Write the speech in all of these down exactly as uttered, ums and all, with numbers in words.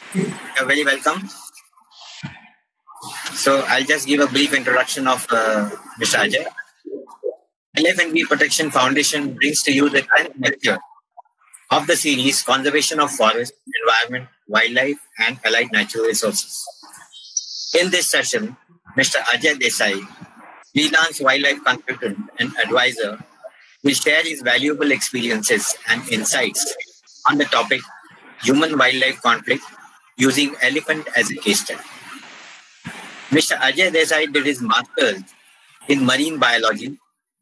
You're very welcome. So I'll just give a brief introduction of uh, Mister Ajay. L F N B Protection Foundation brings to you the tenth lecture of the series Conservation of Forest, Environment, Wildlife and Allied Natural Resources. In this session, Mister Ajay Desai, freelance wildlife consultant and advisor, will share his valuable experiences and insights on the topic human-wildlife conflict using elephant as a case study. Mister Ajay Desai did his master's in marine biology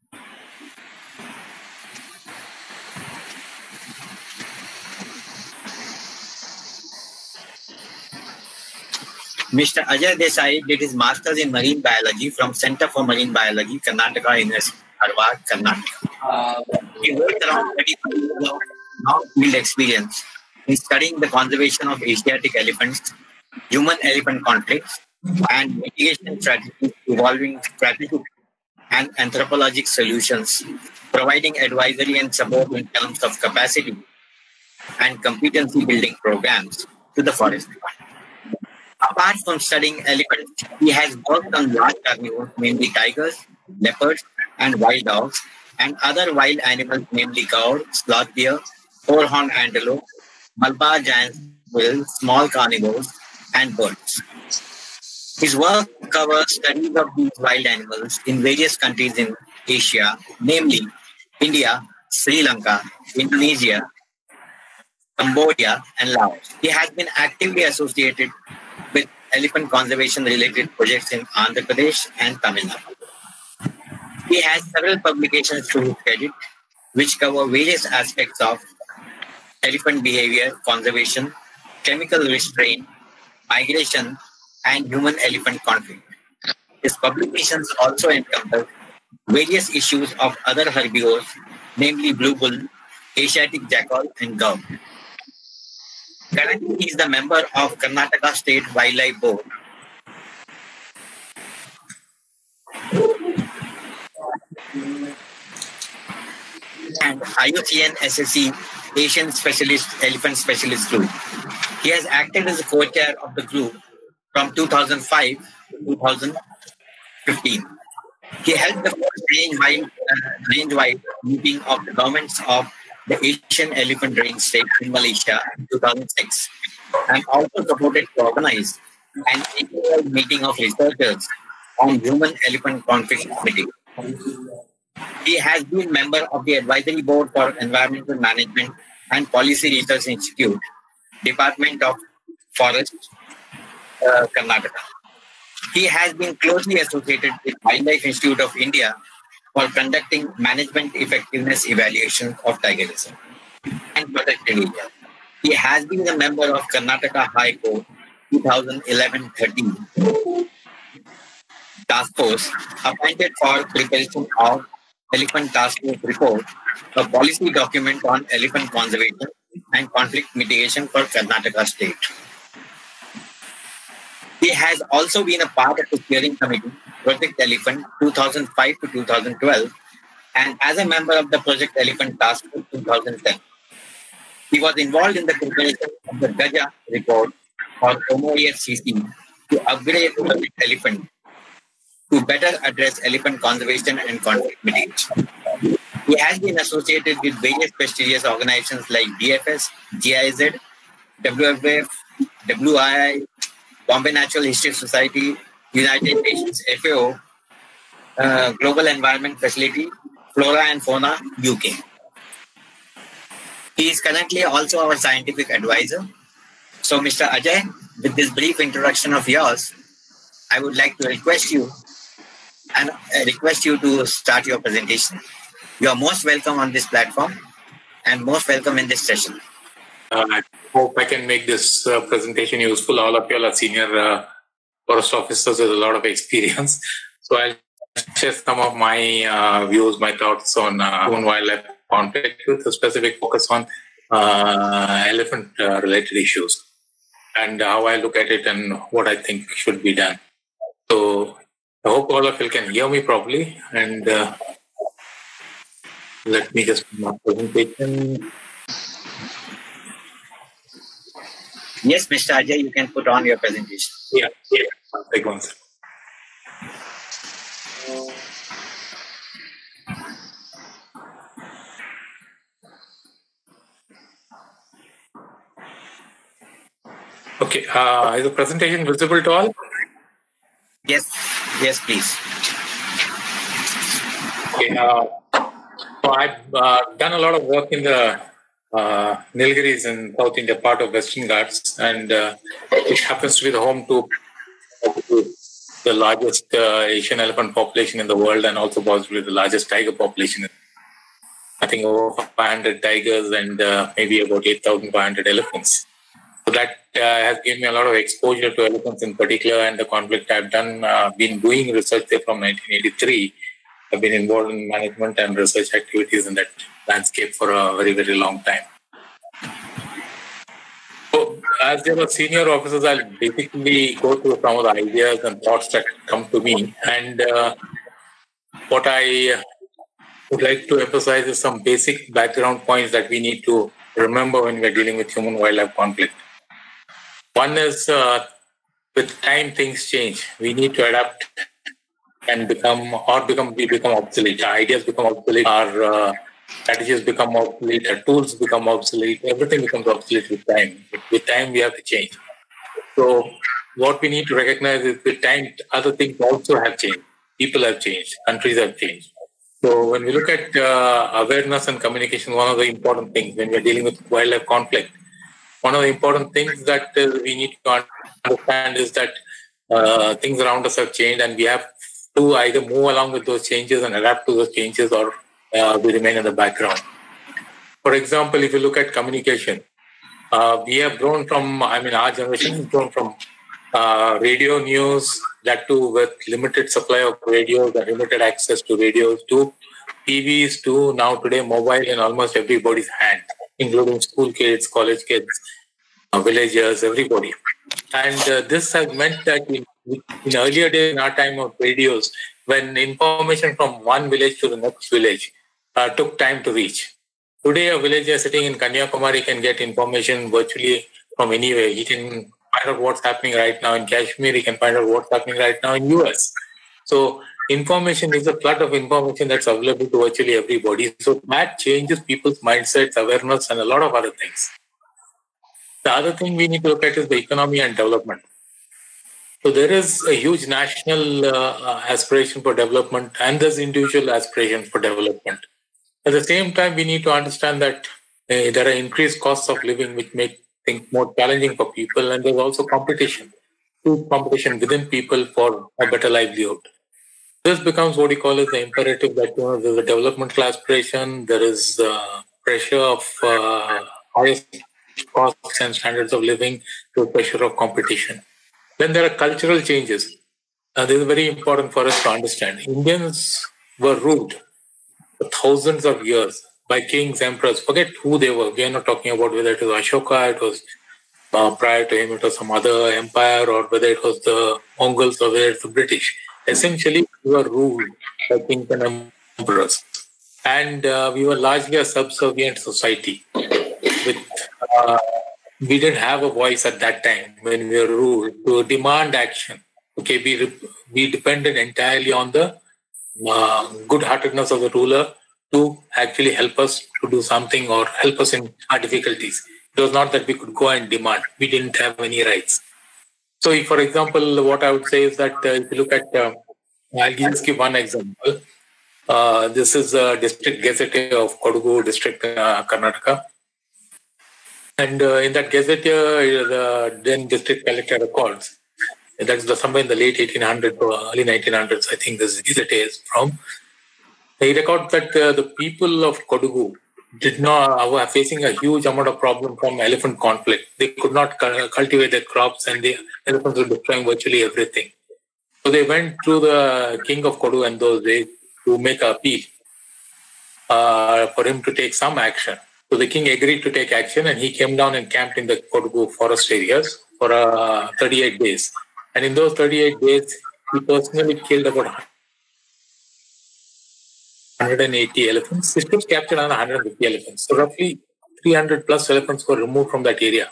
Mister Ajay Desai did his master's in marine biology from Center for Marine Biology, Karnataka University, Harvard, Karnataka. He holds around thirty-five years of long-field experience in studying the conservation of Asiatic elephants, human-elephant conflicts, and mitigation strategies involving strategic and anthropologic solutions, providing advisory and support in terms of capacity and competency building programs to the forest. Apart from studying elephants, he has worked on large carnivores, mainly tigers, leopards, and wild dogs, and other wild animals, namely gaur, sloth deer, four-horned antelope, Malabar giant squirrel, small carnivores, and birds. His work covers studies of these wild animals in various countries in Asia, namely India, Sri Lanka, Indonesia, Cambodia, and Laos. He has been actively associated with elephant conservation-related projects in Andhra Pradesh and Tamil Nadu. He has several publications to his credit, which cover various aspects of elephant behavior, conservation, chemical restraint, migration, and human-elephant conflict. His publications also encompass various issues of other herbivores, namely blue bull, Asiatic jackal, and gaur. Currently, he is the member of Karnataka State Wildlife Board. And I U C N S S C Asian Specialist Elephant Specialist Group. He has acted as a co-chair of the group from two thousand five to two thousand fifteen. He held the first range-wide, uh, range-wide meeting of the governments of the Asian Elephant Range State in Malaysia in two thousand six, and also supported to organize an annual meeting of researchers on human-elephant conflict mitigation. He has been member of the Advisory Board for Environmental Management and Policy Research Institute, Department of Forest, uh, Karnataka. He has been closely associated with Wildlife Institute of India for conducting management effectiveness evaluation of tiger reserve and protected areas. He has been a member of Karnataka High Court twenty eleven thirteen Task Force appointed for preparation of Elephant Task Force Report, a policy document on elephant conservation and conflict mitigation for Karnataka State. He has also been a part of the steering committee, Project Elephant two thousand five to two thousand twelve, and as a member of the Project Elephant Task Force two thousand ten. He was involved in the preparation of the Gaja report for O M O E F C C to upgrade Project Elephant to better address elephant conservation and conflict mitigation. He has been associated with various prestigious organizations like D F S, G I Z, W W F, W I I, Bombay Natural History Society, United Nations F A O, uh, Global Environment Facility, Flora and Fauna, U K. He is currently also our scientific advisor. So, Mister Ajay, with this brief introduction of yours, I would like to request you and uh, request you to start your presentation. You are most welcome on this platform and most welcome in this session. Uh, I hope I can make this uh, presentation useful. All of you are senior uh, forest officers with a lot of experience. So I'll share some of my uh, views, my thoughts on uh, human wildlife conflict with a specific focus on uh, elephant uh, related issues and how I look at it and what I think should be done. So I hope all of you can hear me properly, and uh, let me just put my presentation. Yes, Mister Ajay, you can put on your presentation. Yeah, yeah. Take one second. Okay, uh, is the presentation visible to all? Yes, yes, please. Okay, uh, so I've uh, done a lot of work in the uh, Nilgiris in South India, part of Western Ghats, and uh, it happens to be the home to the largest uh, Asian elephant population in the world, and also possibly the largest tiger population. I think over five hundred tigers and uh, maybe about eight thousand five hundred elephants. So that uh, has given me a lot of exposure to elephants in particular and the conflict. I've done, uh, been doing research there from nineteen eighty-three. I've been involved in management and research activities in that landscape for a very, very long time. So as there were senior officers, I'll basically go through some of the ideas and thoughts that come to me. And uh, what I would like to emphasize is some basic background points that we need to remember when we're dealing with human-wildlife conflict. One is, uh, with time, things change. We need to adapt and become, or become, we become obsolete. Our ideas become obsolete. Our uh, strategies become obsolete. Our tools become obsolete. Everything becomes obsolete with time. With time, we have to change. So what we need to recognize is with time, other things also have changed. People have changed. Countries have changed. So when we look at uh, awareness and communication, one of the important things when we're dealing with wildlife conflict, one of the important things that uh, we need to understand is that uh, things around us have changed, and we have to either move along with those changes and adapt to those changes, or uh, we remain in the background. For example, if you look at communication, uh, we have grown from, I mean, our generation has grown from uh, radio news, that too with limited supply of radios and limited access to radios, to T Vs, to now today mobile in almost everybody's hand, including school kids, college kids, uh, villagers, everybody. And uh, this has meant that in, in earlier days, in our time of radios, when information from one village to the next village uh, took time to reach. Today, a villager sitting in Kanyakumari can get information virtually from anywhere. He can find out what's happening right now in Kashmir. He can find out what's happening right now in U S. So information is a flood of information that's available to virtually everybody. So that changes people's mindsets, awareness, and a lot of other things. The other thing we need to look at is the economy and development. So there is a huge national uh, aspiration for development, and there's individual aspiration for development. At the same time, we need to understand that uh, there are increased costs of living which make things more challenging for people, and there's also competition, true competition within people for a better livelihood. This becomes what we call as the imperative that, you know, there's a developmental aspiration, there is uh, pressure of uh, highest costs and standards of living to pressure of competition. Then there are cultural changes. Uh, this is very important for us to understand. Indians were ruled for thousands of years by kings, emperors. Forget who they were. We are not talking about whether it was Ashoka, it was uh, prior to him, it was some other empire, or whether it was the Mongols or whether it's the British. Essentially, we were ruled by kings and emperors. And uh, we were largely a subservient society. With uh, we didn't have a voice at that time when we were ruled to demand action. Okay, we we depended entirely on the uh, good-heartedness of the ruler to actually help us to do something or help us in our difficulties. It was not that we could go and demand. We didn't have any rights. So, if, for example, what I would say is that uh, if you look at, uh, I'll just give one example. Uh, this is a district gazette of Kodagu district, uh, Karnataka. And uh, in that gazette, uh, the then district collector records, that's the, somewhere in the late eighteen hundreds or early nineteen hundreds, I think this gazette is from. He records that uh, the people of Kodagu did not uh, were facing a huge amount of problem from elephant conflict. They could not cultivate their crops, and the elephants were destroying virtually everything. So they went to the king of Kodagu in those days to make an appeal uh, for him to take some action. So the king agreed to take action, and he came down and camped in the Kodagu forest areas for uh, thirty-eight days. And in those thirty-eight days, he personally killed about one hundred eighty elephants. His troops captured around one hundred fifty elephants. So roughly three hundred plus elephants were removed from that area.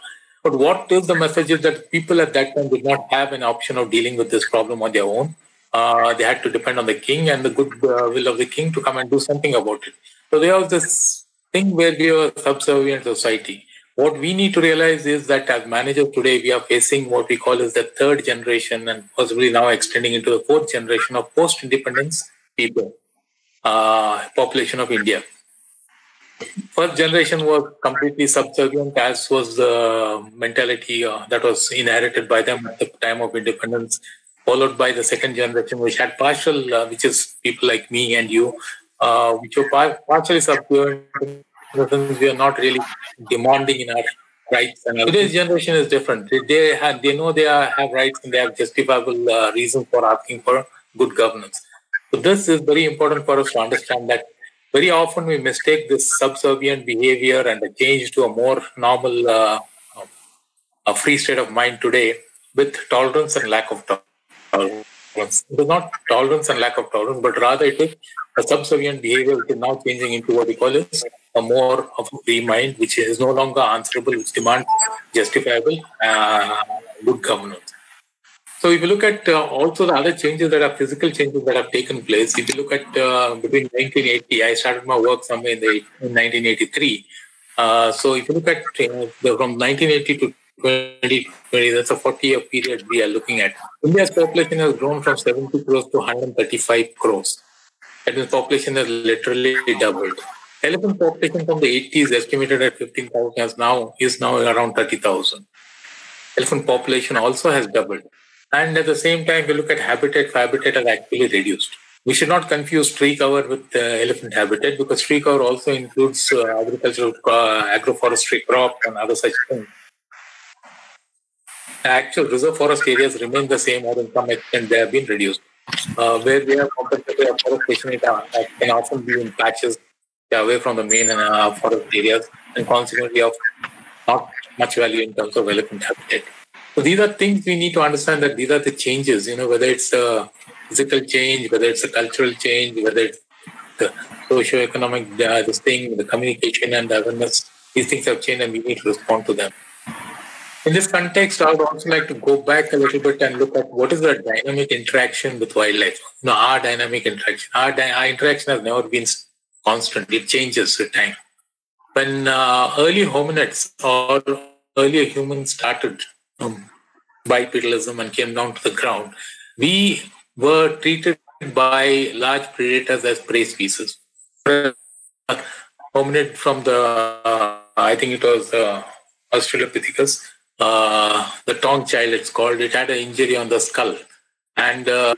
But what is the message is that people at that time did not have an option of dealing with this problem on their own. Uh, they had to depend on the king and the good uh, will of the king to come and do something about it. So there was this thing where we are a subservient society. What we need to realize is that as managers today, we are facing what we call as the third generation and possibly now extending into the fourth generation of post-independence people, uh, population of India. First generation was completely subservient, as was the mentality uh, that was inherited by them at the time of independence, followed by the second generation, which had partial, uh, which is people like me and you, uh, which were par- partially subservient. We are not really demanding in our rights. And today's generation is different. They have, they know they are, have rights and they have justifiable uh, reasons for asking for good governance. So this is very important for us to understand that very often we mistake this subservient behavior and a change to a more normal, uh, a free state of mind today with tolerance and lack of tolerance. It is not tolerance and lack of tolerance, but rather it is a subservient behavior which is now changing into what we call is a more of a free mind, which is no longer answerable, which demands justifiable uh, good governance. So if you look at uh, also the other changes that are physical changes that have taken place, if you look at uh, between nineteen eighty, I started my work somewhere in, the, in nineteen eighty-three. Uh, so if you look at uh, the, from nineteen eighty to twenty twenty, that's a forty-year period we are looking at. India's population has grown from seventy crores to one hundred thirty-five crores. And the population has literally doubled. Elephant population from the eighties estimated at fifteen thousand now is now around thirty thousand. Elephant population also has doubled. And at the same time, we look at habitat, habitat has actually reduced. We should not confuse tree cover with uh, elephant habitat because tree cover also includes uh, agricultural, uh, agroforestry crops and other such things. The actual reserve forest areas remain the same or in some extent they have been reduced. Uh, where we have competitive afforestation, it uh, can often be in patches away from the main uh, forest areas and consequently of not much value in terms of elephant habitat. So these are things we need to understand that these are the changes, you know, whether it's a physical change, whether it's a cultural change, whether it's the socio-economic, uh, this thing, the communication and the awareness, these things have changed and we need to respond to them. In this context, I would also like to go back a little bit and look at what is the dynamic interaction with wildlife. You know, our dynamic interaction. Our, di- our interaction has never been constant. It changes with time. When uh, early hominids or earlier humans started um, bipedalism and came down to the ground, we were treated by large predators as prey species. Hominid from the, uh, I think it was uh, Australopithecus, uh, the tongue child it's called, it had an injury on the skull. And uh,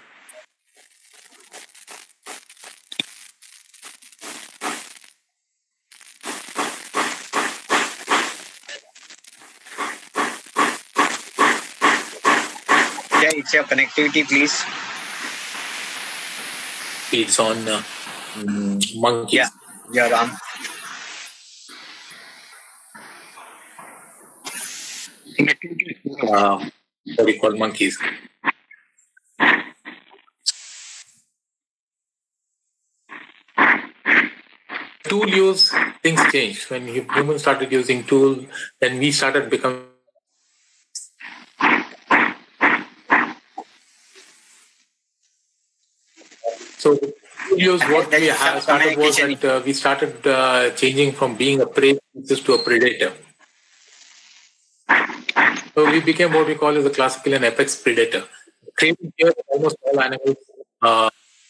Yeah, it's your connectivity, please. It's on uh, monkeys. Yeah, you're on. Uh, what do you call monkeys? Tool use, things changed. When humans started using tool, then we started becoming So, use what we have started was that uh, we started uh, changing from being a prey species to a predator. So we became what we call as a classical and apex predator. Trading here, almost all animals. Uh,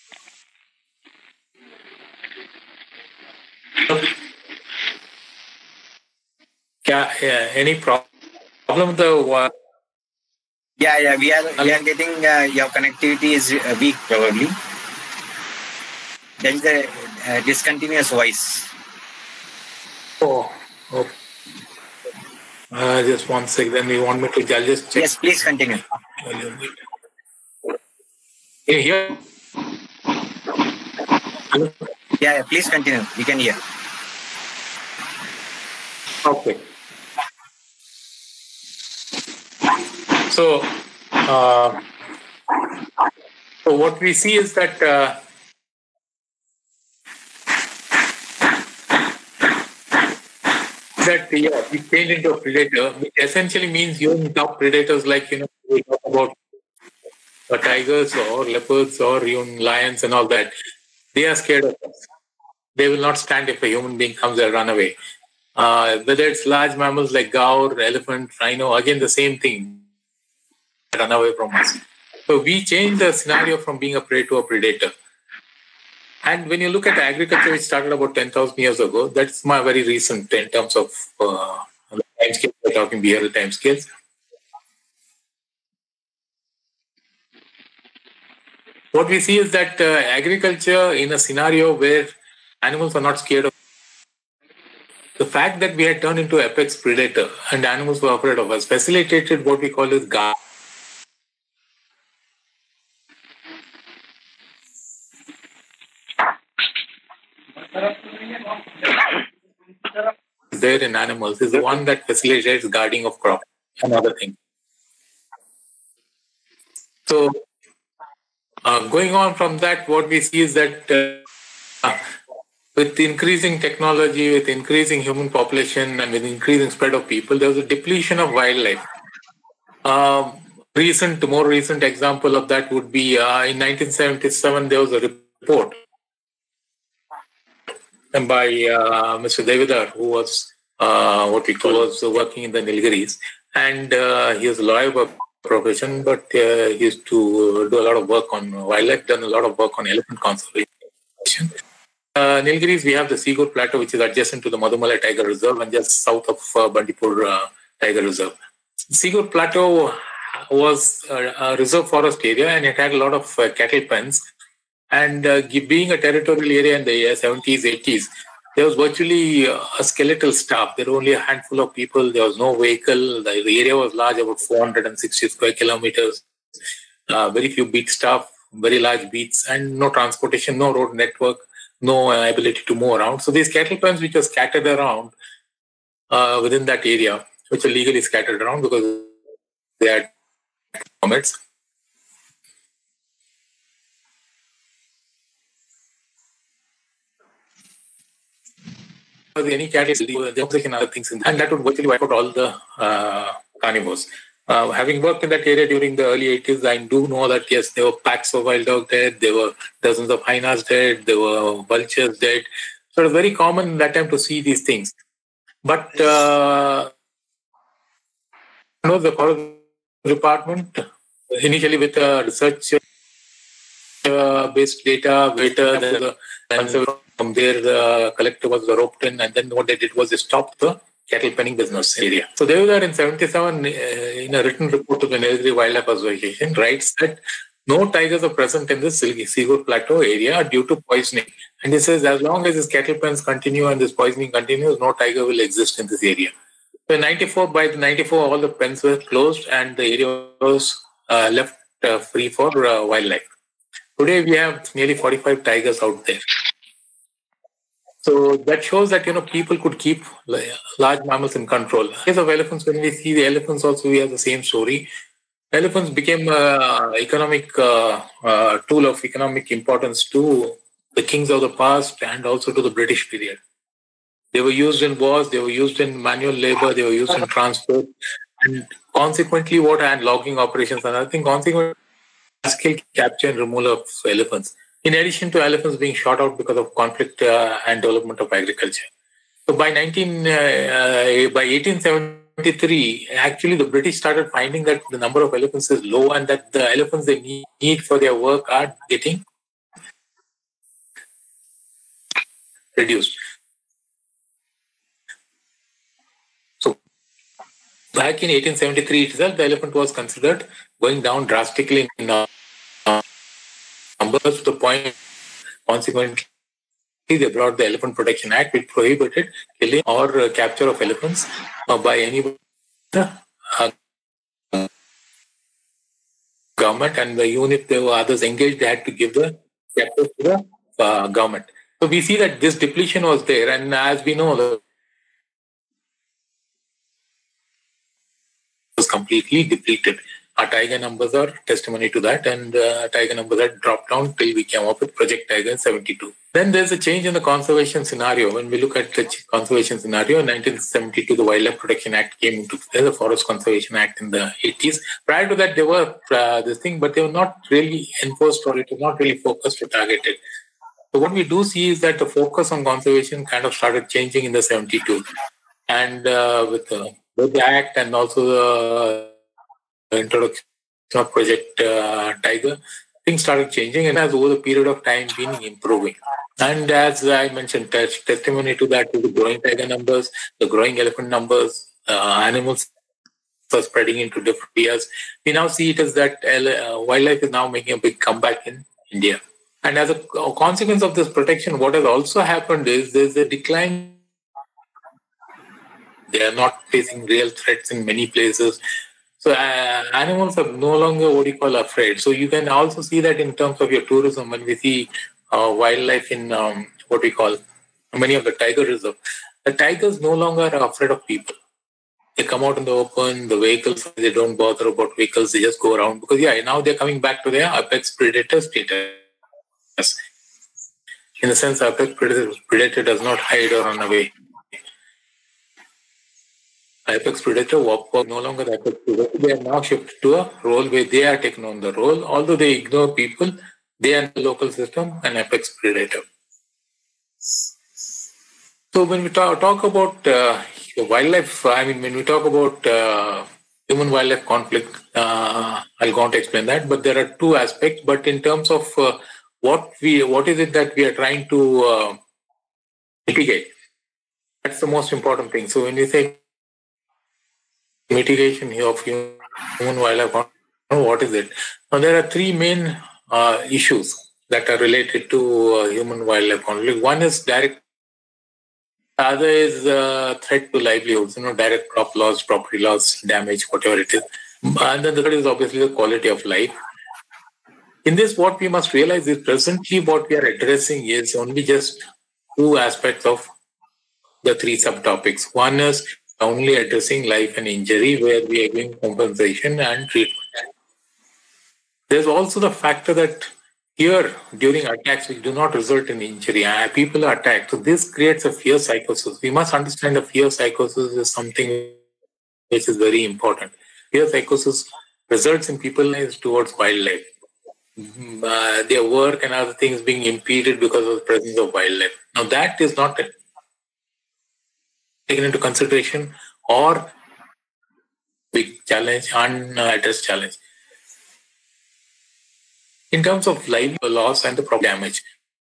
yeah, yeah, any problem with the? Uh, Yeah, yeah, we are we are getting uh, your connectivity is uh, weak probably. There is a uh, discontinuous voice. Oh, okay. Uh, just one second. Then you want me to I'll just check. Yes, please continue. Can you hear? Hello? Yeah, yeah, please continue. We can hear. Okay. So, uh, so what we see is that uh, that yeah, we change into a predator, which essentially means even top predators like, you know, we talk about uh, tigers or leopards or even lions and all that, they are scared of us. They will not stand if a human being comes and run away. Uh, whether it's large mammals like gaur, elephant, rhino, again the same thing, run away from us. So we change the scenario from being a prey to a predator. And when you look at agriculture, which started about ten thousand years ago, that's my very recent in terms of uh, the time scale. We're talking behavioral time scales. What we see is that uh, agriculture in a scenario where animals are not scared of, the fact that we had turned into apex predator and animals were afraid of us facilitated what we call as guard. There in animals is the one that facilitates guarding of crop and other things. So uh, going on from that, what we see is that uh, with increasing technology, with increasing human population and with increasing spread of people, there was a depletion of wildlife. Um, recent, more recent example of that would be uh, in nineteen seventy-seven, there was a report by uh, Mister Devidar, who was uh, what we call was working in the Nilgiris, and uh, he was a lawyer by profession, but uh, he used to do a lot of work on wildlife, done a lot of work on elephant conservation. Uh, Nilgiris, we have the Sigur Plateau, which is adjacent to the Madumalai Tiger Reserve and just south of uh, Bandipur uh, Tiger Reserve. Sigur Plateau was a, a reserve forest area, and it had a lot of uh, cattle pens. And uh, being a territorial area in the seventies, eighties, there was virtually uh, a skeletal staff. There were only a handful of people. There was no vehicle. The, the area was large, about four hundred sixty square kilometers. Uh, very few beat staff, very large beats, and no transportation, no road network, no uh, ability to move around. So these cattle pens, which were scattered around uh, within that area, which are legally scattered around because they had permits. Any cattle, and other things, in and that would virtually wipe out all the uh, carnivores. Uh, having worked in that area during the early eighties, I do know that yes, there were packs of wild dog dead, there were dozens of hyenas dead, there were vultures dead. So it was very common in that time to see these things. But uh, you know, the forest department initially with uh, research uh, based data, data, the, the from there, the collector was roped in, and then what they did was they stopped the cattle penning business area. So they were in seventy-seven, uh, in a written report to the Nilgiri Wildlife Association, writes that no tigers are present in the Sigur Plateau area due to poisoning. And he says as long as these cattle pens continue and this poisoning continues, no tiger will exist in this area. So in ninety-four, by the ninety-four, all the pens were closed and the area was uh, left uh, free for uh, wildlife. Today we have nearly forty-five tigers out there. So that shows that, you know, people could keep large mammals in control. In the case of elephants, when we see the elephants also, we have the same story. Elephants became an economic uh, uh, tool of economic importance to the kings of the past and also to the British period. They were used in wars, they were used in manual labor, they were used in transport, and consequently what and logging operations and I think consequently scale capture and removal of elephants. In addition to elephants being shot out because of conflict uh, and development of agriculture. So by nineteen, uh, uh, by eighteen seventy-three, actually the British started finding that the number of elephants is low and that the elephants they need for their work are getting reduced. So back in eighteen seventy-three itself, the elephant was considered going down drastically in uh, numbers to the point, consequently, they brought the Elephant Protection Act, which prohibited killing or uh, capture of elephants uh, by any uh, government, and even if there were others engaged, they had to give the capture to the uh, government. So we see that this depletion was there, and as we know, the was completely depleted. Our tiger numbers are testimony to that, and uh, tiger numbers had dropped down till we came up with Project Tiger in seventy-two. Then there's a change in the conservation scenario. When we look at the conservation scenario, in nineteen seventy-two, the Wildlife Protection Act came into play, the Forest Conservation Act in the eighties. Prior to that, they were uh, this thing, but they were not really enforced, or it was not really focused or targeted. So what we do see is that the focus on conservation kind of started changing in the seventy-two. And uh, with uh, both the Act and also the introduction of Project uh, Tiger, things started changing, and has over the period of time been improving. And as I mentioned, testimony to that is the growing tiger numbers, the growing elephant numbers, uh, animals are spreading into different areas. We now see it as that uh, wildlife is now making a big comeback in India. And as a consequence of this protection, what has also happened is there's a decline. They are not facing real threats in many places. So uh, animals are no longer what you call afraid. So you can also see that in terms of your tourism, when we see uh, wildlife in um, what we call many of the tiger reserves, the tigers no longer are afraid of people. They come out in the open, the vehicles, they don't bother about vehicles, they just go around. Because yeah, now they're coming back to their apex predator status. In the sense, apex predator, predator does not hide or run away. Apex predator walk walk no longer the apex predator. They are now shifted to a role where they are taking on the role. Although they ignore people, they are in the local system an apex predator. So when we talk, talk about uh, wildlife, I mean, when we talk about uh, human-wildlife conflict, uh, I'll go on to explain that. But there are two aspects. But in terms of uh, what we, what is it that we are trying to uh, mitigate? That's the most important thing. So when we say mitigation of human wildlife conflict, what is it? Now there are three main uh, issues that are related to uh, human wildlife conflict. One is direct, the other is uh, threat to livelihoods, you know, direct crop loss, property loss, damage, whatever it is. And then the third is obviously the quality of life. In this, what we must realize is presently what we are addressing is only just two aspects of the three subtopics. One is only addressing life and injury, where we are giving compensation and treatment. There's also the factor that here, during attacks, which do not result in injury, uh, people are attacked. So this creates a fear psychosis. We must understand that fear psychosis is something which is very important. Fear psychosis results in people towards wildlife. Uh, their work and other things being impeded because of the presence of wildlife. Now that is not taken into consideration or big challenge, unaddressed challenge. In terms of life loss and the property damage,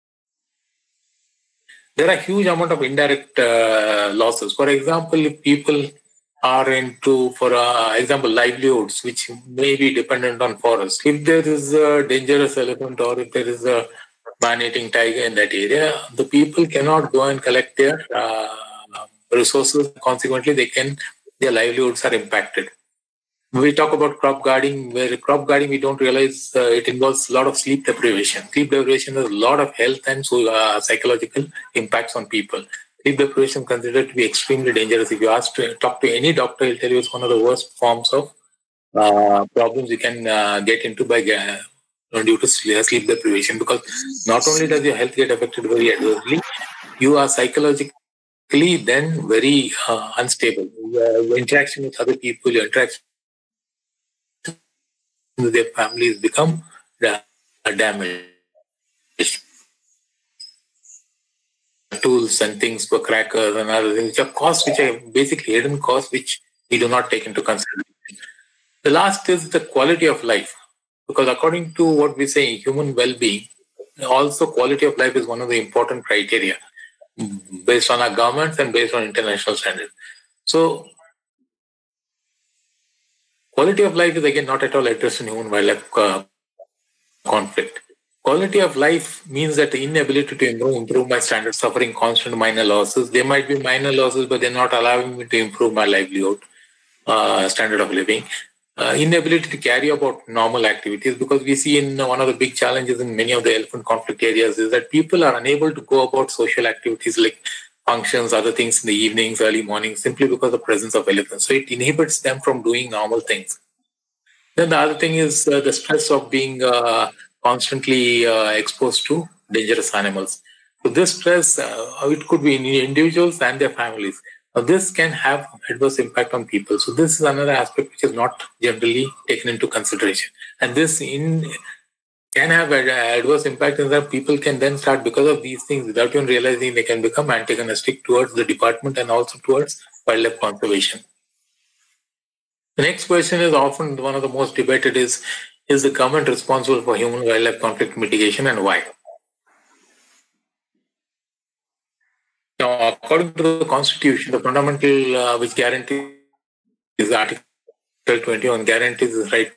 there are huge amount of indirect uh, losses. For example, if people are into, for uh, example, livelihoods, which may be dependent on forests. If there is a dangerous elephant or if there is a man-eating tiger in that area, the people cannot go and collect their uh, resources. Consequently, they can their livelihoods are impacted. We talk about crop guarding, where crop guarding we don't realize uh, it involves a lot of sleep deprivation. Sleep deprivation has a lot of health and so, uh, psychological impacts on people. Sleep deprivation is considered to be extremely dangerous. If you ask to talk to any doctor, he'll tell you it's one of the worst forms of uh, problems you can uh, get into by uh, due to sleep deprivation. Because not only does your health get affected very adversely, you are psychologically then very uh, unstable. Your interaction with other people, your interaction with their families become damaged. Tools and things for crackers and other things, which are costs, which are basically hidden costs, which we do not take into consideration. The last is the quality of life, because according to what we say, human well-being, also quality of life is one of the important criteria based on our governments and based on international standards. So, quality of life is again not at all addressed in human-wildlife uh, conflict. Quality of life means that the inability to improve, improve my standards, suffering constant minor losses. There might be minor losses, but they're not allowing me to improve my livelihood, uh, standard of living. Uh, inability to carry out normal activities, because we see in uh, one of the big challenges in many of the elephant conflict areas is that people are unable to go about social activities like functions, other things in the evenings, early mornings, simply because of the presence of elephants. So it inhibits them from doing normal things. Then the other thing is uh, the stress of being uh, constantly uh, exposed to dangerous animals. So this stress, uh, it could be in individuals and their families. Now this can have adverse impact on people. So this is another aspect which is not generally taken into consideration. And this in can have an adverse impact in that people can then start, because of these things, without even realizing, they can become antagonistic towards the department and also towards wildlife conservation. The next question is often one of the most debated is, is the government responsible for human-wildlife conflict mitigation and why? Now, according to the Constitution, the fundamental uh, which guarantees is Article twenty-one guarantees the right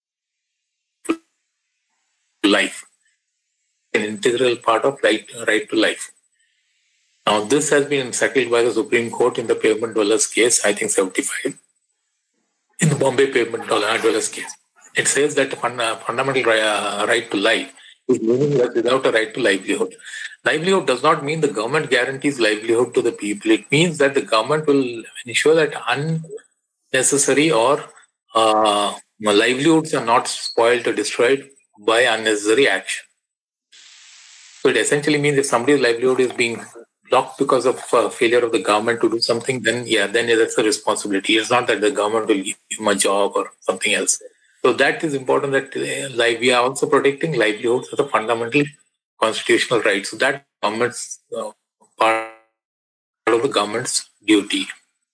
to life, an integral part of right, right to life. Now, this has been settled by the Supreme Court in the pavement dwellers case, I think seventy-five, in the Bombay pavement dwellers case. It says that the fund, uh, fundamental uh, right to life is meaningless without a right to livelihood. Livelihood does not mean the government guarantees livelihood to the people. It means that the government will ensure that unnecessary or uh, livelihoods are not spoiled or destroyed by unnecessary action. So it essentially means if somebody's livelihood is being blocked because of uh, failure of the government to do something, then yeah, then that's a responsibility. It's not that the government will give him a job or something else. So that is important, that uh, like we are also protecting livelihoods as a fundamental constitutional right. So that government's uh, part of the government's duty.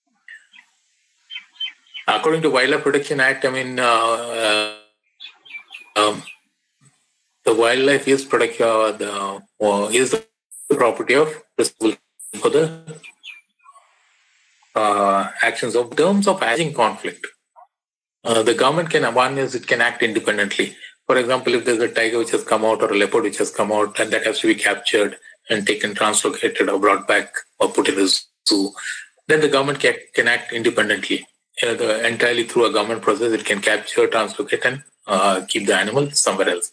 According to Wildlife Protection Act, I mean, uh, uh, um, the wildlife is product, uh, the, uh, is the property of responsible for the uh, actions of terms of managing conflict. Uh, the government can, one is it can act independently. For example, if there's a tiger which has come out or a leopard which has come out and that has to be captured and taken, translocated or brought back or put in the zoo, then the government can, can act independently. Uh, the, entirely through a government process, it can capture, translocate and uh, keep the animal somewhere else.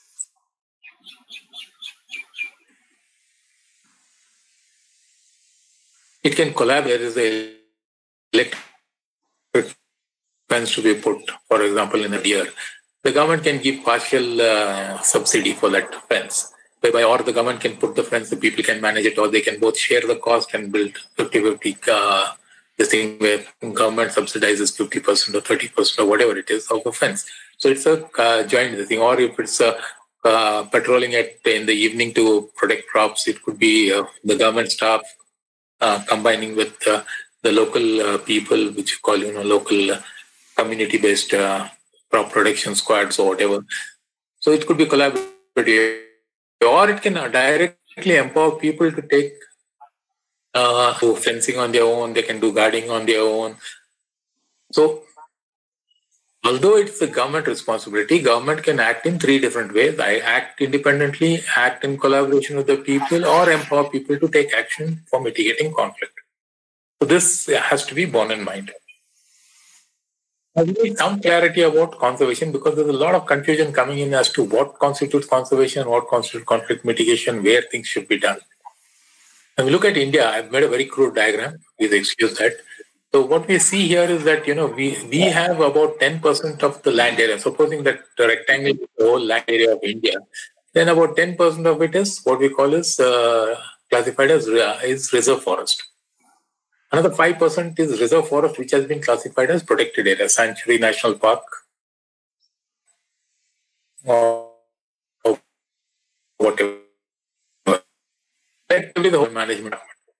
It can collaborate. There is a electric fence to be put, for example, in a deer. The government can give partial uh, subsidy for that fence, whereby or the government can put the fence, the people can manage it, or they can both share the cost and build fifty-fifty uh, this thing where government subsidizes fifty percent or thirty percent or whatever it is of the fence. So it's a uh, joint thing. Or if it's a uh, patrolling at in the evening to protect crops, it could be uh, the government staff uh, combining with uh, the local uh, people, which you call, you know, local uh, community-based uh, crop protection squads or whatever. So it could be collaborative, or it can directly empower people to take uh, do fencing on their own. They can do guarding on their own. So although it's the government responsibility, government can act in three different ways. I act independently, act in collaboration with the people, or empower people to take action for mitigating conflict. So this has to be borne in mind. I need some clarity about conservation, because there's a lot of confusion coming in as to what constitutes conservation, what constitutes conflict mitigation, where things should be done. When we look at India, I've made a very crude diagram. Please excuse that. So what we see here is that, you know, we, we have about ten percent of the land area. Supposing that the rectangle is the whole land area of India, then about ten percent of it is what we call is uh, classified as uh, is reserve forest. Another five percent is reserve forest, which has been classified as protected area, sanctuary, national park, or whatever. Effectively, the whole management.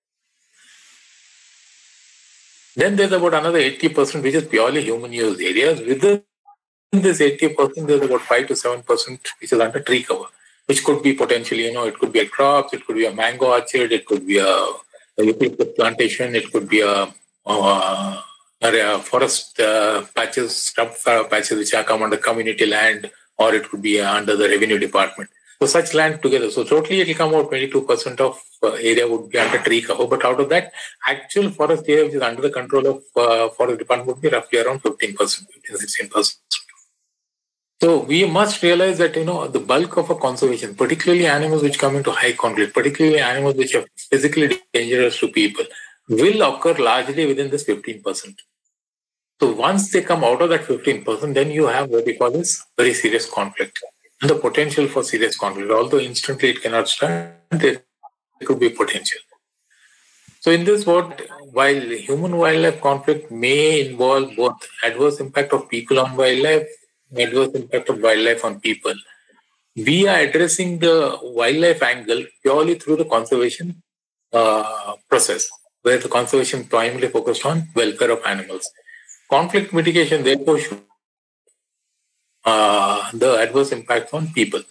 Then there's about another eighty percent, which is purely human use areas. Within this eighty percent, there's about five to seven percent, which is under tree cover, which could be potentially, you know, it could be a crops, it could be a mango orchard, it could be a a eucalyptus plantation, it could be a, uh, a forest uh, patches, scrub patches which are come under community land, or it could be uh, under the revenue department. So such land together. So totally it will come out twenty-two percent of uh, area would be under tree cover. But out of that, actual forest area which is under the control of uh, forest department would be roughly around fifteen percent, fifteen to sixteen percent. So we must realize that, you know, the bulk of a conservation, particularly animals which come into high conflict, particularly animals which are physically dangerous to people, will occur largely within this fifteen percent. So once they come out of that fifteen percent, then you have what we call this very serious conflict and the potential for serious conflict. Although instantly it cannot start, there could be potential. So in this, what while human-wildlife conflict may involve both adverse impact of people on wildlife, adverse impact of wildlife on people, we are addressing the wildlife angle purely through the conservation uh, process, where the conservation primarily focused on welfare of animals. Conflict mitigation, therefore, should uh, the adverse impact on people.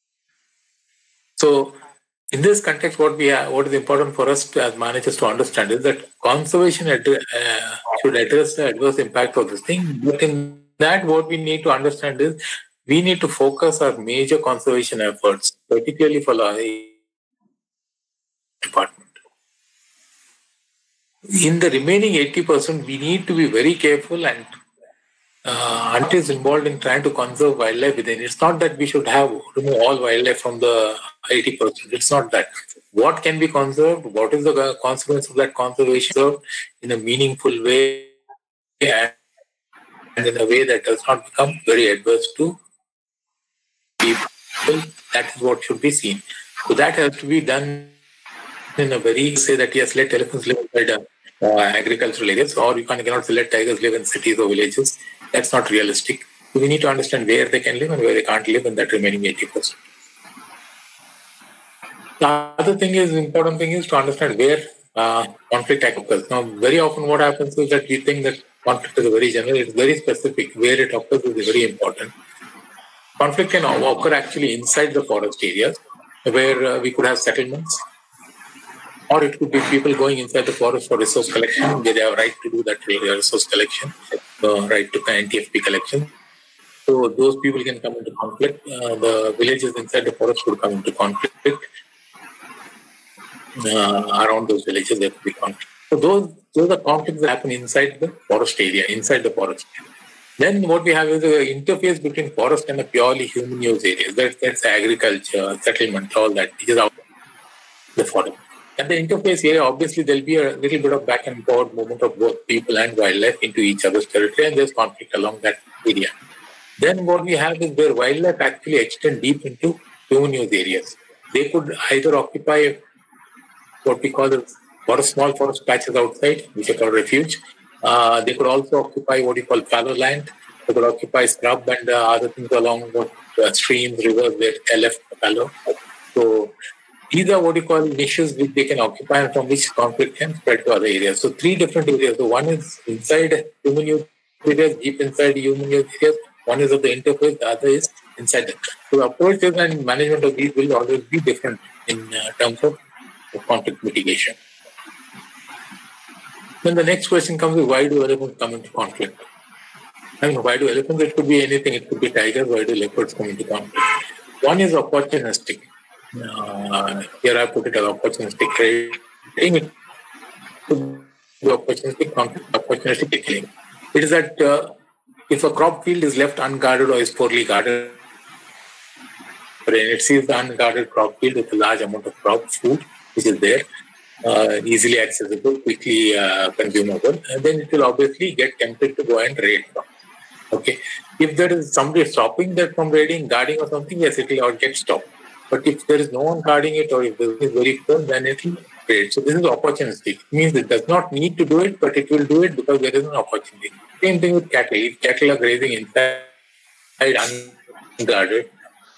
So, in this context, what we have, what is important for us to, as managers to understand is that conservation addre- uh, should address the adverse impact of this thing. But in that, what we need to understand is we need to focus our major conservation efforts, particularly for the department. In the remaining eighty percent, we need to be very careful and uh, until is involved in trying to conserve wildlife within. It's not that we should have remove all wildlife from the eighty percent. It's not that. What can be conserved? What is the consequence of that conservation in a meaningful way and in a way that does not become very adverse to people? That is what should be seen. So that has to be done in a very, say that yes, let elephants live inside uh, agricultural areas, or you cannot let tigers live in cities or villages. That's not realistic. So we need to understand where they can live and where they can't live in that remaining eighty percent. The other thing is, important thing is to understand where uh, conflict occurs. Now, very often what happens is that we think that conflict is very general, it's very specific. Where it occurs is very important. Conflict can occur actually inside the forest areas, where uh, we could have settlements, or it could be people going inside the forest for resource collection. They have right to do that resource collection, uh, right to N T F P collection. So those people can come into conflict. Uh, the villages inside the forest would come into conflict. Uh, around those villages, there could be conflict. So those those are conflicts that happen inside the forest area, inside the forest. Then what we have is an interface between forest and a purely human use areas. That, that's agriculture, settlement, all that, which is out the forest. At the interface area, obviously, there'll be a little bit of back and forward movement of both people and wildlife into each other's territory, and there's conflict along that area. Then what we have is where wildlife actually extend deep into human use areas. They could either occupy what we call the forest, small forest patches outside, which are called refuge. Uh, they could also occupy what we call fallow land. They could occupy scrub and uh, other things along what, uh, streams, rivers, where they left fallow. So these are what you call niches which they can occupy and from which conflict can spread to other areas. So three different areas. So one is inside human use areas, deep inside human use areas. One is of the interface, the other is inside them. So approaches and management of these will always be different in uh, terms of, of conflict mitigation. Then the next question comes is, why do elephants come into conflict? I mean, why do elephants? It could be anything. It could be tigers. Why do leopards come into conflict? One is opportunistic. Uh, here I put it as opportunistic trading. It could be opportunistic conflict, opportunistic killing. It is that uh, if a crop field is left unguarded or is poorly guarded, and it sees the unguarded crop field with a large amount of crop food, which is there, uh, easily accessible, quickly uh, consumable, and then it will obviously get tempted to go and raid from. Okay, if there is somebody stopping that from raiding, guarding or something, yes, it will get stopped. But if there is no one guarding it, or if it is very poor, then it will raid. So this is opportunistic. It means it does not need to do it, but it will do it because there is an opportunity. Same thing with cattle. If cattle are grazing inside unguarded,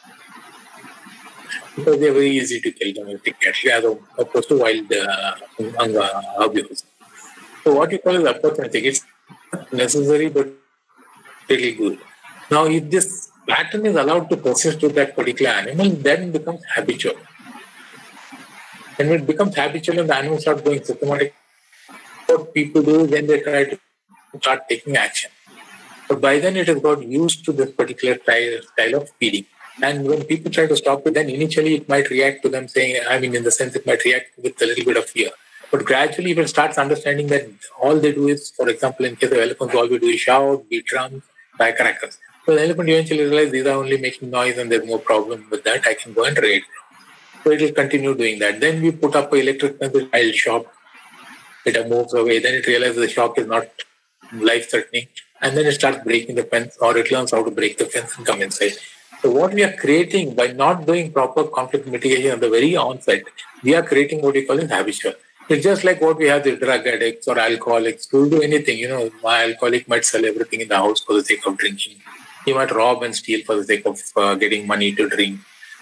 because they are very easy to kill domestic cattle as opposed to wild uh, herbivores. So what you call is opportunistic. It's not necessary, but really good. Now, if this pattern is allowed to persist with that particular animal, then it becomes habitual. And when it becomes habitual and the animal starts going systematic, what people do is then they try to start taking action. But by then it has got used to this particular style of feeding. And when people try to stop it, then initially it might react to them saying, I mean, in the sense it might react with a little bit of fear. But gradually if it starts understanding that all they do is, for example, in case of elephants, all we do is shout, beat drums, firecrackers. So the elephant eventually realizes these are only making noise and there's no problem with that. I can go and raid. So it will continue doing that. Then we put up an electric fence, I'll shock. It moves away. Then it realizes the shock is not life-threatening, and then it starts breaking the fence, or it learns how to break the fence and come inside. So what we are creating by not doing proper conflict mitigation at the very onset, we are creating what we call as habitual. It's just like what we have the drug addicts or alcoholics who do anything. You know, my alcoholic might sell everything in the house for the sake of drinking. He might rob and steal for the sake of uh, getting money to drink.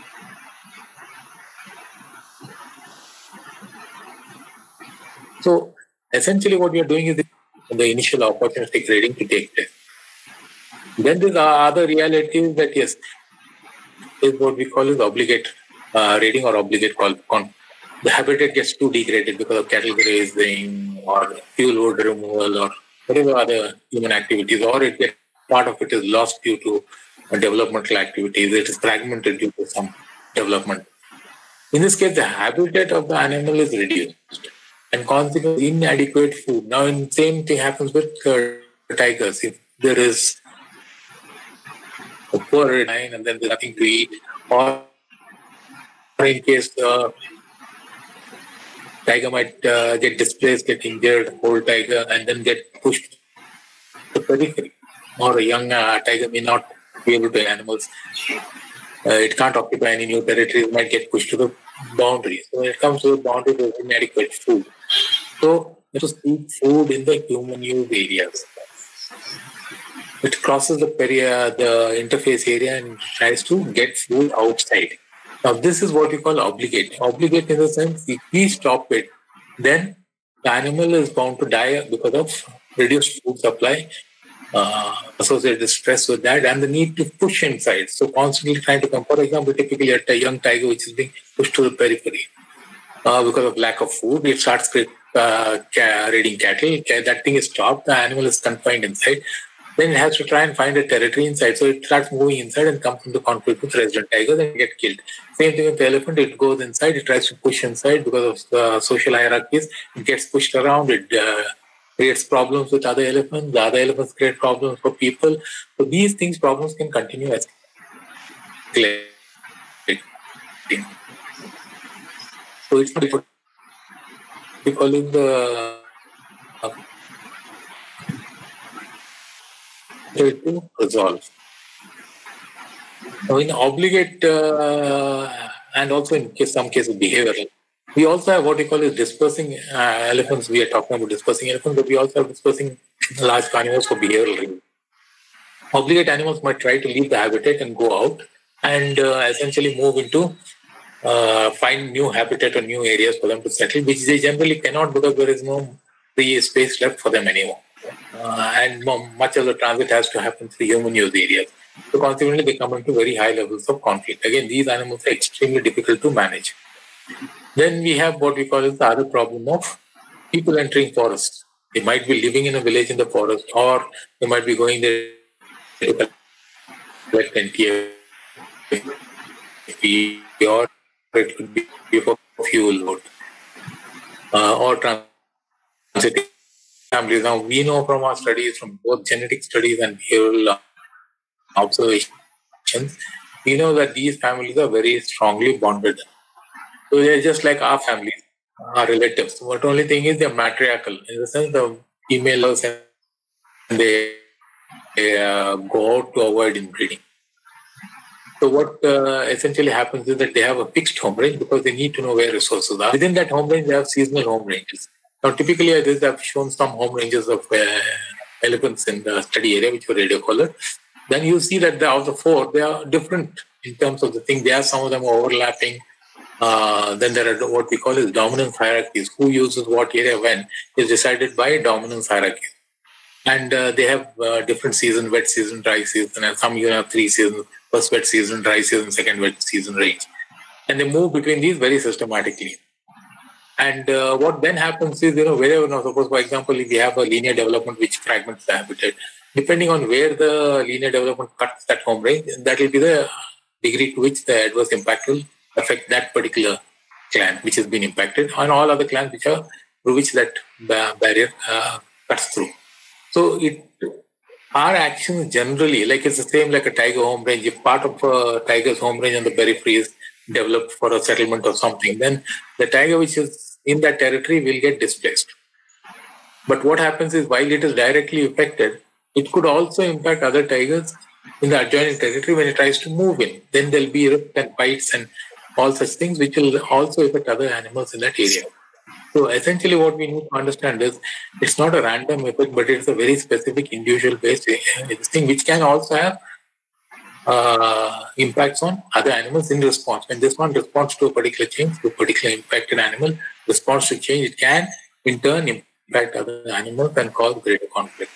So essentially what we are doing is the initial opportunistic trading to take place. Then there's other realities that, yes, is what we call is obligate uh, raiding or obligate call. Con- the habitat gets too degraded because of cattle grazing or fuel wood removal or whatever other human activities, or it gets, part of it is lost due to uh, developmental activities. It is fragmented due to some development. In this case, the habitat of the animal is reduced and consequently inadequate food. Now, the same thing happens with uh, tigers. If there is a poor line and then there's nothing to eat, or in case the uh, tiger might uh, get displaced, get injured, whole tiger, and then get pushed to the periphery, or a young uh, tiger may not be able to animals. Uh, it can't occupy any new territory, it might get pushed to the boundary. So when it comes to the boundary, there's inadequate food. So let us eat food in the human use areas. It crosses the peria, the interface area, and tries to get food outside. Now this is what we call obligate. Obligate in the sense, if we stop it, then the animal is bound to die because of reduced food supply, uh, associated stress with that, and the need to push inside. So constantly trying to come, for example, typically at a young tiger which is being pushed to the periphery uh, because of lack of food, it starts uh, raiding cattle. That thing is stopped, the animal is confined inside. Then it has to try and find a territory inside. So it starts moving inside and comes into conflict with resident tigers and get killed. Same thing with the elephant. It goes inside, it tries to push inside because of the social hierarchies. It gets pushed around. It uh, creates problems with other elephants. The other elephants create problems for people. So these things, problems can continue as so it's not what we call it the uh, to resolve. So in obligate uh, and also in case, some cases behavioral, we also have what we call is dispersing uh, elephants. We are talking about dispersing elephants, but we also have dispersing large carnivores for behavioral reasons. Obligate animals might try to leave the habitat and go out and uh, essentially move into uh, find new habitat or new areas for them to settle, which they generally cannot because there is no free space left for them anymore. Uh, and much of the transit has to happen through human use areas. So consequently, they come into very high levels of conflict. Again, these animals are extremely difficult to manage. Then we have what we call is the other problem of people entering forests. They might be living in a village in the forest, or they might be going there to collect N T F, or it could be for fuel load, uh, or transit families. Now, we know from our studies, from both genetic studies and behavioral observations, we know that these families are very strongly bonded. So they're just like our families, our relatives. But the only thing is they're matriarchal. In the sense, the females and they, they uh, go out to avoid inbreeding. So what uh, essentially happens is that they have a fixed home range because they need to know where resources are. Within that home range, they have seasonal home ranges. Now, typically, I have shown some home ranges of uh, elephants in the study area, which were radio colored. Then you see that the, of the four, they are different in terms of the thing. There are some of them overlapping. Uh, then there are what we call as dominance hierarchies. Who uses what area when is decided by dominance hierarchies. And uh, they have uh, different seasons, wet season, dry season, and some even have three seasons, first wet season, dry season, second wet season range. And they move between these very systematically. And uh, what then happens is, you know, wherever, now suppose, for example, if we have a linear development which fragments the habitat, depending on where the linear development cuts that home range, that will be the degree to which the adverse impact will affect that particular clan which has been impacted, and all other clans which are through which that barrier uh, cuts through. So it, our actions generally, like it's the same like a tiger home range. If part of a tiger's home range on the periphery is developed for a settlement or something, then the tiger which is in that territory will get displaced. But what happens is, while it is directly affected, it could also impact other tigers in the adjoining territory when it tries to move in. Then there'll be rift and bites and all such things, which will also affect other animals in that area. So essentially what we need to understand is, it's not a random effect, but it's a very specific individual based thing, which can also have uh, impacts on other animals in response. When this one responds to a particular change, to a particular impacted animal responds to change, it can in turn impact other animals and cause greater conflict.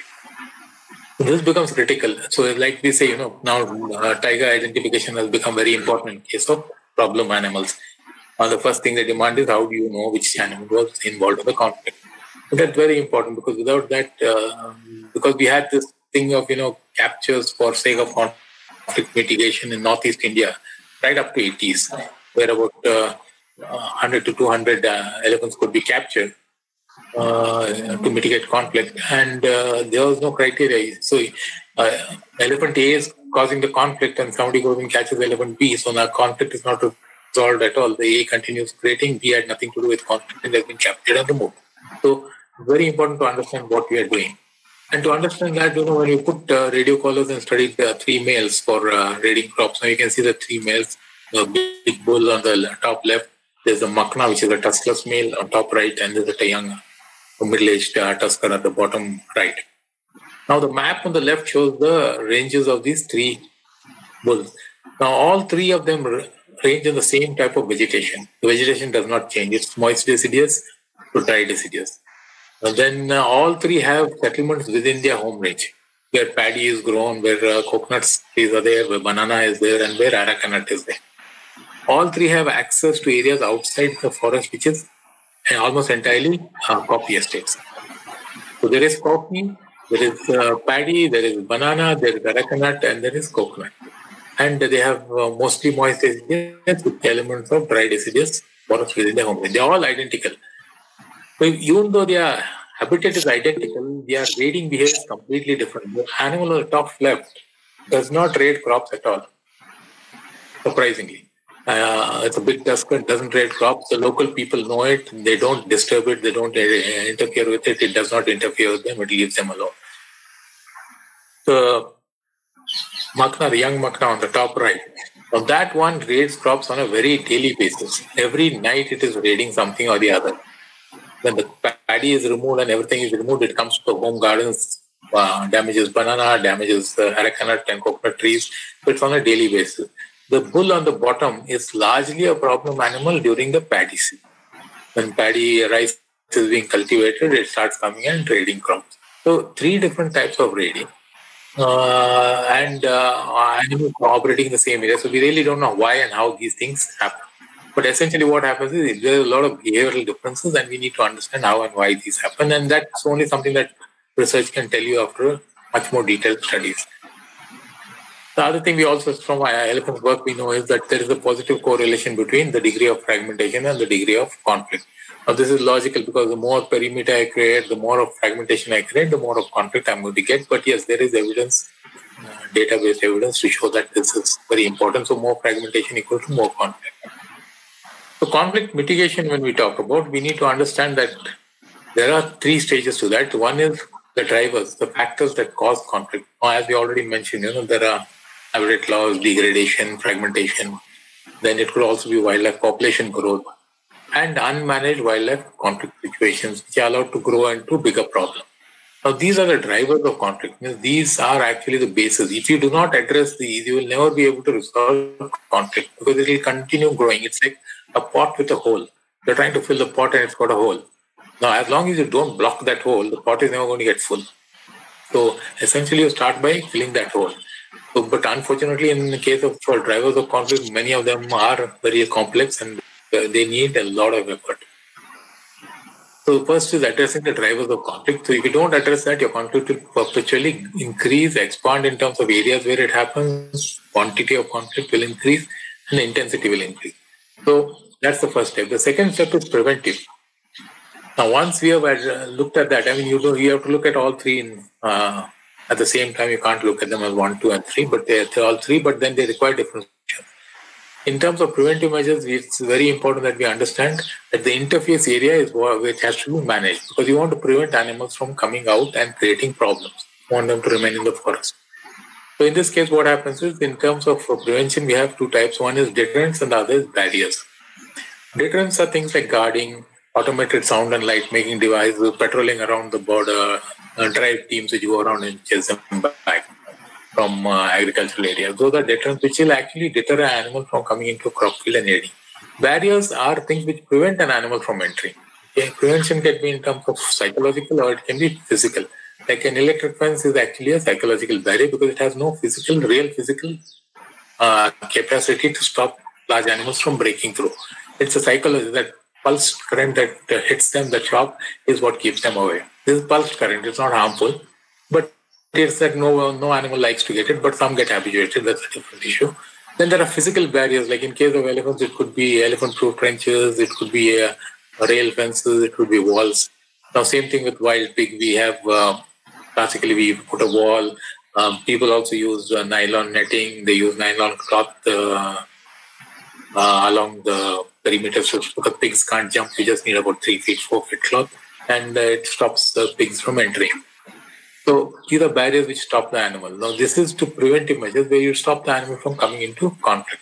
So this becomes critical. So like we say, you know, now uh, tiger identification has become very important in case of problem animals. Uh, the first thing they demand is, how do you know which animal was involved in the conflict? So that's very important, because without that, uh, because we had this thing of, you know, captures for sake of conflict mitigation in Northeast India, right up to eighties, where about uh, one hundred to two hundred uh, elephants could be captured uh, to mitigate conflict, and uh, there was no criteria. So uh, elephant A is causing the conflict, and somebody goes and catches elephant B, so now conflict is not resolved at all. The A continues creating, B had nothing to do with conflict and has been captured and removed. So very important to understand what we are doing. And to understand that, you know, when you put uh, radio collars and study the three males for uh, raiding crops, now you can see the three males, the big bull on the top left, there's a Makna, which is a tuskless male on top right, and there's a young middle-aged uh, tusker at the bottom right. Now the map on the left shows the ranges of these three bulls. Now all three of them range in the same type of vegetation. The vegetation does not change. It's moist deciduous to dry deciduous. And then uh, all three have settlements within their home range, where paddy is grown, where uh, coconut trees are there, where banana is there, and where areca nut is there. All three have access to areas outside the forest, which is uh, almost entirely uh, coffee estates. So there is coffee, there is uh, paddy, there is banana, there is areca nut, and there is coconut. And they have uh, mostly moist deciduous with elements of dry deciduous forest within their home range. They are all identical. So even though their habitat is identical, their raiding behavior is completely different. The animal on the top left does not raid crops at all, surprisingly. Uh, it's a big tusker, doesn't raid crops. The local people know it. They don't disturb it. They don't uh, interfere with it. It does not interfere with them. It leaves them alone. The Makna, the young Makna on the top right, now that one raids crops on a very daily basis. Every night it is raiding something or the other. When the paddy is removed and everything is removed, it comes to the home gardens, uh, damages banana, damages uh, areca nut and coconut trees. So it's on a daily basis. The bull on the bottom is largely a problem animal during the paddy season. When paddy rice is being cultivated, it starts coming and raiding crops. So three different types of raiding. Uh, and uh, animals operating in the same area. So we really don't know why and how these things happen. But essentially what happens is there's a lot of behavioral differences, and we need to understand how and why these happen. And that's only something that research can tell you after much more detailed studies. The other thing we also, from our elephant work, we know is that there is a positive correlation between the degree of fragmentation and the degree of conflict. Now this is logical, because the more perimeter I create, the more of fragmentation I create, the more of conflict I'm going to get. But yes, there is evidence, uh, database evidence to show that this is very important. So more fragmentation equals to more conflict. So conflict mitigation, when we talk about, we need to understand that there are three stages to that. One is the drivers, the factors that cause conflict. Now, as we already mentioned, you know, there are habitat loss, degradation, fragmentation. Then it could also be wildlife population growth and unmanaged wildlife conflict situations, which are allowed to grow into bigger problems. Now, these are the drivers of conflict. These are actually the bases. If you do not address these, you will never be able to resolve conflict, because it will continue growing. It's like a pot with a hole. You're trying to fill the pot and it's got a hole. Now, as long as you don't block that hole, the pot is never going to get full. So essentially, you start by filling that hole. So, but unfortunately, in the case of for drivers of conflict, many of them are very complex and they need a lot of effort. So first is addressing the drivers of conflict. So if you don't address that, your conflict will perpetually increase, expand in terms of areas where it happens, quantity of conflict will increase, and the intensity will increase. So that's the first step. The second step is preventive. Now, once we have looked at that, I mean, you do, you have to look at all three in, uh, at the same time. You can't look at them as one, two, and three, but they're, they're all three, but then they require different solutions. in terms of preventive measures, it's very important that we understand that the interface area is which has to be managed, because you want to prevent animals from coming out and creating problems. You want them to remain in the forest. So in this case, what happens is, in terms of prevention, we have two types. One is deterrence and the other is barriers. Deterrents are things like guarding, automated sound and light making devices, patrolling around the border, uh, drive teams which go around and chase them back from uh, agricultural areas. Those are deterrents which will actually deter an animal from coming into a crop field and aiding. Barriers are things which prevent an animal from entering. Okay? Prevention can be in terms of psychological or it can be physical. Like an electric fence is actually a psychological barrier because it has no physical, real physical uh, capacity to stop large animals from breaking through. It's a psychology that pulsed current that uh, hits them, that shock, is what keeps them away. This is pulsed current. It's not harmful, but it's that no no animal likes to get it, but some get habituated. That's a different issue. Then there are physical barriers. Like in case of elephants, it could be elephant-proof trenches, it could be uh, rail fences, it could be walls. Now, same thing with wild pig. We have, uh, classically, we put a wall. Um, people also use uh, nylon netting. They use nylon cloth uh, uh, along the perimeter, so the pigs can't jump. You just need about three feet, four feet cloth, and uh, it stops the pigs from entering. So these are barriers which stop the animal. Now, this is to preventive measures where you stop the animal from coming into conflict.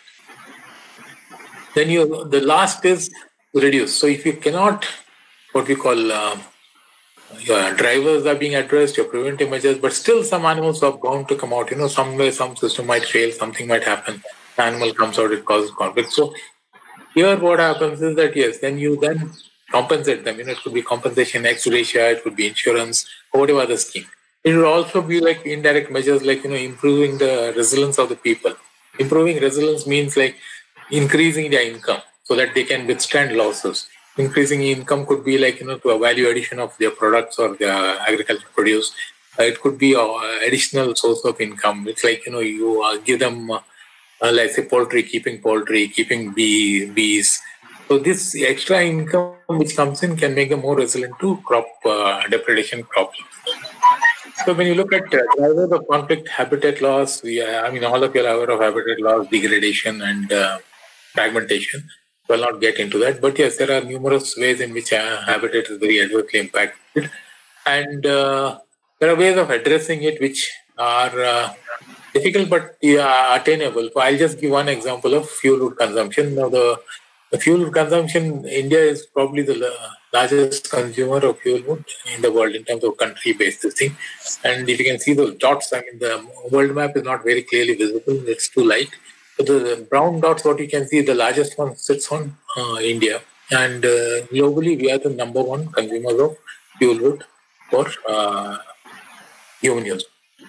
Then you, the last is to reduce. So if you cannot, what we call uh, your drivers are being addressed, your preventive measures, but still some animals are bound to come out. You know, somewhere some system might fail, something might happen. The animal comes out, it causes conflict. So here what happens is that, yes, then you then compensate them. You know, it could be compensation, ex gratia, it could be insurance, or whatever other scheme. It will also be like indirect measures like, you know, improving the resilience of the people. Improving resilience means like increasing their income so that they can withstand losses. Increasing income could be like, you know, to a value addition of their products or their agricultural produce. Uh, it could be an additional source of income. It's like, you know, you uh, give them, uh, let's say, poultry, keeping poultry, keeping bee, bees. So this extra income which comes in can make them more resilient to crop uh, depredation problems. So when you look at uh, drivers of conflict, habitat loss, we, uh, I mean, all of you are aware of habitat loss, degradation, and uh, fragmentation. So I'll not get into that. But yes, there are numerous ways in which uh, habitat is very adversely impacted. And uh, there are ways of addressing it which are uh, difficult but uh, attainable. So I'll just give one example of fuel wood consumption. Now, the, the fuel wood consumption, India is probably the largest consumer of fuel wood in the world in terms of country-based thing. And if you can see those dots, I mean, the world map is not very clearly visible. It's too light. So the brown dots, what you can see, the largest one sits on uh, India. And uh, globally, we are the number one consumers of fuel wood for uh, human use.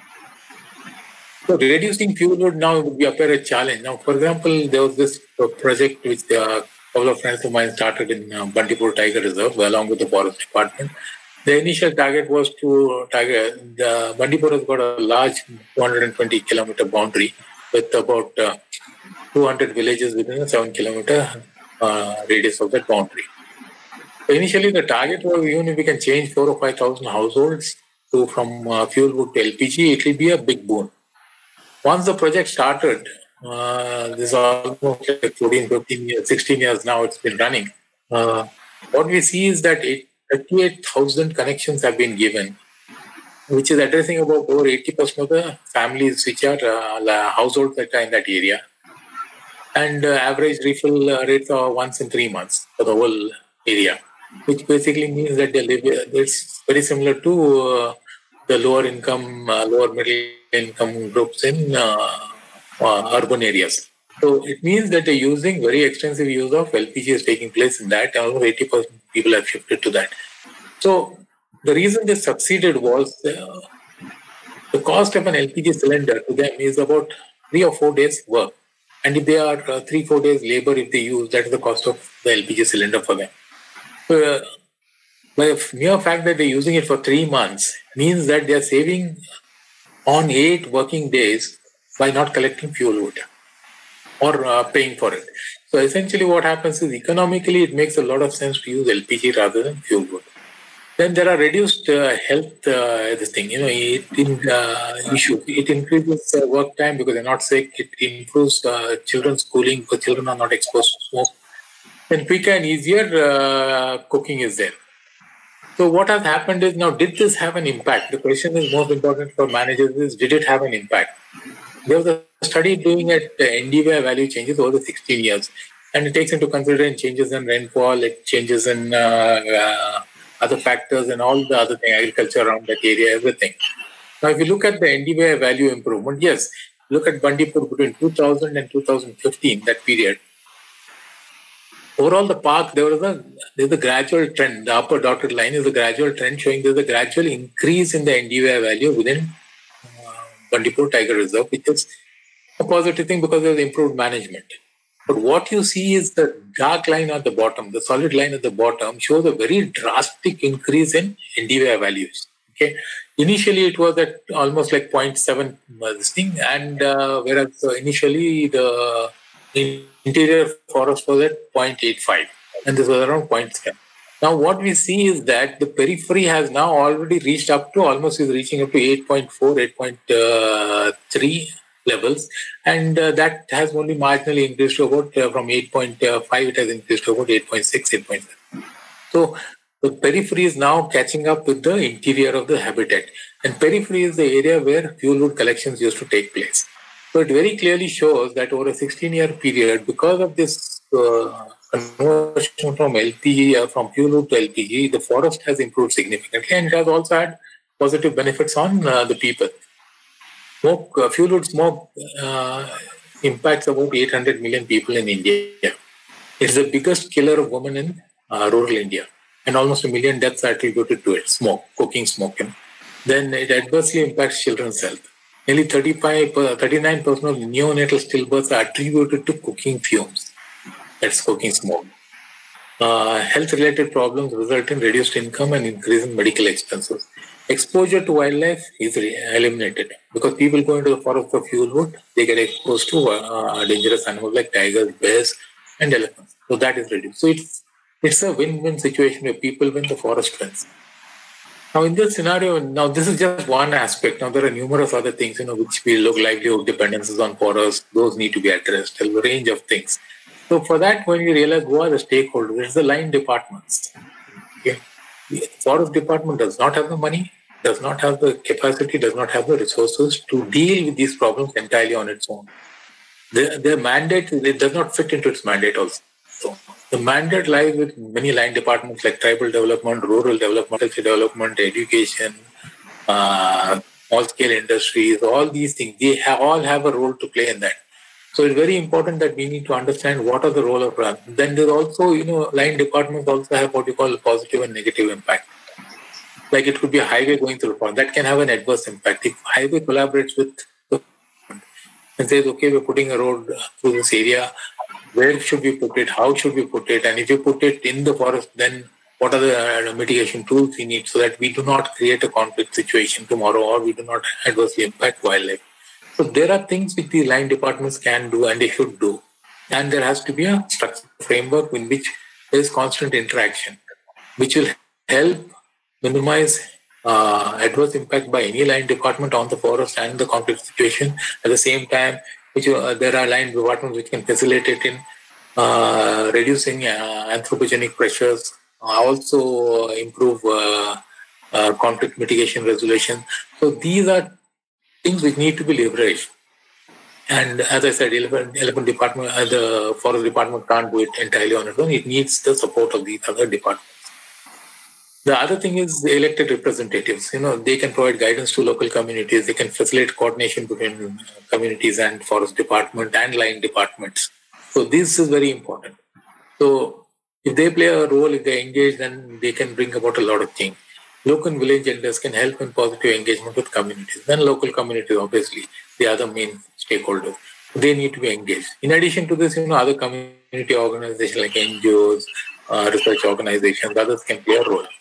So reducing fuel wood now would be appear a challenge. Now, for example, there was this project which uh, a couple of friends of mine started in uh, Bandipur Tiger Reserve along with the Forest Department. The initial target was to target, the Bandipur has got a large two hundred twenty kilometer boundary with about uh, two hundred villages within a seven kilometer uh, radius of that boundary. So initially, the target was even if we can change four or five thousand households to from uh, fuel wood to L P G, it will be a big boon. Once the project started, uh, this is almost like fourteen, fifteen years, sixteen years now it's been running. Uh, what we see is that thirty-eight thousand connections have been given, which is addressing about over eighty percent of the families which are uh, households that are in that area. And uh, average refill uh, rates are once in three months for the whole area, which basically means that they live, it's very similar to uh, the lower income, uh, lower middle income groups in uh, uh, urban areas. So it means that they're using very extensive use of L P G is taking place in that. Almost eighty percent people have shifted to that. So the reason they succeeded was uh, the cost of an L P G cylinder to them is about three or four days work. And if they are uh, three, four days labor, if they use, that is the cost of the L P G cylinder for them. So, uh, the mere fact that they're using it for three months means that they're saving on eight working days by not collecting fuel wood or uh, paying for it. So essentially what happens is economically it makes a lot of sense to use L P G rather than fuel wood. Then there are reduced uh, health uh, this thing, you know, it in, uh, issue. It increases uh, work time because they're not sick. It improves uh, children's schooling because children are not exposed to smoke. Then quicker and easier uh, cooking is there. So what has happened is now, did this have an impact? The question is most important for managers is, did it have an impact? There was a study doing at uh, N D V I value changes over the sixteen years. And it takes into consideration changes in rainfall, it changes in uh, uh, other factors and all the other things, agriculture around that area, everything. Now, if you look at the N D V I value improvement, yes, look at Bandipur between two thousand and two thousand fifteen, that period. Overall, the park, there was a there's a gradual trend. The upper dotted line is a gradual trend showing there's a gradual increase in the N D V I value within uh, Bandipur Tiger Reserve, which is a positive thing because there's improved management. But what you see is the dark line at the bottom, the solid line at the bottom shows a very drastic increase in N D V I values. Okay, initially it was at almost like zero point seven uh, this thing, and uh, whereas uh, initially the interior forest was at zero point eight five, and this was around zero point seven. Now what we see is that the periphery has now already reached up to almost is reaching up to eight point four, eight point three. Levels, and uh, that has only marginally increased to about uh, from eight point five, it has increased to about eight point six, eight point seven. So the periphery is now catching up with the interior of the habitat, and periphery is the area where fuel wood collections used to take place. So it very clearly shows that over a sixteen year period, because of this uh, conversion from L P G, uh, from fuel wood to L P G, the forest has improved significantly, and it has also had positive benefits on uh, the people. Smoke, uh, fuel wood smoke uh, impacts about eight hundred million people in India. It's the biggest killer of women in uh, rural India, and almost a million deaths are attributed to it, smoke, cooking smoke. You know. Then it adversely impacts children's health. Nearly thirty-five, thirty-nine percent of neonatal stillbirths are attributed to cooking fumes. That's cooking smoke. Uh, health-related problems result in reduced income and increase in medical expenses. Exposure to wildlife is eliminated because people go into the forest for fuel wood, they get exposed to uh, dangerous animals like tigers, bears, and elephants. So that is reduced. So it's it's a win-win situation where people win, the forest wins. Now in this scenario, now this is just one aspect. Now there are numerous other things, you know, which we look livelihood dependencies on forests. Those need to be addressed. There's a range of things. So for that, when you realize who are the stakeholders, it's the line departments. Okay. The forest department does not have the money, does not have the capacity, does not have the resources to deal with these problems entirely on its own. The, their mandate, it does not fit into its mandate also. So the mandate lies with many line departments like tribal development, rural development, development, education, uh, small-scale industries, all these things. They have, all have a role to play in that. So it's very important that we need to understand what are the role of R A M. Then there's also, you know, line departments also have what you call positive and negative impact. Like it could be a highway going through the forest. That can have an adverse impact. If highway collaborates with the and says, okay, we're putting a road through this area, where should we put it? How should we put it? And if you put it in the forest, then what are the uh, mitigation tools we need so that we do not create a conflict situation tomorrow or we do not adversely impact wildlife? So there are things which the line departments can do and they should do. And there has to be a structured framework in which there is constant interaction, which will help minimize uh, adverse impact by any line department on the forest and the conflict situation. At the same time, which uh, there are line departments which can facilitate in uh, reducing uh, anthropogenic pressures, uh, also improve uh, uh, conflict mitigation resolution. So these are things which need to be leveraged. And as I said, elephant, elephant department, uh, the forest department can't do it entirely on its own. It needs the support of these other departments. The other thing is the elected representatives. You know, they can provide guidance to local communities. They can facilitate coordination between communities and forest department and line departments. So this is very important. So if they play a role, if they engage, then they can bring about a lot of change. Local and village elders can help in positive engagement with communities. Then local communities, obviously, the other main stakeholders. They need to be engaged. In addition to this, you know, other community organizations like N G Os, uh, research organizations, others can play a role.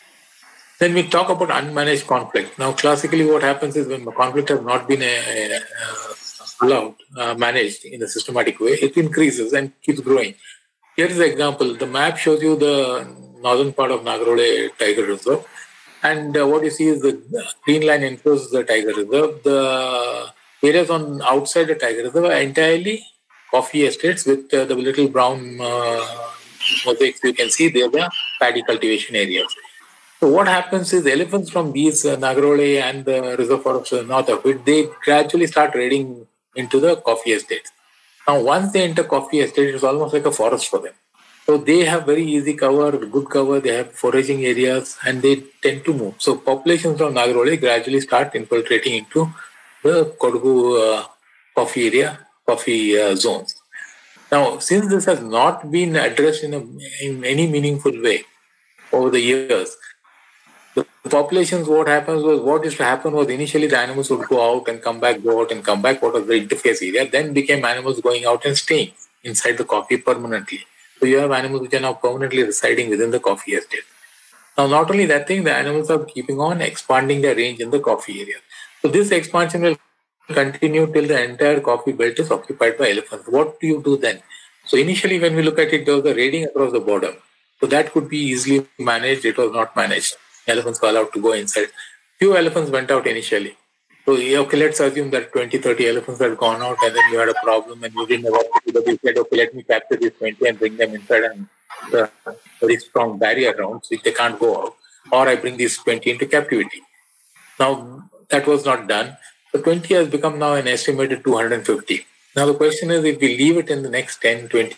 Then we talk about unmanaged conflict. Now, classically, what happens is when the conflict has not been uh, allowed, uh, managed in a systematic way, it increases and keeps growing. Here is the example. The map shows you the northern part of Nagarhole Tiger Reserve. And uh, what you see is the green line encloses the Tiger Reserve. The areas on outside the Tiger Reserve are entirely coffee estates with uh, the little brown uh, mosaics you can see. They are the paddy cultivation areas. So what happens is elephants from these uh, Nagarhole and the reserve forests north of it, they gradually start raiding into the coffee estates. Now, once they enter coffee estate, it's almost like a forest for them. So they have very easy cover, good cover, they have foraging areas, and they tend to move. So populations from Nagarhole gradually start infiltrating into the Kodagu uh, coffee area, coffee uh, zones. Now, since this has not been addressed in, a, in any meaningful way over the years, the populations, what happens was, what used to happen was initially the animals would go out and come back, go out and come back, what was the interface area, then became animals going out and staying inside the coffee permanently. So you have animals which are now permanently residing within the coffee estate. Now, not only that thing, the animals are keeping on expanding their range in the coffee area. So this expansion will continue till the entire coffee belt is occupied by elephants. What do you do then? So initially when we look at it, there was a raiding across the border. So that could be easily managed. It was not managed. Elephants were allowed to go inside. Few elephants went out initially. So, okay, let's assume that twenty, thirty elephants had gone out and then you had a problem and you didn't know what to do. But you said, okay, let me capture these twenty and bring them inside and the very strong barrier around so they can't go out. Or I bring these twenty into captivity. Now, that was not done. So twenty has become now an estimated two hundred fifty. Now, the question is, if we leave it in the next ten, twenty.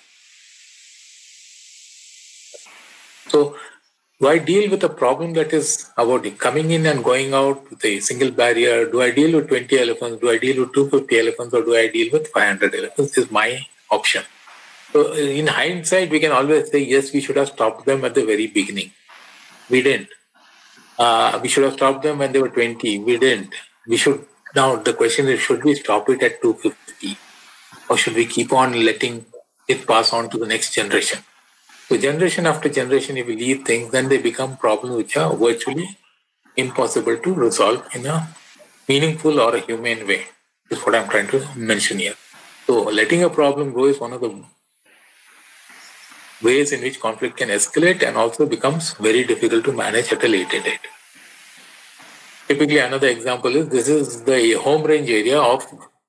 So, do I deal with a problem that is about coming in and going out with a single barrier? Do I deal with twenty elephants? Do I deal with two hundred fifty elephants? Or do I deal with five hundred elephants? This is my option. So in hindsight, we can always say, yes, we should have stopped them at the very beginning. We didn't. Uh, we should have stopped them when they were twenty. We didn't. We should. Now, the question is, should we stop it at two hundred fifty? Or should we keep on letting it pass on to the next generation? So generation after generation, if we leave things, then they become problems which are virtually impossible to resolve in a meaningful or a humane way. Is what I'm trying to mention here. So letting a problem go is one of the ways in which conflict can escalate and also becomes very difficult to manage at a later date. Typically, another example is this is the home range area of,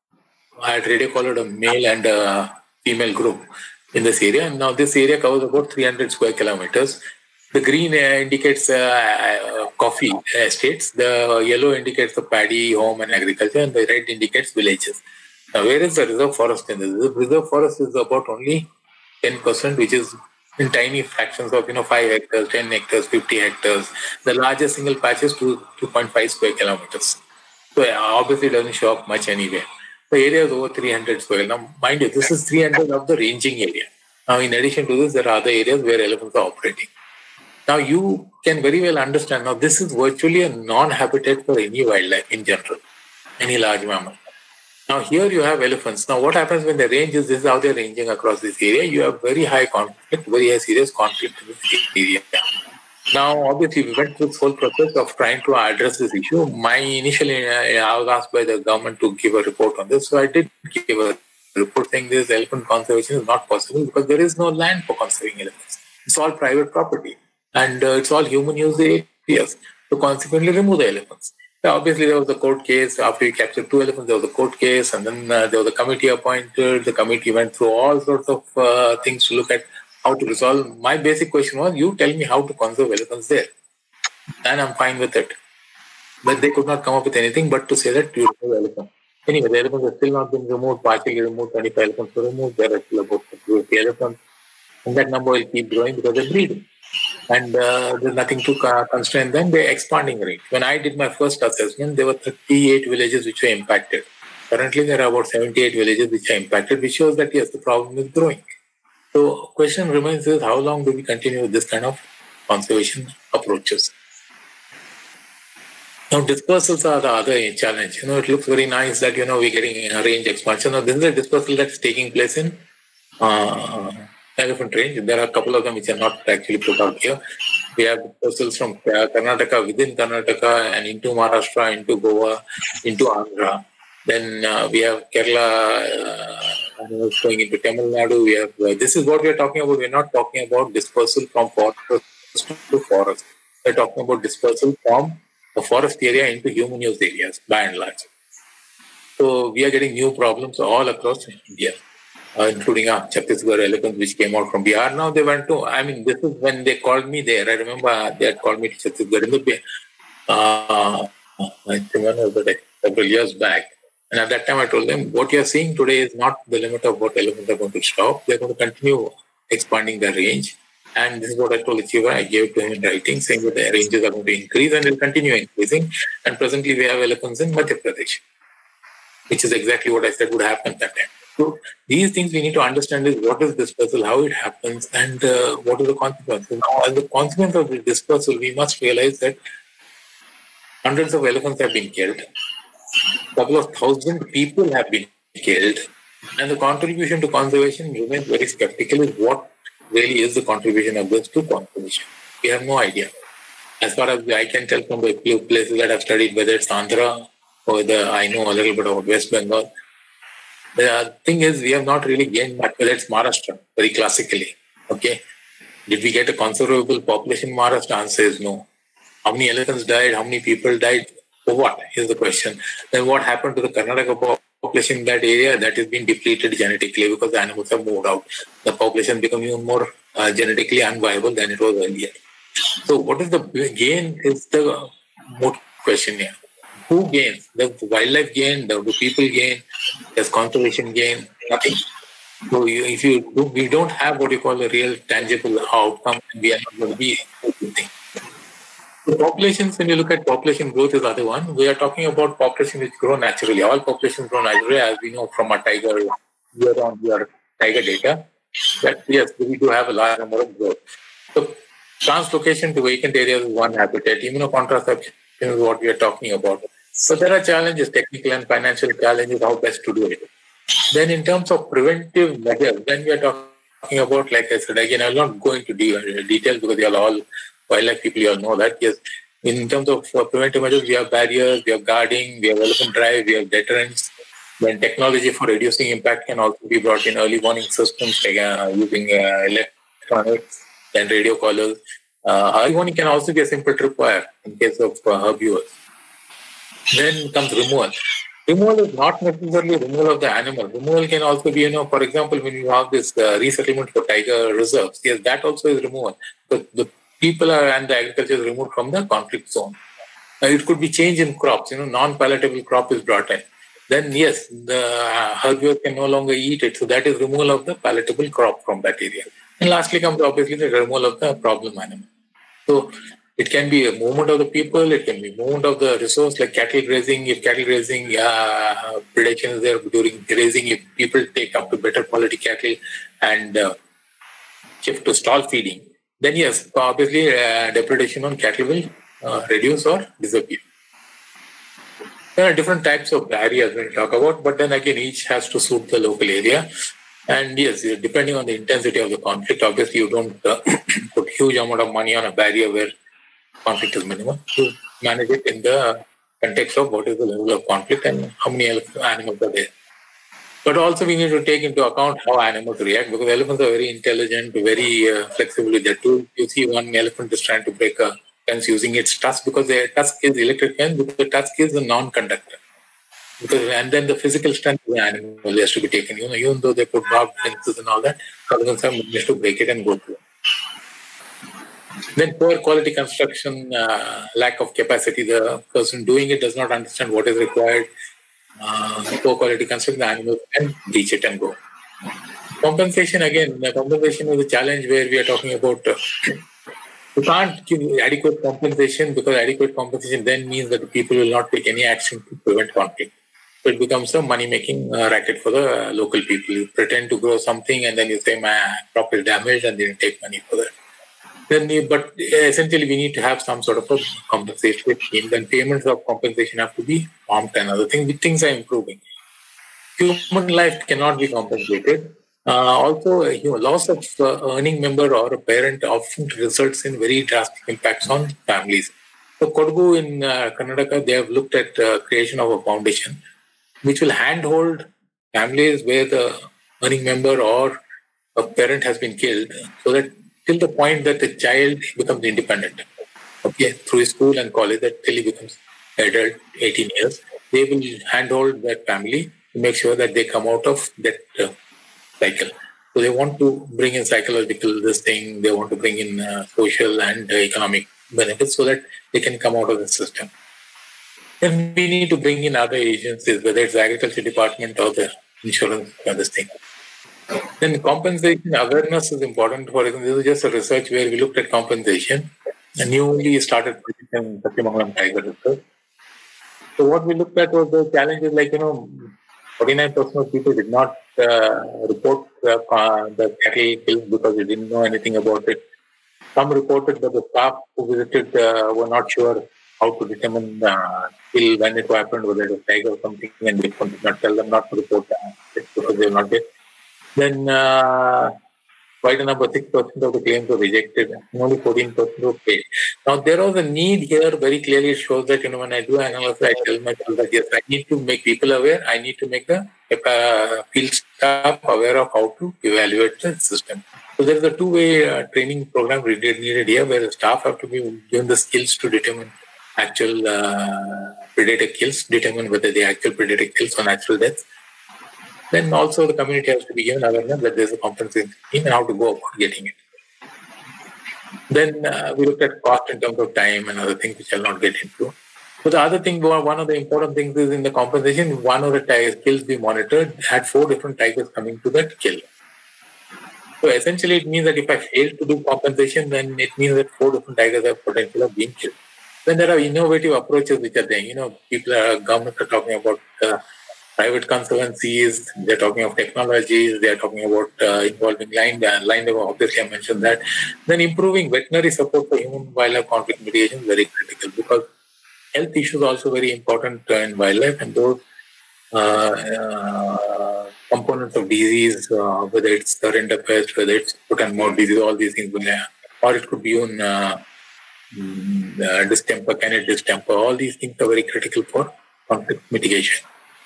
I had already called it a male and a female group in this area. And now this area covers about three hundred square kilometers. The green uh, indicates uh, uh, coffee estates. The yellow indicates the paddy, home and agriculture. And the red indicates villages. Now, where is the reserve forest in this? The reserve forest is about only ten percent, which is in tiny fractions of, you know, five hectares, ten hectares, fifty hectares. The largest single patch is two point five square kilometers. So yeah, obviously it doesn't show up much anywhere. The area is over three hundred square. Now, mind you, this is three hundred of the ranging area. Now, in addition to this, there are other areas where elephants are operating. Now, you can very well understand, now this is virtually a non-habitat for any wildlife in general, any large mammal. Now, here you have elephants. Now, what happens when the range is, this is how they're ranging across this area, you have very high conflict, very high serious conflict in this area. Now, obviously, we went through this whole process of trying to address this issue. My initially, uh, I was asked by the government to give a report on this. So I did give a report saying this elephant conservation is not possible because there is no land for conserving elephants. It's all private property and uh, it's all human use areas. So consequently, remove the elephants. Now, obviously, there was a court case. After we captured two elephants, there was a court case and then uh, there was a committee appointed. The committee went through all sorts of uh, things to look at how to resolve. My basic question was, you tell me how to conserve elephants there. And I'm fine with it. But they could not come up with anything but to say that you remove elephants. Anyway, the elephants have still not been removed, partially removed, twenty-five elephants were removed. There are still about fifty elephants. And that number will keep growing because they're breeding. And uh, there's nothing to uh, constrain them. They're expanding range. When I did my first assessment, there were thirty-eight villages which were impacted. Currently, there are about seventy-eight villages which are impacted, which shows that, yes, the problem is growing. So question remains is, how long do we continue with this kind of conservation approaches? Now, dispersals are the other challenge. You know, it looks very nice that, you know, we're getting a range expansion. Now, this is a dispersal that's taking place in uh, elephant range. There are a couple of them which are not actually put out here. We have dispersals from Karnataka, within Karnataka and into Maharashtra, into Goa, into Andhra. Then uh, we have Kerala uh, animals going into Tamil Nadu. We have uh, this is what we are talking about. We are not talking about dispersal from forest to forest. We're talking about dispersal from the forest area into human use areas, by and large. So we are getting new problems all across India, uh, including uh, Chhattisgarh elephants, which came out from Bihar. Now they went to, I mean, this is when they called me there. I remember they had called me to Chhattisgarh in the, uh, I think one was the, several years back. And at that time, I told them, what you're seeing today is not the limit of what elephants are going to stop. They're going to continue expanding their range. And this is what I told Achiever. I gave it to him in writing, saying that the ranges are going to increase and will continue increasing. And presently, we have elephants in Madhya Pradesh, which is exactly what I said would happen at that time. So these things we need to understand is what is dispersal, how it happens, and uh, what are the consequences. Now, as the consequence of the dispersal, we must realize that hundreds of elephants have been killed. A couple of thousand people have been killed, and the contribution to conservation remains very skeptical. Is what really is the contribution of this to conservation? We have no idea. As far as I can tell from the few places that I've studied, whether it's Andhra or the I know a little bit of West Bengal, the thing is we have not really gained much. Whether it's Maharashtra, very classically, okay. Did we get a conservable population in Maharashtra? Answer is no. How many elephants died? How many people died? For what is the question? Then what happened to the Karnataka population in that area? That has been depleted genetically because the animals have moved out. The population become even more uh, genetically unviable than it was earlier. So what is the gain is the more question here. Who gains? Does the wildlife gain? Does the people gain? Does conservation gain? Nothing. So you, if you do, we don't have what you call a real tangible outcome, we are not going to be anything. The populations, when you look at population growth is the other one. We are talking about population which grow naturally. All populations grow naturally, as we know from our tiger year on year tiger data. That yes, we do have a large number of growth. So translocation to vacant areas is one habitat. Immunocontraception is what we are talking about. So there are challenges, technical and financial challenges, how best to do it. Then in terms of preventive measures, then we are talking about, like I said, again, I'm not going to de- detail because you are all wildlife people, you all know that. Yes, in terms of uh, preventive measures, we have barriers, we have guarding, we have elephant drive, we have deterrence. Then technology for reducing impact can also be brought in, early warning systems like, uh, using uh, electronics, then radio collars. Uh, early warning can also be a simple tripwire in case of uh, herbivores. Then comes removal. Removal is not necessarily removal of the animal. Removal can also be, you know, for example, when you have this uh, resettlement for tiger reserves, yes, that also is removal. But the people are, and the agriculture is removed from the conflict zone. Uh, it could be change in crops, you know, non-palatable crop is brought in. Then, yes, the uh, herbivore can no longer eat it. So that is removal of the palatable crop from that area. And lastly comes obviously the removal of the problem animal. So it can be a movement of the people, it can be movement of the resource like cattle grazing. If cattle grazing uh, predation is there during grazing, if people take up to better quality cattle and uh, shift to stall feeding, then yes, obviously uh, depredation on cattle will uh, reduce or disappear. There are different types of barriers when we talk about, but then again, each has to suit the local area. And yes, depending on the intensity of the conflict, obviously you don't uh, put huge amount of money on a barrier where conflict is minimal. You manage it in the context of what is the level of conflict and how many animals are there. But also we need to take into account how animals react, because elephants are very intelligent, very uh, flexible with their tools. You see one elephant is trying to break a fence using its tusk, because their tusk is electric fence, because the tusk is a non-conductor. Because, and then the physical strength of the animal has to be taken. You know, even though they put barbed fences and all that, elephants have managed to break it and go through. Then poor quality construction, uh, lack of capacity. The person doing it does not understand what is required. Uh, poor quality construction, the animal can reach it and go. Compensation, again, the compensation is a challenge where we are talking about uh, you can't give adequate compensation, because adequate compensation then means that the people will not take any action to prevent conflict. So it becomes a money-making uh, racket for the uh, local people. You pretend to grow something and then you say, my crop is damaged, and then take money for that. Then, you, but essentially we need to have some sort of a compensation scheme. Then payments of compensation have to be prompt and other things. Things are improving. Human life cannot be compensated. Uh, also, you know, loss of uh, earning member or a parent often results in very drastic impacts on families. So Kodagu in uh, Karnataka, they have looked at uh, creation of a foundation which will handhold families where the earning member or a parent has been killed, so that till the point that the child becomes independent. Okay, through school and college, that till he becomes adult, eighteen years, they will handhold their family to make sure that they come out of that uh, cycle. So they want to bring in psychological this thing, they want to bring in uh, social and uh, economic benefits so that they can come out of the system. Then we need to bring in other agencies, whether it's the agriculture department or the insurance or this thing. Then compensation awareness is important. For example, this is just a research where we looked at compensation and newly started in Satyamangalam Tiger Reserve. So what we looked at was the challenges like, you know, forty-nine percent of people did not uh, report uh, the cattle killed because they didn't know anything about it. Some reported that the staff who visited uh, were not sure how to determine uh, till when it happened, whether it was tiger or something, and they could not tell them not to report uh, because they were not there. Then uh, quite a number, six percent of the claims were rejected, and only fourteen percent were paid. Now, there was a need here, very clearly it shows that, you know, when I do analysis, I tell myself that, yes, I need to make people aware, I need to make the uh, field staff aware of how to evaluate the system. So there is a two-way uh, training program needed here, where the staff have to be given the skills to determine actual uh, predator kills, determine whether the actual predator kills or natural deaths. Then also the community has to be given awareness that there's a compensation scheme and how to go about getting it. Then uh, we looked at cost in terms of time and other things which I'll not get into. So the other thing, one of the important things is in the compensation, one of the tigers kills we monitored had four different tigers coming to that kill. So essentially it means that if I fail to do compensation, then it means that four different tigers have potential of being killed. Then there are innovative approaches which are there. You know, people are, governments are talking about uh, private conservancies, they're talking of technologies, they're talking about uh, involving line, uh, line level, obviously I mentioned that. Then improving veterinary support for human-wildlife conflict mediation is very critical because health issues are also very important uh, in wildlife, and those uh, uh, components of disease, uh, whether it's surrender pest, whether it's foot and mouth disease, all these things, or it could be on uh, uh, distemper, canid distemper, all these things are very critical for conflict mitigation.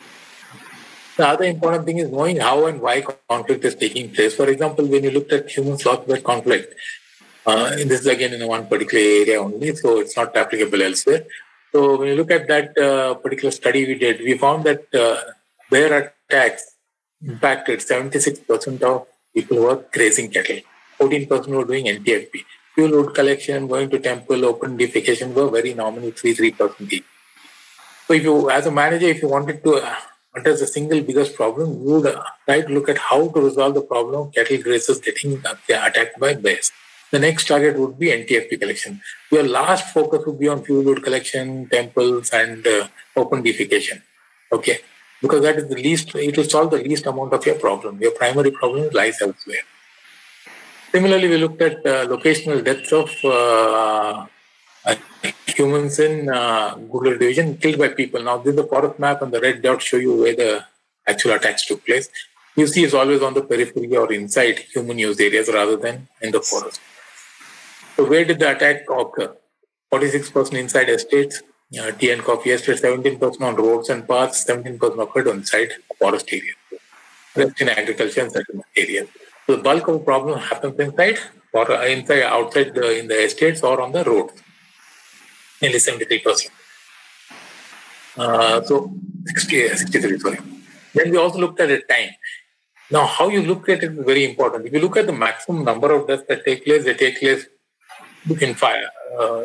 The other important thing is knowing how and why conflict is taking place. For example, when you looked at human sloth-bear conflict, uh, this is again in one particular area only, so it's not applicable elsewhere. So when you look at that uh, particular study we did, we found that uh, bear attacks impacted seventy-six percent of people who were grazing cattle. fourteen percent were doing N T F P. Fuel wood collection, going to temple, open defecation were very nominal, three to three percent each. So if you, as a manager, if you wanted to uh, address the single biggest problem, you would uh, try to look at how to resolve the problem of cattle grazers getting uh, attacked by bears. The next target would be N T F P collection. Your last focus would be on fuel wood collection, temples, and uh, open defecation. Okay, because that is the least, it will solve the least amount of your problem. Your primary problem lies elsewhere. Similarly, we looked at uh, locational deaths of uh, uh, humans in uh, Gujarat division killed by people. Now, this is the forest map, and the red dots show you where the actual attacks took place. You see, it's always on the periphery or inside human use areas rather than in the forest. So, where did the attack occur? forty-six percent inside estates, uh, tea and coffee estates, seventeen percent on roads and paths, seventeen percent occurred inside forest areas, rest in agriculture and settlement areas. So the bulk of the problem happens inside or inside, outside the, in the estates or on the road. Nearly seventy-three percent. Uh, so sixty, sixty-three, sorry. Then we also looked at the time. Now, how you look at it is very important. If you look at the maximum number of deaths that take place, they take place between fire, uh,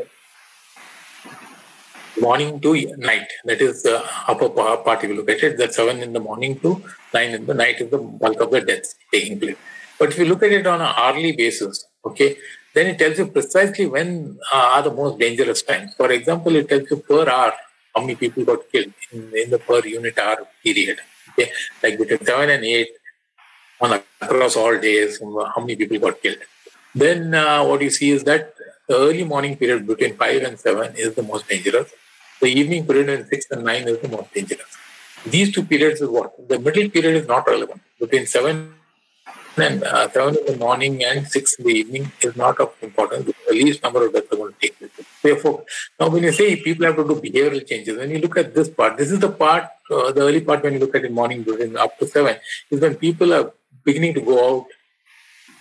morning to night. That is the upper part. If you look at it, that's seven in the morning to nine in the night is the bulk of the deaths taking place. But if you look at it on an hourly basis, okay, then it tells you precisely when uh, are the most dangerous times. For example, it tells you per hour how many people got killed in, in the per unit hour period. Okay, like between seven and eight on across all days, how many people got killed. Then uh, what you see is that the early morning period between five and seven is the most dangerous. The evening period between six and nine is the most dangerous. These two periods is what? The middle period is not relevant. Between seven and uh, seven in the morning and six in the evening is not of importance because the least number of deaths are going to take place. Therefore, now when you say people have to do behavioral changes, when you look at this part, this is the part, uh, the early part when you look at the morning between up to seven, is when people are beginning to go out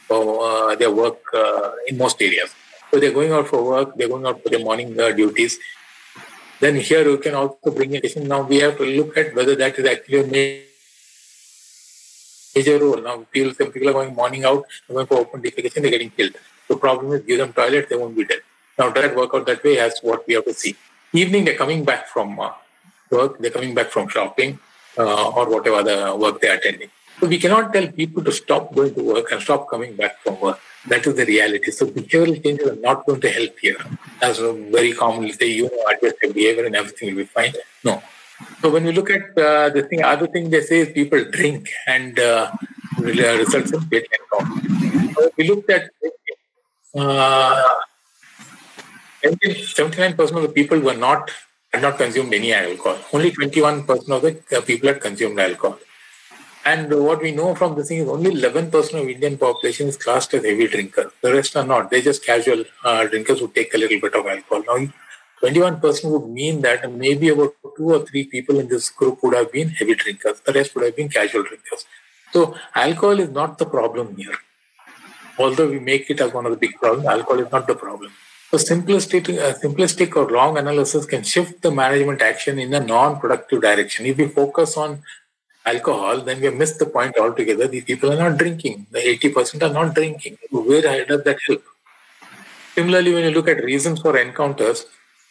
for uh, their work uh, in most areas. So they're going out for work, they're going out for their morning uh, duties. Then here you can also bring a question. Now we have to look at whether that is actually a major role. Now people, some people are going morning out, they're going for open defecation, they're getting killed. The problem is give them toilet, they won't be dead. Now does that work out that way? That's what we have to see. Evening they're coming back from uh, work, they're coming back from shopping uh, or whatever other work they're attending. So we cannot tell people to stop going to work and stop coming back from work. That is the reality. So behavioral changes are not going to help here. As very commonly say, you know, adjust your behavior and everything will be fine. No. So when we look at uh, the thing, other thing they say is people drink and uh, results in weight loss. So we looked at uh, seventy-nine percent of the people were not had not consumed any alcohol. Only twenty-one percent of the people had consumed alcohol. And what we know from this thing is only eleven percent of Indian population is classed as heavy drinkers. The rest are not. They're just casual uh, drinkers who take a little bit of alcohol. Now, twenty-one percent would mean that maybe about two or three people in this group would have been heavy drinkers. The rest would have been casual drinkers. So alcohol is not the problem here. Although we make it as one of the big problems, alcohol is not the problem. So simplistic, uh, simplistic or wrong analysis can shift the management action in a non-productive direction. If we focus on alcohol, then we have missed the point altogether. These people are not drinking. The eighty percent are not drinking. Where does that help? Similarly, when you look at reasons for encounters,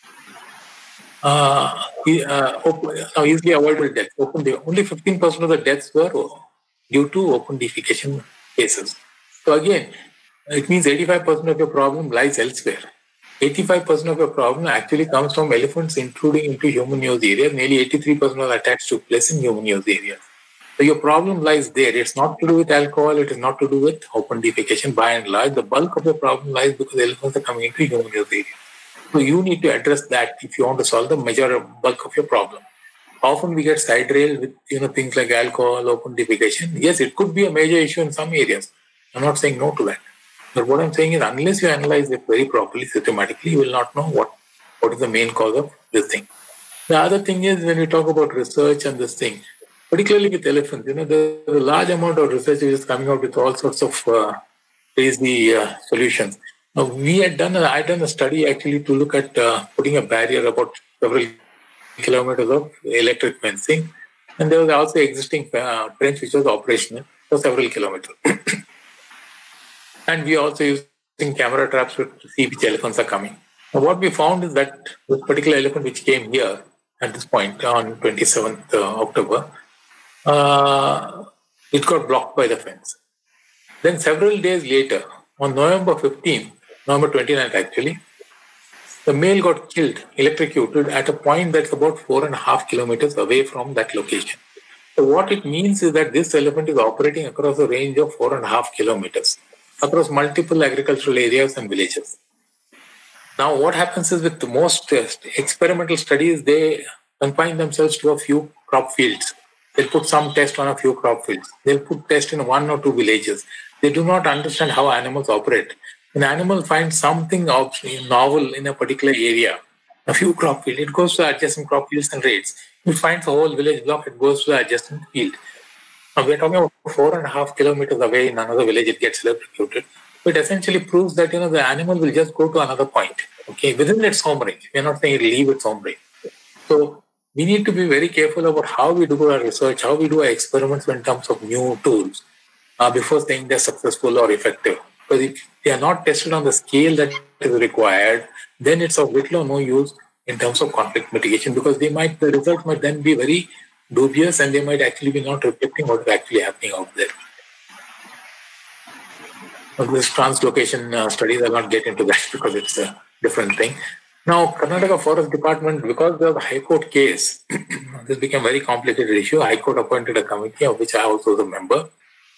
uh, uh, open, now easily avoidable deaths. Open, only fifteen percent of the deaths were due to open defecation cases. So again, it means eighty-five percent of your problem lies elsewhere. eighty-five percent of your problem actually comes from elephants intruding into human use areas. Nearly eighty-three percent of the attacks took place in human use areas. So your problem lies there. It's not to do with alcohol. It is not to do with open defecation. By and large, the bulk of the problem lies because elephants are coming into human use areas. So you need to address that if you want to solve the major bulk of your problem. Often we get side railed with you know things like alcohol, open defecation. Yes, it could be a major issue in some areas. I'm not saying no to that. But what I'm saying is unless you analyze it very properly, systematically, you will not know what, what is the main cause of this thing. The other thing is when we talk about research and this thing, particularly with elephants, you know, there's a large amount of research which is coming out with all sorts of uh, crazy uh, solutions. Now, we had done, a, I had done a study actually to look at uh, putting a barrier about several kilometers of electric fencing. And there was also existing uh, trench which was operational for several kilometers. And we also using camera traps to see which elephants are coming. Now, what we found is that this particular elephant which came here at this point on twenty-seventh uh, October, uh, it got blocked by the fence. Then several days later, on November fifteenth, November twenty-ninth actually, the male got killed, electrocuted at a point that's about four and a half kilometers away from that location. So what it means is that this elephant is operating across a range of four and a half kilometers. Across multiple agricultural areas and villages. Now, what happens is with the most uh, experimental studies, they confine themselves to a few crop fields. They'll put some test on a few crop fields. They'll put test in one or two villages. They do not understand how animals operate. An animal finds something novel in a particular area, a few crop fields, it goes to adjacent crop fields and raids. If it finds a whole village block, it goes to the adjacent field. Now, we're talking about four and a half kilometers away in another village, it gets electrocuted. It essentially proves that, you know, the animal will just go to another point, okay, within its home range. We're not saying it'll leave its home range. So we need to be very careful about how we do our research, how we do our experiments in terms of new tools uh, before saying they're successful or effective. Because if they are not tested on the scale that is required, then it's of little or no use in terms of conflict mitigation, because they might, the result might then be very dubious and they might actually be not reflecting what is actually happening out there. Now, this translocation uh, studies, I'll not get into that because it's a different thing. Now, Karnataka Forest Department, because of the High Court case, this became a very complicated issue. High Court appointed a committee of which I also was a member.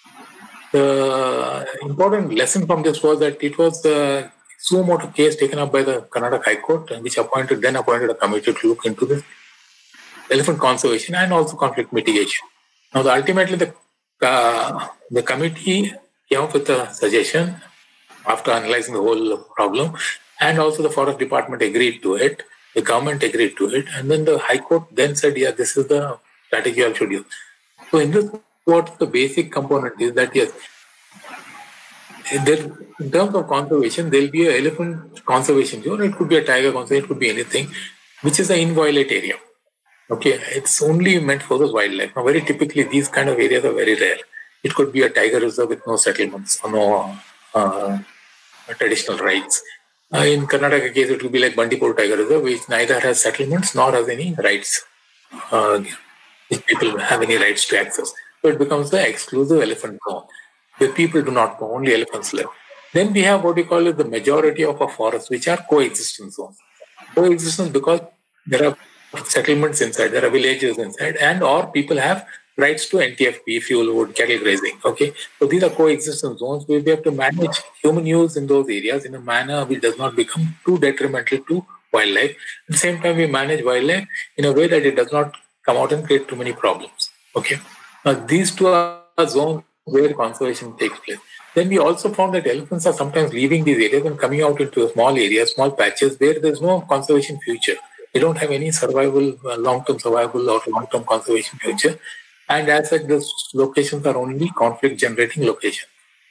The important lesson from this was that it was the suo motu case taken up by the Karnataka High Court, which appointed then appointed a committee to look into this elephant conservation and also conflict mitigation. Now, the, ultimately, the uh, the committee came up with a suggestion after analyzing the whole problem, and also the Forest Department agreed to it. The government agreed to it, and then the High Court then said, "Yeah, this is the strategy I should use." So, in this, what the basic component is that yes, there, in terms of conservation, there will be an elephant conservation zone. It could be a tiger conservation, it could be anything, which is an inviolate area. Okay, it's only meant for the wildlife. Now, very typically, these kind of areas are very rare. It could be a tiger reserve with no settlements or no uh, traditional rights. Uh, in Karnataka case, it would be like Bandipur Tiger Reserve, which neither has settlements nor has any rights. Uh, if people have any rights to access. So it becomes the exclusive elephant zone, where people do not go, only elephants live. Then we have what we call it the majority of a forest, which are coexistence zones. Coexistence because there are settlements inside, there are villages inside, and or people have rights to N T F P, fuel wood, cattle grazing. Okay, so these are coexistence zones where we have to manage human use in those areas in a manner which does not become too detrimental to wildlife. At the same time, we manage wildlife in a way that it does not come out and create too many problems. Okay, now these two are zones where conservation takes place. Then we also found that elephants are sometimes leaving these areas and coming out into small areas, small patches where there's no conservation future. They don't have any survival, uh, long-term survival or long-term conservation future. And as such, those locations are only conflict-generating locations.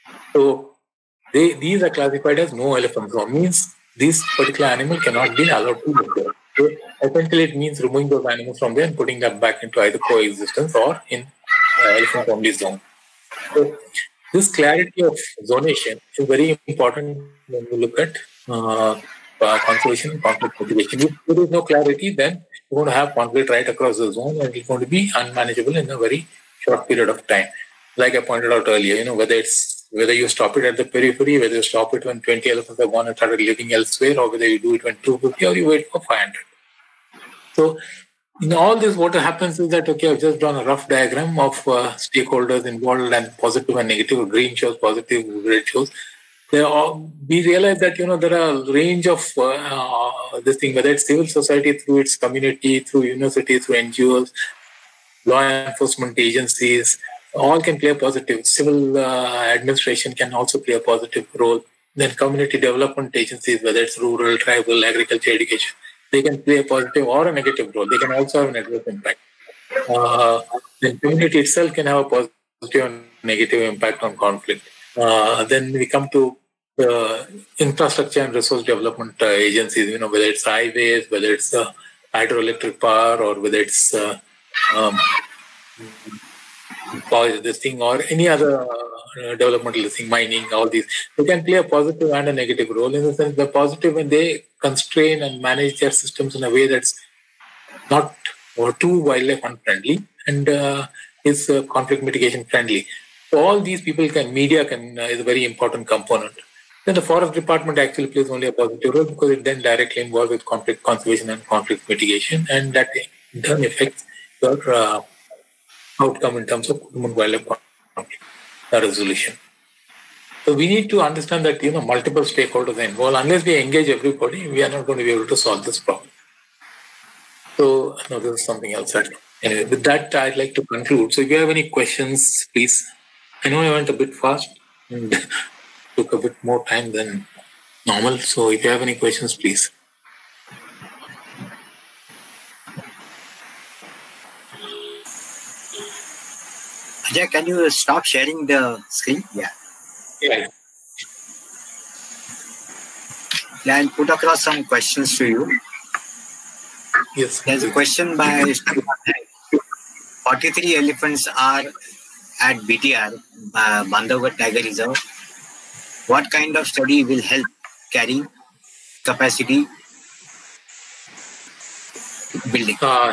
So they, these are classified as no elephant zone. Means this particular animal cannot be allowed to live there. So essentially, it means removing those animals from there and putting them back into either coexistence or in uh, elephant-only zone. So this clarity of zonation is very important when we look at uh, uh, conservation and conflict mitigation. If there is no clarity, then you're going to have conflict right across the zone, and it's going to be unmanageable in a very short period of time. Like I pointed out earlier, you know, whether it's whether you stop it at the periphery, whether you stop it when twenty elephants have gone and started living elsewhere, or whether you do it when two hundred fifty, or you wait for five hundred. So in all this, what happens is that, okay, I've just drawn a rough diagram of uh, stakeholders involved, and positive and negative. Green shows positive, red shows. There are, we realize that, you know, there are a range of uh, uh, this thing, whether it's civil society through its community, through university, through N G Os, law enforcement agencies, all can play a positive. Civil uh, administration can also play a positive role. Then community development agencies, whether it's rural, tribal, agriculture, education, they can play a positive or a negative role. They can also have an adverse impact. Uh, the community itself can have a positive and negative impact on conflict. Uh, then we come to uh, infrastructure and resource development uh, agencies, you know, whether it's highways, whether it's uh, hydroelectric power, or whether it's uh, um, power, this thing, or any other uh, developmental thing, mining, all these. They can play a positive and a negative role. In the sense, the positive when they constrain and manage their systems in a way that's not or too wildlife unfriendly and uh, is uh, conflict mitigation friendly. So all these people can, media can uh, is a very important component. Then the forest department actually plays only a positive role because it then directly involved with conflict conservation and conflict mitigation, and that in turn affects your uh, outcome in terms of human wildlife conflict resolution. So we need to understand that, you know, multiple stakeholders are involved. Unless we engage everybody, we are not going to be able to solve this problem. So no, this is something else. Anyway, with that, I'd like to conclude. So if you have any questions, please. I know I went a bit fast and took a bit more time than normal. So if you have any questions, please. Ajay, can you stop sharing the screen? Yeah. Yeah. Yeah, I'll put across some questions to you. Yes. There's a question by forty-three elephants are at B T R, uh, Bandhavgarh Tiger Reserve. What kind of study will help carrying capacity building? Uh,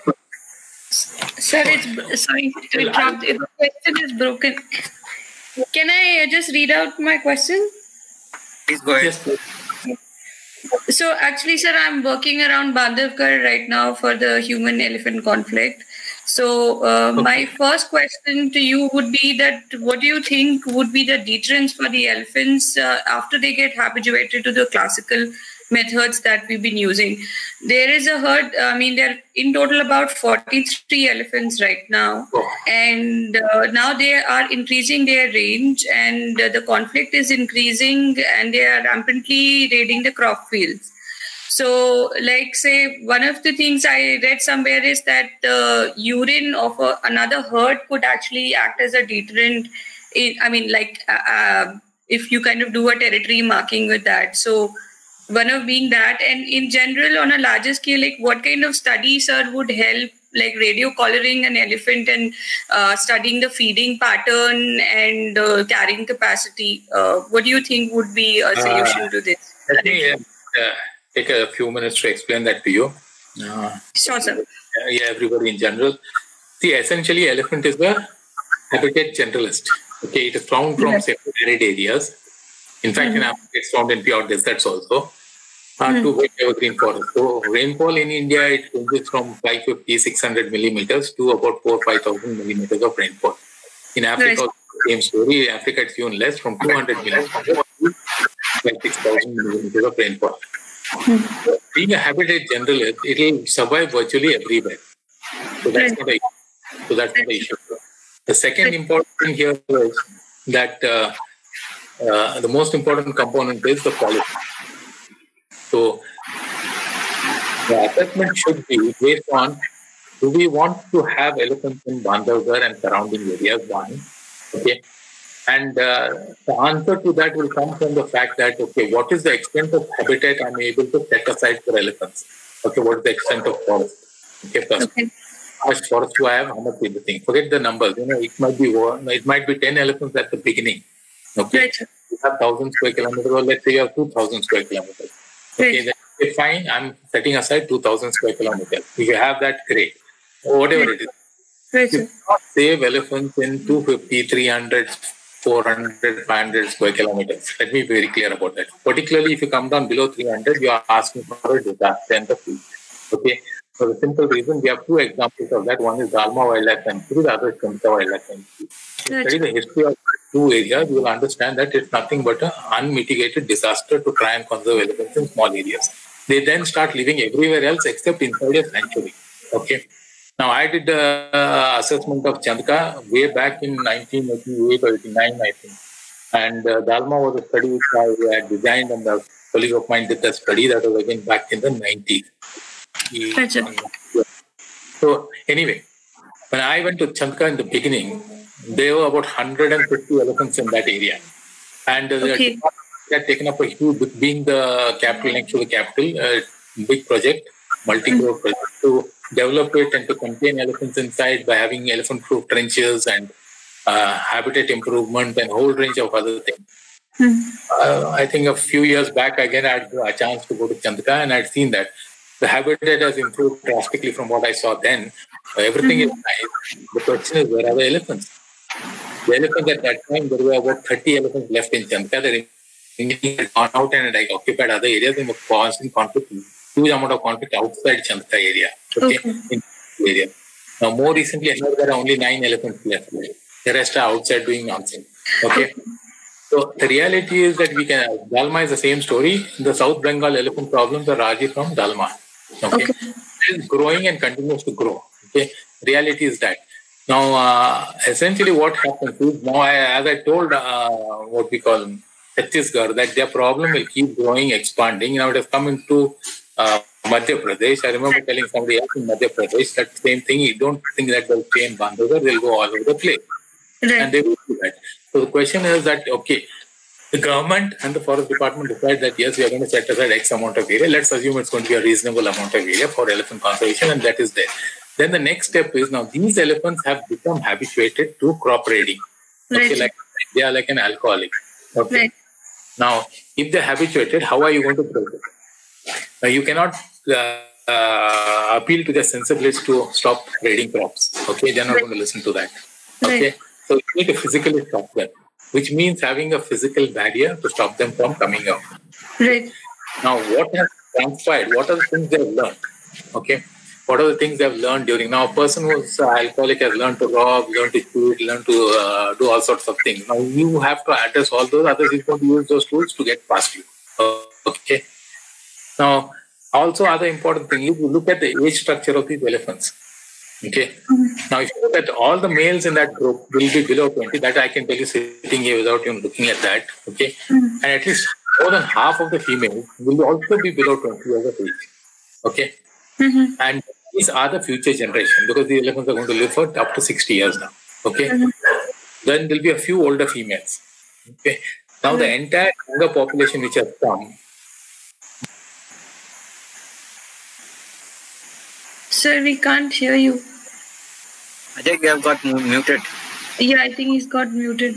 Sir, it's sorry to interrupt. The question is broken. Can I just read out my question? Please go ahead. yes, please. So actually, sir, I'm working around Bandhavgarh right now for the human-elephant conflict. So uh, Okay. my first question to you would be that what do you think would be the deterrence for the elephants uh, after they get habituated to the classical methods that we've been using? There is a herd, I mean, there are in total about forty-three elephants right now. Oh. And uh, now they are increasing their range, and uh, the conflict is increasing, and they are rampantly raiding the crop fields. So, like, say, one of the things I read somewhere is that the urine of a, another herd could actually act as a deterrent. In, I mean, like, uh, uh, if you kind of do a territory marking with that. So one of being that, and in general on a larger scale, like what kind of study, sir, would help, like radio collaring an elephant and uh, studying the feeding pattern and uh, carrying capacity? Uh, what do you think would be a solution uh, to this? Let me uh, take a few minutes to explain that to you. Uh, sure, sir. Yeah, everybody in general. See, essentially, elephant is a habitat generalist. Okay, it is found from yes. semi-arid areas. In fact, mm-hmm. in Africa, it's found in pure deserts also. Uh, mm-hmm. To wet evergreen forest. So, rainfall in India, it ranges from five fifty, six hundred millimeters to about four five thousand millimeters of rainfall. In Africa, nice. Same story. In Africa, it's even less, from two hundred millimeters to six thousand millimeters of rainfall. Mm-hmm. So, being a habitat generalist, it will survive virtually everywhere. So that's not a so that's not the issue. The second important thing here is that uh, uh, the most important component is the quality. So the assessment should be based on, do we want to have elephants in Bandhavgarh and surrounding areas? One, okay. And uh, the answer to that will come from the fact that, okay, what is the extent of habitat I'm able to set aside for elephants? Okay, what is the extent of forest? Okay, first. Okay. How much forest do I have? How much is the thing? Forget the numbers. You know, it might be one, it might be ten elephants at the beginning. Okay, right. You have thousand square kilometers, or let's say you have two thousand square kilometers. Okay, right. Then okay, fine. I'm setting aside two thousand square kilometers. If you have that, great. Or whatever right. it is. Right. You cannot save elephants in two fifty, three hundred, four hundred, five hundred square kilometers. Let me be very clear about that. Particularly if you come down below three hundred, you are asking for a disaster in the field. Okay. For the simple reason, we have two examples of that. One is Dalma Wildlife Sanctuary, the other is Chamtka Wildlife Sanctuary. If you study the history of two areas, you will understand that it's nothing but an unmitigated disaster to try and conserve elephants in small areas. They then start living everywhere else except inside a sanctuary. Okay. Now, I did the assessment of Chamtka way back in nineteen eighty-eight or eighty-nine, I think. And uh, Dalma was a study which I had designed, and a colleague of mine did the study. That was again back in the nineties. So anyway, when I went to Chamtka in the beginning, there were about one hundred fifty elephants in that area. And uh, okay. they had taken up a huge, being the capital next to the capital, uh, big project, multi-crore mm-hmm. project, to develop it and to contain elephants inside by having elephant-proof trenches and uh, habitat improvement and a whole range of other things. Mm-hmm. Uh, I think a few years back, again, I had a chance to go to Chamtka, and I'd seen that the habitat has improved drastically from what I saw then. Uh, everything mm-hmm. is nice. The question is, where are the elephants? The elephants at that time, there were about thirty elephants left in Chamtka. The remaining had gone out and like, occupied other areas and were causing conflict, huge amount of conflict outside Chamtka area. Okay. okay. In area. Now, more recently, I heard there are only nine elephants left. The rest are outside doing nonsense. Okay. So the reality is that we can, Dalma is the same story. The South Bengal elephant problems are largely from Dalma. Okay. okay. It is growing and continues to grow. Okay. Reality is that. Now, uh, essentially what happens is, now I, as I told uh, what we call Chhattisgarh, that their problem will keep growing, expanding. Now it has come into uh, Madhya Pradesh. I remember telling somebody else in Madhya Pradesh that same thing. You don't think that they'll stay in Bandhavgarh, they'll go all over the place. Right. And they will do that. So the question is that, okay, the government and the forest department decide that, yes, we are going to set aside X amount of area. Let's assume it's going to be a reasonable amount of area for elephant conservation, and that is there. Then the next step is, now these elephants have become habituated to crop raiding. Okay, right. like they are like an alcoholic. Okay. Right. Now, if they're habituated, how are you going to break it? Now, you cannot uh, uh, appeal to their sensibilities to stop raiding crops. Okay, they're not right. going to listen to that. Okay, right. So you need to physically stop them, which means having a physical barrier to stop them from coming out. Right. Now, what has transpired? What are the things they have learned? Okay. What are the things they have learned during? Now, a person who's uh, alcoholic has learned to rob, learned to shoot, learned to uh, do all sorts of things. Now, you have to address all those, others he's going to use those tools to get past you. Okay. Now, also other important thing is you look at the age structure of these elephants. Okay. Mm-hmm. Now, if you look at all the males in that group will be below twenty, that I can tell you sitting here without even looking at that. Okay. Mm-hmm. And at least more than half of the females will also be below twenty years of age. Okay. Mm-hmm. And these are the future generation, because the elephants are going to live for up to sixty years now. Okay. Mm-hmm. Then there'll be a few older females. Okay. Now the entire younger population which has come. Sir, we can't hear you. I think you have got muted. Yeah, I think he's got muted.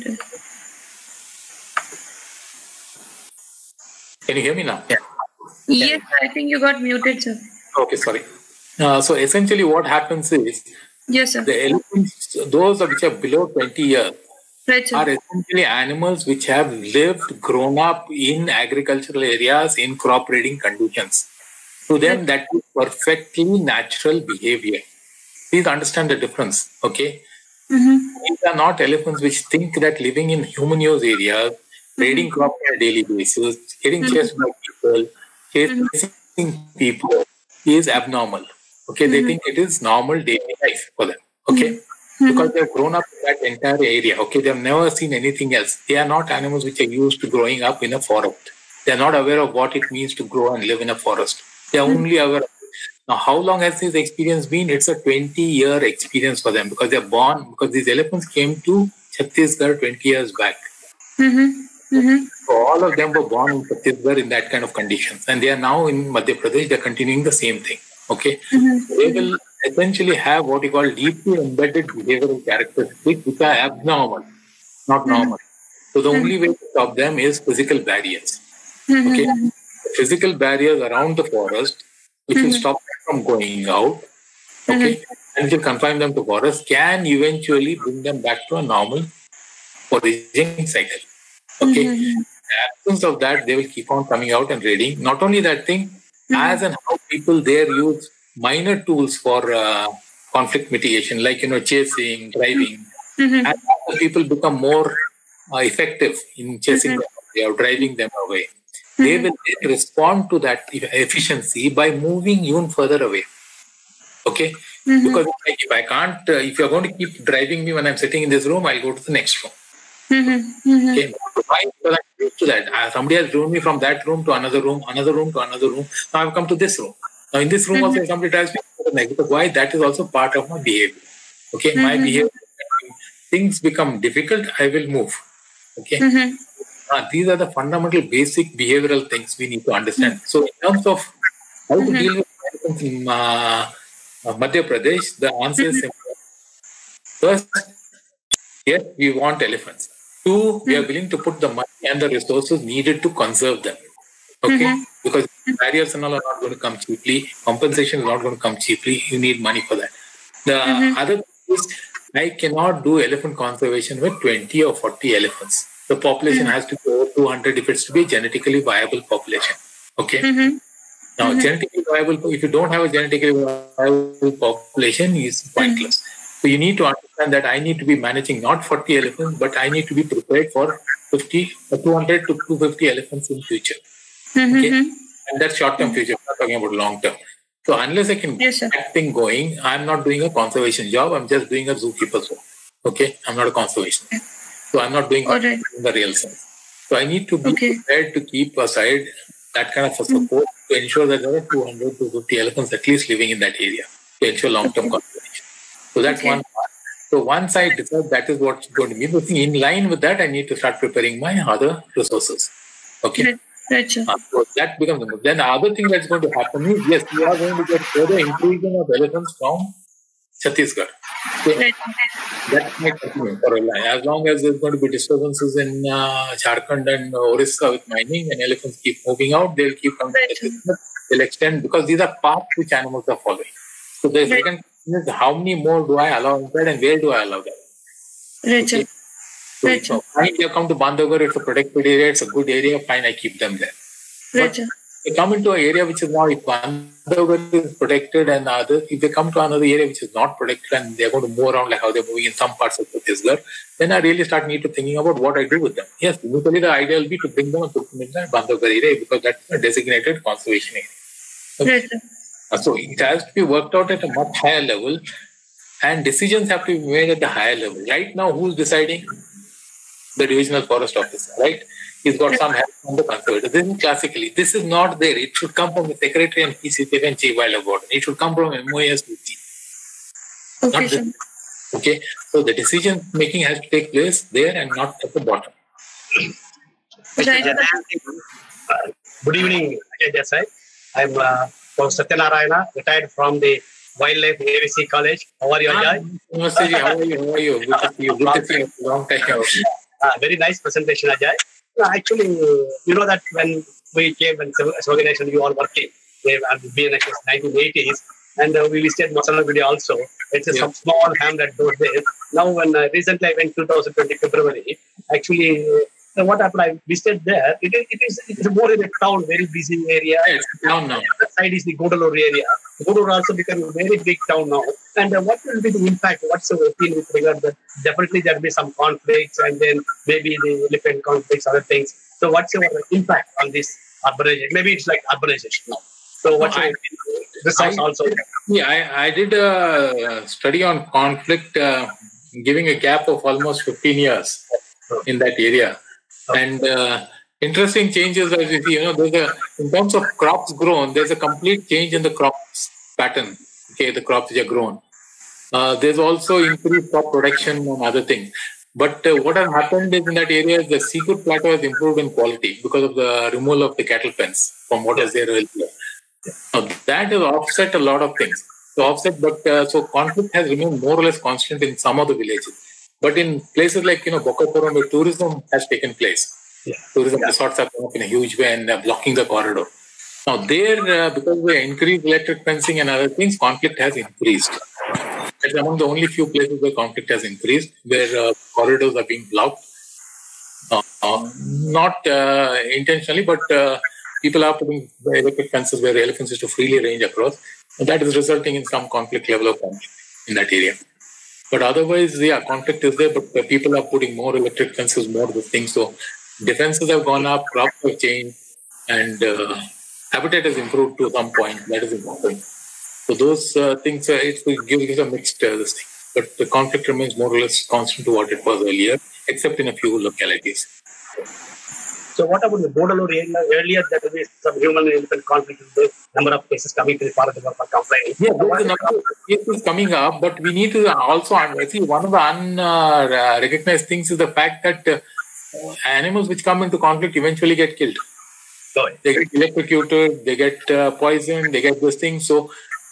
Can you hear me now? Yeah. Yes, I think you got muted, sir. Okay, sorry. Uh, so essentially what happens is, yes, sir. The elephants, those which are below twenty years, right, are essentially animals which have lived, grown up in agricultural areas, in crop breeding conditions. To them, right. that is perfectly natural behavior. Please understand the difference, okay? Mm-hmm. These are not elephants which think that living in human use areas, raiding mm-hmm. crops on a daily basis, getting mm-hmm. chased by people, chasing mm-hmm. people is abnormal. Okay, mm-hmm. they think it is normal daily life for them. Okay, mm-hmm. because they have grown up in that entire area. Okay, they have never seen anything else. They are not animals which are used to growing up in a forest. They are not aware of what it means to grow and live in a forest. They are mm-hmm. only aware of it. Now, how long has this experience been? It's a twenty-year experience for them because they are born, because these elephants came to Chhattisgarh twenty years back. Mm-hmm. Mm-hmm. So all of them were born in Chhattisgarh in that kind of conditions. And they are now in Madhya Pradesh, they are continuing the same thing. Okay, mm-hmm. they will essentially have what you call deeply embedded behavioral characteristics which are abnormal, not normal. Mm-hmm. So the mm-hmm. only way to stop them is physical barriers. Mm-hmm. Okay, physical barriers around the forest which mm-hmm. will stop them from going out. Okay, mm-hmm. and will confine them to forest can eventually bring them back to a normal foraging cycle. Okay, mm-hmm. in the absence of that, they will keep on coming out and raiding. Not only that thing. Mm-hmm. As and how people there use minor tools for uh, conflict mitigation, like, you know, chasing, driving. Mm-hmm. As the people become more uh, effective in chasing mm-hmm. them away or driving them away, mm-hmm. they will respond to that efficiency by moving even further away. Okay? Mm-hmm. Because like, if I can't, uh, if you're going to keep driving me when I'm sitting in this room, I'll go to the next room. Mm-hmm. Mm-hmm. Okay? Why? Because I'm used to that. Uh, somebody has driven me from that room to another room, another room to another room. Now I've come to this room. Now in this room mm-hmm. also, if somebody drives me to the next. Because why? That is also part of my behavior. Okay, mm-hmm. my behavior. Things become difficult, I will move. Okay, mm-hmm. uh, these are the fundamental, basic behavioral things we need to understand. Mm-hmm. So in terms of how mm-hmm. to deal with elephants in uh, uh, Madhya Pradesh, the answer mm-hmm. is simple. First, yes, we want elephants. Two, mm-hmm. we are willing to put the money and the resources needed to conserve them. Okay? Mm-hmm. Because barriers and all are not going to come cheaply. Compensation is not going to come cheaply. You need money for that. The mm-hmm. other thing is, I cannot do elephant conservation with twenty or forty elephants. The population mm-hmm. has to be over two hundred if it's to be a genetically viable population. Okay? Mm-hmm. Now, mm-hmm. genetically viable, if you don't have a genetically viable population, it's pointless. Mm-hmm. So you need to understand that I need to be managing not forty elephants, but I need to be prepared for fifty, two hundred to two hundred fifty elephants in future. Mm-hmm. Okay? And that's short-term mm-hmm. future. I'm not talking about long-term. So unless I can yes, get that thing going, I'm not doing a conservation job. I'm just doing a zookeeper's job. Okay? I'm not a conservationist. So I'm not doing right. it in the real sense. So I need to be okay. prepared to keep aside that kind of a support mm-hmm. to ensure that there are two hundred to two hundred fifty elephants at least living in that area to ensure long-term okay. conservation. So that's okay. one part. So once I decide that is what's going to be, in line with that, I need to start preparing my other resources. Okay? Right. Right. Uh, so that becomes the Then the other thing that's going to happen is, yes, we are going to get further intrusion of elephants from Chhattisgarh. So right. that might continue for a while. As long as there's going to be disturbances in uh, Jharkhand and uh, Orissa with mining and elephants keep moving out, they'll keep coming. Right. They'll extend because these are paths which animals are following. So the right. second question is, how many more do I allow inside and where do I allow them? Right. Okay? So, right. so fine, you come to Bandhavgarh, it's a protected area, it's a good area, fine, I keep them there. Right. But they come into an area which is now, if Bandhavgarh is protected and other, if they come to another area which is not protected and they're going to move around like how they're moving in some parts of Chhattisgarh, then I really start need to thinking about what I do with them. Yes, initially the idea will be to bring them and put them in the Bandhavgarh area because that's a designated conservation area. Okay. Right. So it has to be worked out at a much higher level and decisions have to be made at the higher level. Right now, who's deciding? The divisional forest officer, right? He's got some help from the conservator. This is classically, this is not there. It should come from the secretary and P C C and Chief Wildlife Warden. It should come from M O A S. Okay, not this. Okay, so the decision making has to take place there and not at the bottom. Uh, good evening, Ajay Desai. I'm uh, Professor Satyanarayana, retired from the Wildlife A V C College. How are you, Ajay? Namaste, how are you? How are you? Good to see you. Good to see you. Long time. Uh, very nice presentation, Ajay. Uh, actually, uh, you know that when we came and as organization, you all working. We have B N H S nineteen eighties, and uh, we visited Masalagudi also. It's a Yeah. some small hamlet those days. Now, when uh, recently I went twenty twenty February, actually, uh, what happened? I visited there. It is, it is, it is more in a town, very busy area. Yeah, it's a town now. The other side is the Gudalur area. Gudalur also become a very big town now. And uh, what will be the impact? What's your opinion with regard that definitely there will be some conflicts and then maybe the elephant conflicts, other things. So what's your impact on this urbanization? Maybe it's like urbanization now. So what's No, your I- research I- also? Yeah, I, I did a study on conflict, uh, giving a gap of almost fifteen years in that area. And uh, interesting changes as you see, you know, there's a, in terms of crops grown, there's a complete change in the crops pattern, okay, the crops which are grown. Uh, there's also increased crop production and other things. But uh, what has happened is in that area, the seafood plateau has improved in quality because of the removal of the cattle pens from what was there earlier. Now, that has offset a lot of things. So offset, but uh, so conflict has remained more or less constant in some of the villages. But in places like, you know, Bokkapuram, where tourism has taken place, Yeah. tourism Yeah. resorts have come up in a huge way and uh, blocking the corridor. Now, there, uh, because of the increased electric fencing and other things, conflict has increased. It's among the only few places where conflict has increased, where uh, corridors are being blocked. Uh, uh, not uh, intentionally, but uh, people are putting the electric fences where elephants used to freely range across. And that is resulting in some conflict, level of conflict in that area. But otherwise, yeah, conflict is there, but uh, people are putting more electric fences, more of the things. So defenses have gone up, crops have changed, and uh, habitat has improved to some point. That is important. So those uh, things, uh, it will give you a mixed uh, this thing. But the conflict remains more or less constant to what it was earlier, except in a few localities. So what about the Gudalur area? Earlier there will be some human elephant conflict. The number of cases coming to the forest for complaining. Yeah, there's a number of cases coming up, but we need to also see one of the unrecognized things is the fact that uh, animals which come into conflict eventually get killed. So, They get electrocuted, they get uh, poisoned, they get those things. So,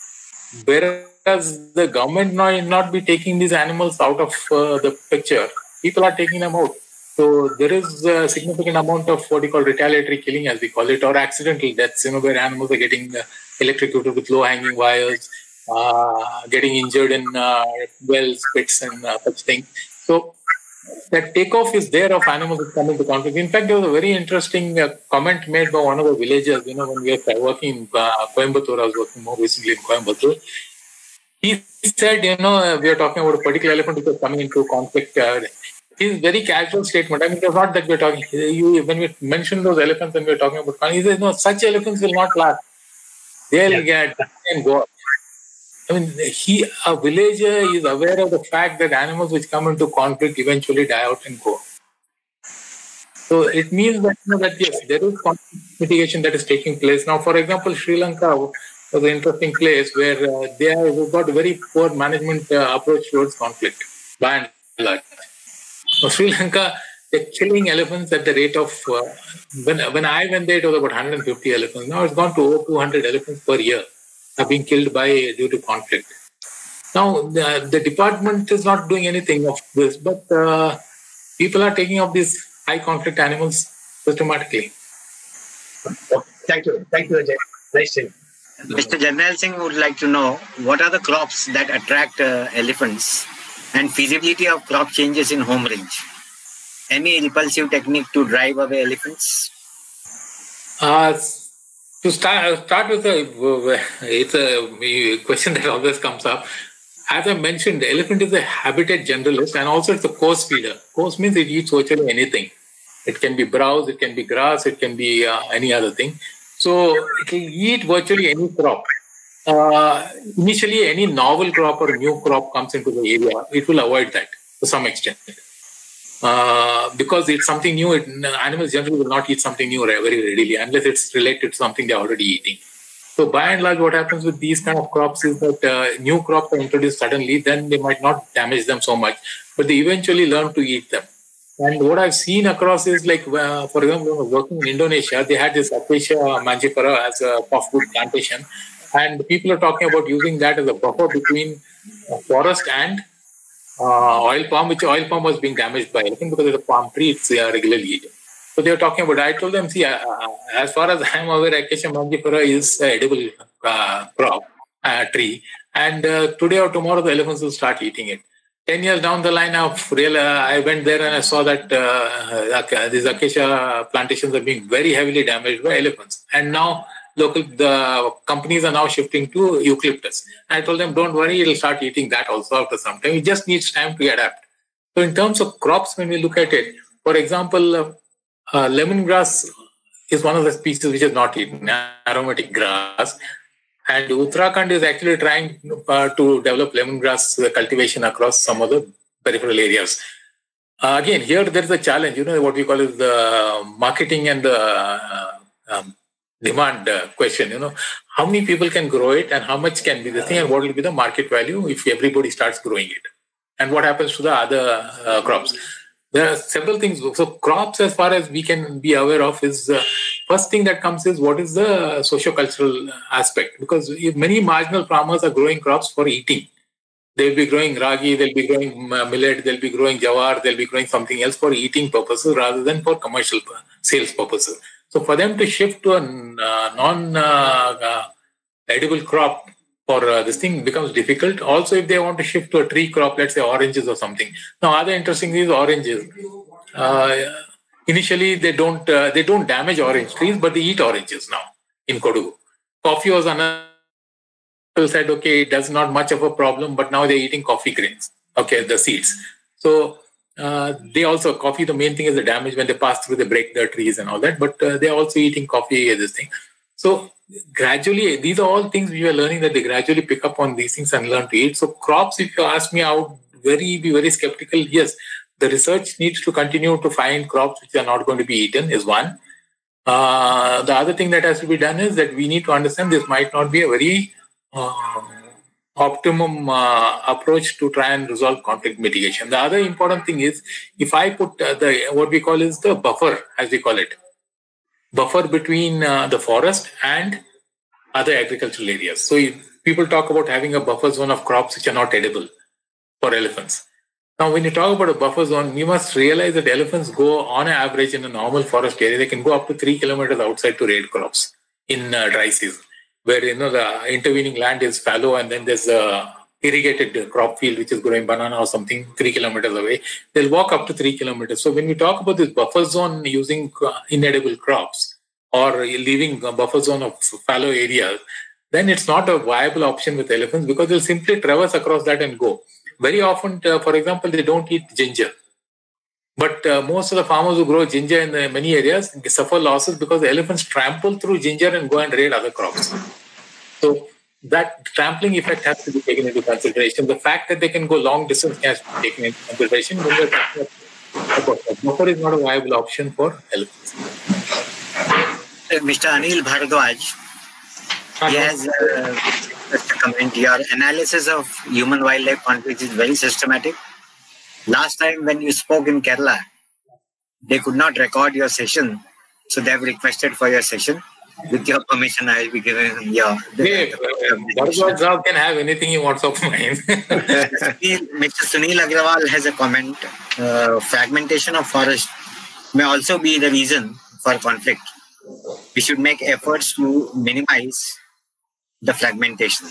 whereas the government might not be taking these animals out of uh, the picture, people are taking them out. So there is a significant amount of what you call retaliatory killing, as we call it, or accidental deaths, you know, where animals are getting uh, electrocuted with low-hanging wires, uh, getting injured in uh, wells, pits, and uh, such things. So that takeoff is there of animals that come into conflict. In fact, there was a very interesting uh, comment made by one of the villagers, you know, when we were working in uh, Coimbatore, I was working more recently in Coimbatore. He said, you know, we are talking about a particular elephant which was coming into conflict. Uh, his very casual statement, I mean, it's not that we're talking, you, when we mention those elephants and we're talking about, he says, no, such elephants will not last. They'll Yeah. get and go. I mean, he, a villager is aware of the fact that animals which come into conflict eventually die out and go. So it means that, you know, that yes, there is conflict mitigation that is taking place. Now, for example, Sri Lanka was an interesting place where uh, they have got a very poor management uh, approach towards conflict, by and large. Now, Sri Lanka, they're killing elephants at the rate of, uh, when, when I went there, it was about one hundred fifty elephants. Now it's gone to over two hundred elephants per year are being killed by due to conflict. Now, the, the department is not doing anything of this, but uh, people are taking up these high conflict animals systematically. thank you. Thank you, Ajay. Nice to Mister Jarnail Singh would like to know what are the crops that attract uh, elephants and feasibility of crop changes in home range. Any repulsive technique to drive away elephants? Uh, to start, start with, a, it's a question that always comes up. As I mentioned, the elephant is a habitat generalist and also it's a coarse feeder. Coarse means it eats virtually anything. It can be browse, it can be grass, it can be uh, any other thing. So it will eat virtually any crop. Uh, initially, any novel crop or new crop comes into the area, it will avoid that to some extent. Uh, because it's something new, it, animals generally will not eat something new very readily unless it's related to something they're already eating. So by and large, what happens with these kind of crops is that uh, new crops are introduced suddenly, then they might not damage them so much, but they eventually learn to eat them. And what I've seen across is like, uh, for example, working in Indonesia, they had this Acacia mangifera as a puffwood plantation. And people are talking about using that as a buffer between uh, forest and uh, oil palm, which oil palm was being damaged by elephant because of the palm tree, it's uh, regularly eaten. So they were talking about, I told them, see, uh, as far as I'm aware, Acacia mangifera is an edible uh, crop, uh, tree. And uh, today or tomorrow, the elephants will start eating it. Ten years down the line, of real, uh, I went there and I saw that uh, these acacia plantations are being very heavily damaged by elephants. And now local the companies are now shifting to eucalyptus. I told them, don't worry, it'll start eating that also after some time. It just needs time to adapt. So in terms of crops, when we look at it, for example, uh, uh, lemongrass is one of the species which is not eaten, aromatic grass. And Uttarakhand is actually trying uh, to develop lemongrass uh, cultivation across some of the peripheral areas. Uh, again, here there is a challenge, you know, what we call is the marketing and the uh, um, demand uh, question, you know. How many people can grow it and how much can be the thing and what will be the market value if everybody starts growing it? And what happens to the other uh, crops? There are several things. So crops, as far as we can be aware of, is uh, first thing that comes is what is the socio-cultural aspect. Because many marginal farmers are growing crops for eating. They'll be growing ragi, they'll be growing millet, they'll be growing jawar, they'll be growing something else for eating purposes rather than for commercial sales purposes. So for them to shift to a uh, non-edible uh, uh, crop for uh, this thing becomes difficult. Also, if they want to shift to a tree crop, let's say oranges or something. Now, other interesting thing is oranges. Uh, initially, they don't uh, they don't damage orange trees, but they eat oranges now in Kodagu. Coffee was another. People said, okay, it does not much of a problem, but now they're eating coffee grains. Okay, the seeds. So uh, they also coffee. The main thing is the damage when they pass through, they break the trees and all that. But uh, they're also eating coffee. This thing. So gradually, these are all things we are learning that they gradually pick up on these things and learn to eat. So crops, if you ask me, I would very be very skeptical. Yes, the research needs to continue to find crops which are not going to be eaten is one. Uh, the other thing that has to be done is that we need to understand this might not be a very uh, optimum uh, approach to try and resolve conflict mitigation. The other important thing is if I put uh, the what we call is the buffer, as we call it, buffer between uh, the forest and other agricultural areas. So if people talk about having a buffer zone of crops which are not edible for elephants. Now, when you talk about a buffer zone, you must realize that elephants go on average in a normal forest area, they can go up to three kilometers outside to raid crops in uh, dry season, where, you know, the intervening land is fallow and then there's a irrigated crop field which is growing banana or something three kilometers away. They'll walk up to three kilometers. So when we talk about this buffer zone using inedible crops or leaving a buffer zone of fallow areas, then it's not a viable option with elephants because they'll simply traverse across that and go. Very often, uh, for example, they don't eat ginger. But uh, most of the farmers who grow ginger in the many areas suffer losses because the elephants trample through ginger and go and raid other crops. So that trampling effect has to be taken into consideration. The fact that they can go long distance has to be taken into consideration. When we're talking about buffer is not a viable option for elephants. Mister Anil Bharadwaj, he has uh, just a comment. Your analysis of human-wildlife conflicts is very systematic. Last time when you spoke in Kerala, they could not record your session, so they have requested for your session. With your permission, I will be giving your... Yeah, Bharadwaj can have anything he wants of mine. Mister Sunil Agrawal has a comment. Uh, fragmentation of forest may also be the reason for conflict. We should make efforts to minimize the fragmentation.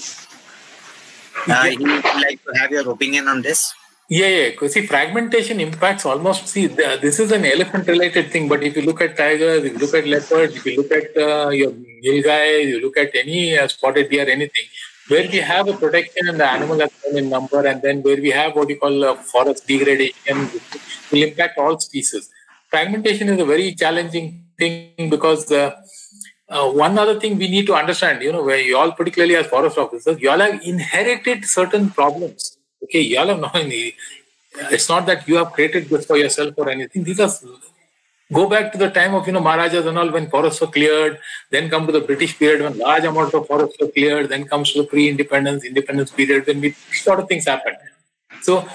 Uh, he would like to have your opinion on this. Yeah, yeah. Because see, fragmentation impacts almost. See, the, this is an elephant-related thing. But if you look at tigers, if you look at leopards, if you look at uh, your nilgai, you look at any uh, spotted deer, anything, where we have a protection and the animal has come in number, and then where we have what you call uh, forest degradation, will impact all species. Fragmentation is a very challenging thing because uh, uh, one other thing we need to understand, you know, where you all, particularly as forest officers, you all have inherited certain problems. Okay, you all have not, it's not that you have created this for yourself or anything. These are, go back to the time of, you know, Maharajas and all, when forests were cleared, then come to the British period when large amounts of forests were cleared, then comes to the pre-independence, independence period when we, sort of things happened. So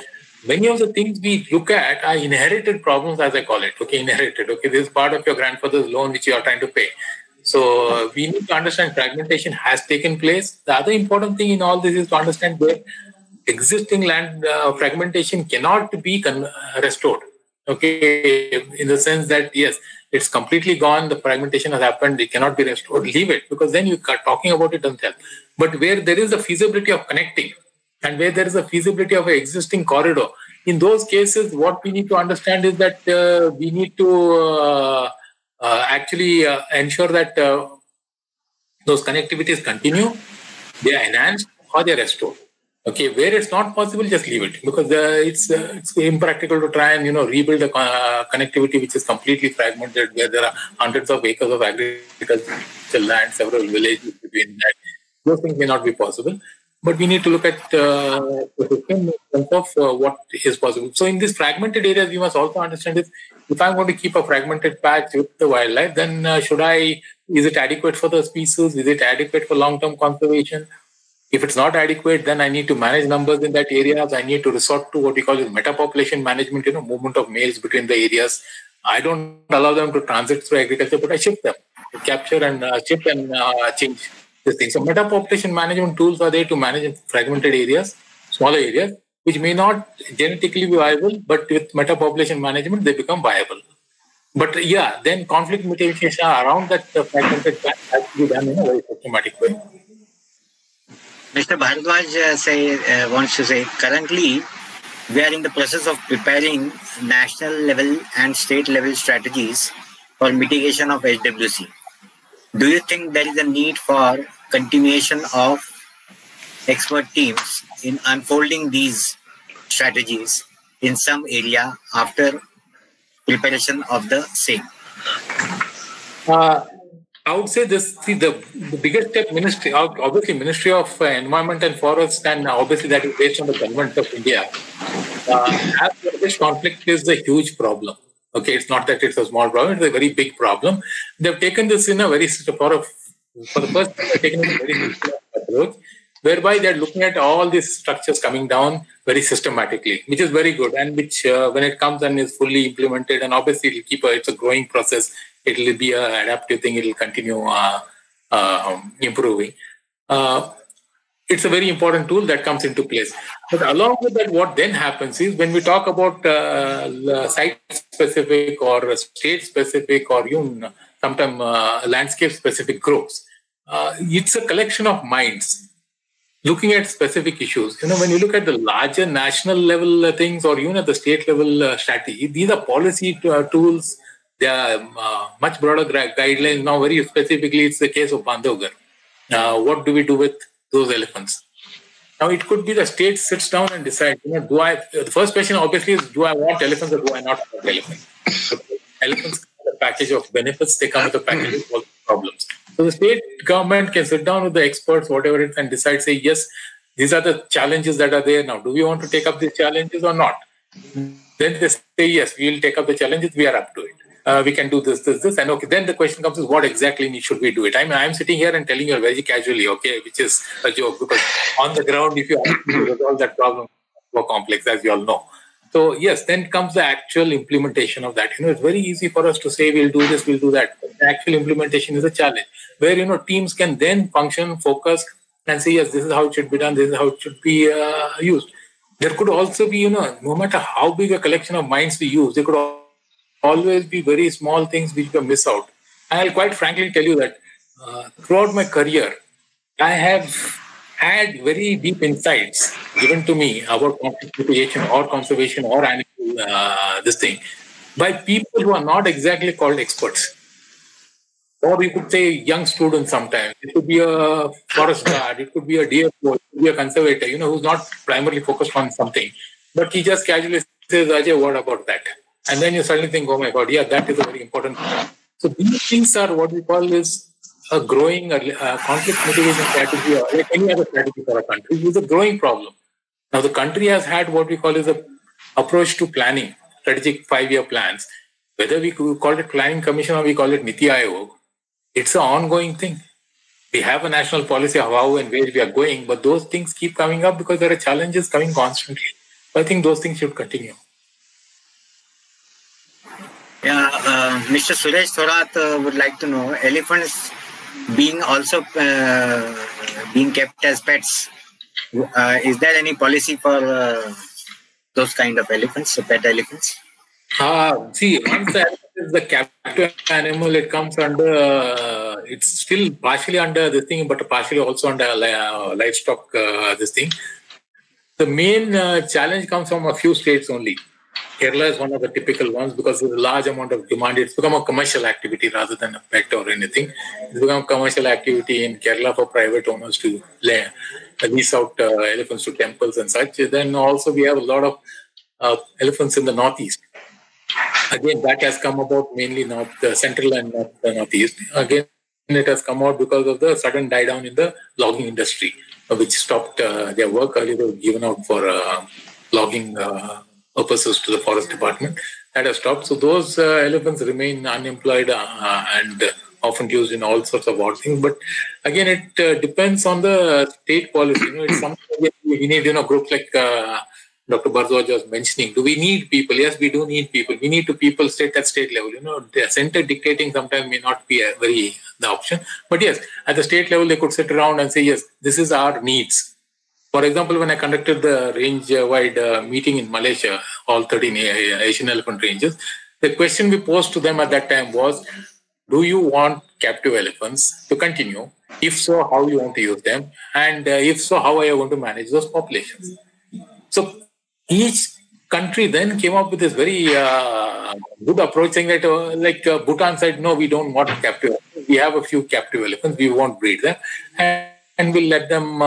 many of the things we look at are inherited problems, as I call it. Okay, inherited. Okay, this is part of your grandfather's loan which you are trying to pay. So uh, we need to understand fragmentation has taken place. The other important thing in all this is to understand that existing land uh, fragmentation cannot be con- restored. Okay, in the sense that, yes, it's completely gone, the fragmentation has happened, it cannot be restored, leave it, because then you are talking about it doesn't help. But where there is a feasibility of connecting and where there is a feasibility of an existing corridor, in those cases, what we need to understand is that uh, we need to uh, uh, actually uh, ensure that uh, those connectivities continue, they are enhanced, or they are restored. Okay, where it's not possible, just leave it, because uh, it's uh, it's impractical to try and you know rebuild a uh, connectivity which is completely fragmented, where there are hundreds of acres of agricultural land, several villages between that. Those things may not be possible, but we need to look at uh, the system in terms of uh, what is possible. So in these fragmented areas, we must also understand is if I'm going to keep a fragmented patch with the wildlife, then uh, should I? Is it adequate for the species? Is it adequate for long-term conservation? If it's not adequate, then I need to manage numbers in that area. I need to resort to what we call is metapopulation management, you know, movement of males between the areas. I don't allow them to transit through agriculture, but I shift them, capture and uh, shift and uh, change this thing. So metapopulation management tools are there to manage fragmented areas, smaller areas, which may not genetically be viable, but with metapopulation management, they become viable. But yeah, then conflict mitigation around that uh, fragmented patch has to be done in a very systematic way. Mister Bharadwaj uh, say, uh, wants to say, currently we are in the process of preparing national level and state level strategies for mitigation of H W C. Do you think there is a need for continuation of expert teams in unfolding these strategies in some area after preparation of the same? Uh, I would say this, see, the, the biggest step, ministry, obviously Ministry of uh, Environment and Forest, and obviously that is based on the government of India. Uh, this conflict is a huge problem. Okay, it's not that it's a small problem, it's a very big problem. They've taken this in a very, for, a, for the first time, they've taken it in a very approach, whereby they're looking at all these structures coming down very systematically, which is very good, and which uh, when it comes and is fully implemented, and obviously it'll keep a, it's a growing process. It'll be an adaptive thing. It'll continue uh, uh, improving. Uh, it's a very important tool that comes into place. But along with that, what then happens is when we talk about uh, site-specific or state-specific or even sometimes uh, landscape-specific groups, uh, it's a collection of minds looking at specific issues. You know, when you look at the larger national level things or even at the state level uh, strategy, these are policy uh, tools. There are uh, much broader guidelines now. Very specifically, it's the case of Bandhavgarh. Uh, what do we do with those elephants? Now, it could be the state sits down and decides, you know, do I, the first question obviously is, do I want elephants or do I not want elephants? So elephants come with a package of benefits, they come with a package of problems. So the state government can sit down with the experts, whatever it is, and decide, say, yes, these are the challenges that are there now. Do we want to take up these challenges or not? Then they say, yes, we will take up the challenges, we are up to it. Uh, we can do this, this, this. And okay, then the question comes is what exactly should we do it? I mean, I'm sitting here and telling you very casually, okay, which is a joke, because on the ground, if you ask me to resolve that problem, it's more complex, as you all know. So yes, then comes the actual implementation of that. You know, it's very easy for us to say, we'll do this, we'll do that. But the actual implementation is a challenge where, you know, teams can then function, focus and say, yes, this is how it should be done. This is how it should be uh, used. There could also be, you know, no matter how big a collection of minds we use, there could always be very small things which we miss out. And I'll quite frankly tell you that uh, throughout my career, I have had very deep insights given to me about conflict mitigation or conservation or animal uh, this thing by people who are not exactly called experts. Or we could say young students sometimes. It could be a forest guard, it could be a D F O, it could be a conservator, you know, who's not primarily focused on something. But he just casually says, Ajay, what about that? And then you suddenly think, oh my God, yeah, that is a very important point. So these things are what we call is a growing uh, conflict mitigation strategy, or like any other strategy for a country, is a growing problem. Now the country has had what we call is a approach to planning, strategic five-year plans. Whether we call it planning commission or we call it Niti Aayog, it's an ongoing thing. We have a national policy of how and where we are going, but those things keep coming up because there are challenges coming constantly. I think those things should continue. Yeah, uh, Mister Suresh Thorat uh, would like to know, elephants being also uh, being kept as pets, uh, is there any policy for uh, those kind of elephants, pet elephants? Uh, see, once the elephant is the captive animal, it comes under, uh, it's still partially under this thing, but partially also under uh, livestock, uh, this thing. The main uh, challenge comes from a few states only. Kerala is one of the typical ones because there's a large amount of demand. It's become a commercial activity rather than a pet or anything. It's become a commercial activity in Kerala for private owners to lay, lease out uh, elephants to temples and such. Then also we have a lot of uh, elephants in the northeast. Again, that has come about mainly north, uh, central and north, uh, northeast. Again, it has come out because of the sudden die down in the logging industry, uh, which stopped uh, their work. Earlier they were given out for uh, logging uh, purposes to the forest department. That has stopped. So those uh, elephants remain unemployed uh, and uh, often used in all sorts of odd things. But again, it uh, depends on the state policy. You know, it's something we need, you know, groups like uh, Doctor Bharadwaj was mentioning. Do we need people? Yes, we do need people. We need to people state at state level. You know, the center dictating sometimes may not be a very the option. But yes, at the state level, they could sit around and say, yes, this is our needs. For example, when I conducted the range-wide uh, meeting in Malaysia, all thirteen Asian elephant ranges, the question we posed to them at that time was, do you want captive elephants to continue? If so, how you want to use them? And uh, if so, how are you going to manage those populations? So each country then came up with this very uh, good approach, saying that, uh, like uh, Bhutan said, no, we don't want captive elephants. We have a few captive elephants. We won't breed them. And and we'll let them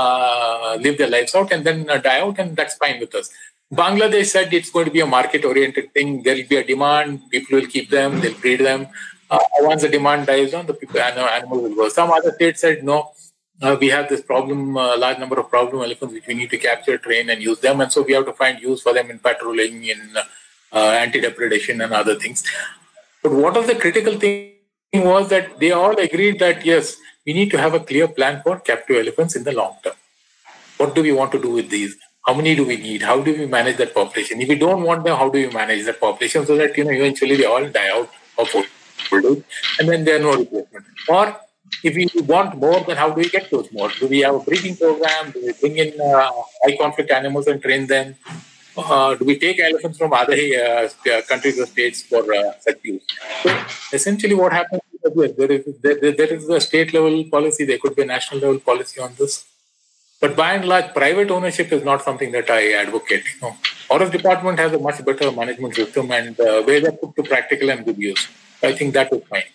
uh, live their lives out and then uh, die out, and that's fine with us. Bangladesh said it's going to be a market-oriented thing. There will be a demand, people will keep them, they'll breed them. Uh, once the demand dies down, the people, animals will go. Some other states said, no, uh, we have this problem, a uh, large number of problem elephants which we need to capture, train and use them, and so we have to find use for them in patrolling, in uh, anti-depredation and other things. But what was the critical thing was that they all agreed that, yes, we need to have a clear plan for captive elephants in the long term. What do we want to do with these? How many do we need? How do we manage that population? If we don't want them, how do we manage that population so that, you know, eventually they all die out of old age and then there are no replacement? Or if we want more, then how do we get those more? Do we have a breeding program? Do we bring in uh, high conflict animals and train them? Uh, do we take elephants from other uh, countries or states for uh, such use? So essentially what happens is that there is, there, there is a state level policy, there could be a national level policy on this. But by and large, private ownership is not something that I advocate. You know, Forest Department has a much better management system and uh, where they put to practical and good use. I think that is fine.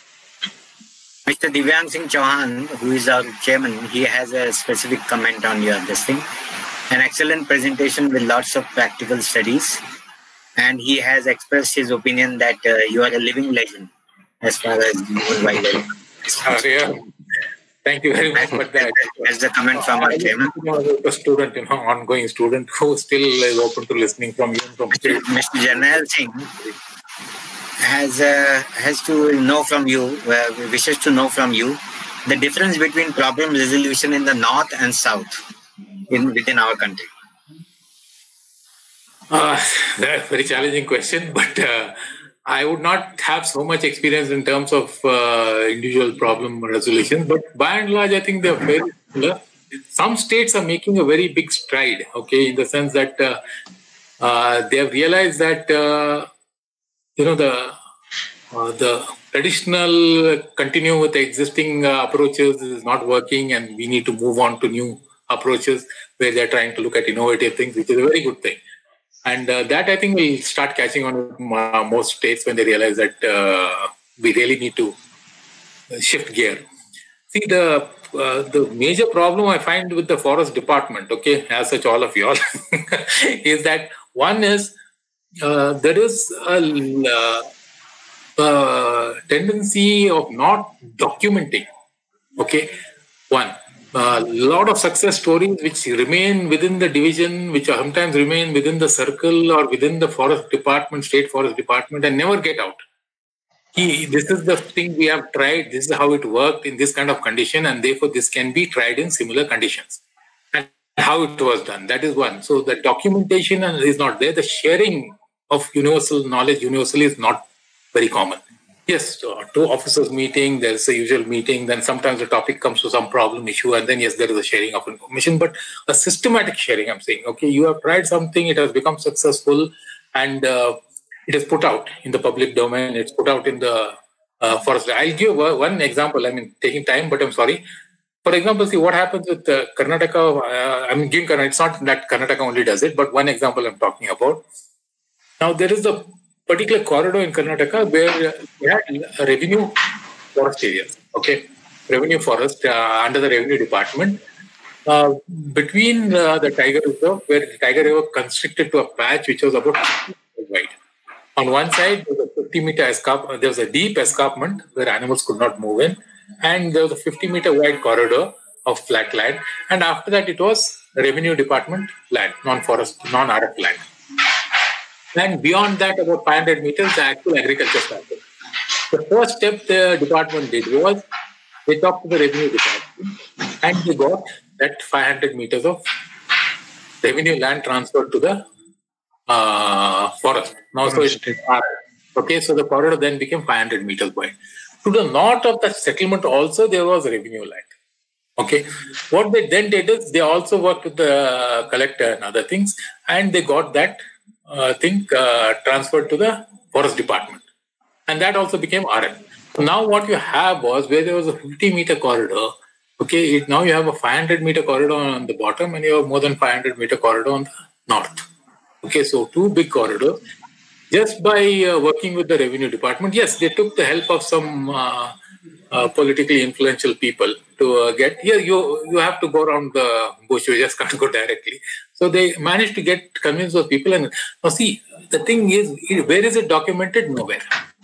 Mister Divyang Singh Chauhan, who is our chairman, he has a specific comment on your this thing. An excellent presentation with lots of practical studies, and he has expressed his opinion that uh, you are a living legend as far as human wildlife. Uh, yeah. Thank you very much for that. That's the comment from our chairman. A student, you know, ongoing student who still is open to listening from you. From Mister Mister Jarnail Singh has uh, has to know from you, uh, wishes to know from you the difference between problem resolution in the north and south in within our country. Uh, that's a very challenging question, but uh, I would not have so much experience in terms of uh, individual problem resolution. But by and large, I think they're very similar. Some states are making a very big stride, okay, in the sense that uh, uh, they have realized that uh, you know the uh, the traditional continue with the existing uh, approaches is not working, and we need to move on to new approaches where they're trying to look at innovative things, which is a very good thing. And uh, that, I think, will start catching on with uh, most states when they realize that uh, we really need to shift gear. See, the uh, the major problem I find with the forest department, okay, as such all of you all, is that one is uh, there is a uh, uh, tendency of not documenting, okay, one. A uh, lot of success stories which remain within the division, which sometimes remain within the circle or within the forest department, state forest department, and never get out. He, this is the thing we have tried, this is how it worked in this kind of condition, and therefore this can be tried in similar conditions. And how it was done. That is one. So the documentation is not there. The sharing of universal knowledge universally is not very common. Yes, two officers meeting, there's a usual meeting, then sometimes the topic comes to some problem issue, and then yes, there is a sharing of information, but a systematic sharing, I'm saying, okay, you have tried something, it has become successful, and uh, it is put out in the public domain, it's put out in the uh, forest. I'll give one example, I mean, taking time, but I'm sorry. For example, see what happens with uh, Karnataka, uh, I mean, giving Karnataka, it's not that Karnataka only does it, but one example I'm talking about. Now, there is a particular corridor in Karnataka where we had a revenue forest areas, okay, revenue forest uh, under the revenue department, uh, between uh, the Tiger Reserve, where the Tiger River constricted to a patch which was about fifty meters wide. On one side, there was a fifty meter escarpment, there was a deep escarpment where animals could not move in, and there was a fifty meter wide corridor of flat land, and after that it was revenue department land, non-forest, non-R F land. And beyond that, about five hundred meters, the actual agriculture started. The first step the department did was they talked to the revenue department and they got that five hundred meters of revenue land transferred to the uh, forest. Now, so it's okay, so the corridor then became five hundred meters wide. To the north of the settlement also, there was revenue land. Okay, what they then did is they also worked with the collector and other things, and they got that uh, thing uh, transferred to the forest department, and that also became R F. So now what you have was where there was a fifty meter corridor. Okay, it, now you have a five hundred meter corridor on the bottom, and you have more than five hundred meter corridor on the north. Okay, so two big corridors. Just by uh, working with the revenue department, yes, they took the help of some uh, uh, politically influential people to uh, get here. You you have to go around the bush. You just can't go directly. So they managed to get convince those people. And now see, the thing is, where is it documented? Nowhere.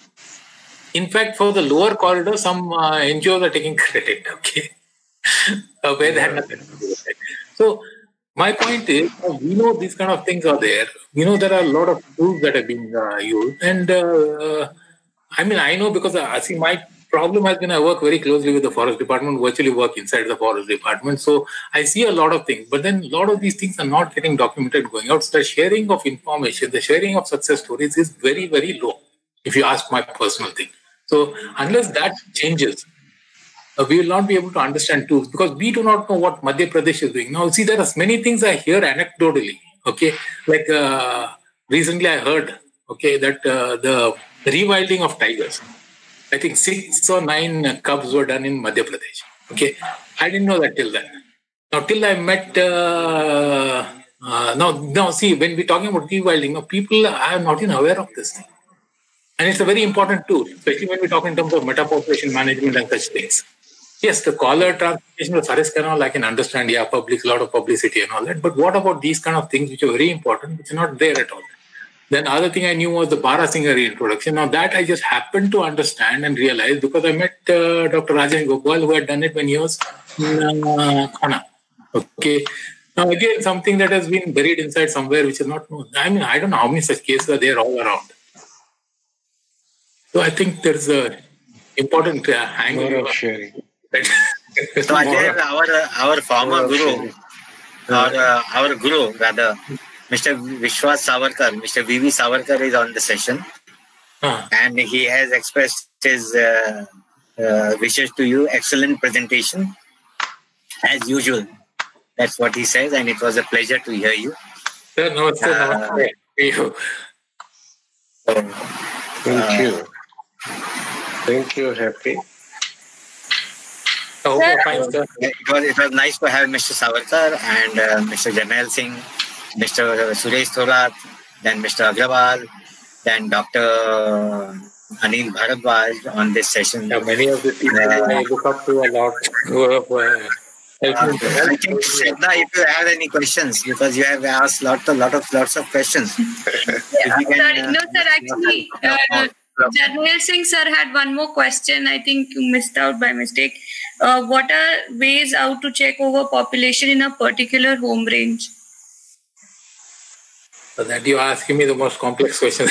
In fact, for the lower corridor, some uh, N G Os are taking credit. Okay, uh, where they had nothing to do with it. So my point is, we know these kind of things are there. We know there are a lot of tools that are being uh, used. And uh, I mean, I know because I see my problem has been I work very closely with the forest department, virtually work inside the forest department. So I see a lot of things. But then a lot of these things are not getting documented going out. So the sharing of information, the sharing of success stories is very, very low, if you ask my personal thing. So unless that changes, Uh, we will not be able to understand tools because we do not know what Madhya Pradesh is doing. Now, see, there are many things I hear anecdotally, okay? Like uh, recently I heard, okay, that uh, the rewilding of tigers, I think six or nine cubs were done in Madhya Pradesh, okay? I didn't know that till then. Now, till I met, uh, uh, now, now, see, when we're talking about rewilding, now people are not even aware of this thing. And it's a very important tool, especially when we talk in terms of metapopulation management and such things. Yes, the caller transportation of Saris Canal, I can understand, yeah, public, a lot of publicity and all that. But what about these kind of things which are very important, which are not there at all? Then other thing I knew was the Barasingha reintroduction. Now that I just happened to understand and realize because I met uh, Doctor Rajan Gopal, who had done it when he was in uh, Khana. Okay. Now again, something that has been buried inside somewhere which is not known. I mean, I don't know how many such cases are there all around. So I think there's a important uh, angle of sharing. So Ajay, our our former guru, our uh, our guru rather, Mister Vishwas Savarkar, Mister V V Savarkar is on the session, uh. and he has expressed his uh, uh, wishes to you. Excellent presentation, as usual. That's what he says, and it was a pleasure to hear you. Sir, no, sir, no. Uh, Thank you. Thank you, Happy. Oh, fine, sir. It was it was nice to have Mister Savarkar and uh, Mister Jarnail Singh, Mister Suresh Thorat, then Mister Agrawal, then Doctor Anil Bharadwaj on this session. Yeah, many of the people uh, I look up to a lot. Who have, uh, uh, I think, Shraddha, if you have any questions, because you have asked lot of lot of lots of questions. Yeah, can, sorry, uh, no, sir. Actually, uh, Jarnail Singh sir had one more question. I think you missed out by mistake. Uh, what are ways out to check over population in a particular home range? So that you are asking me the most complex question.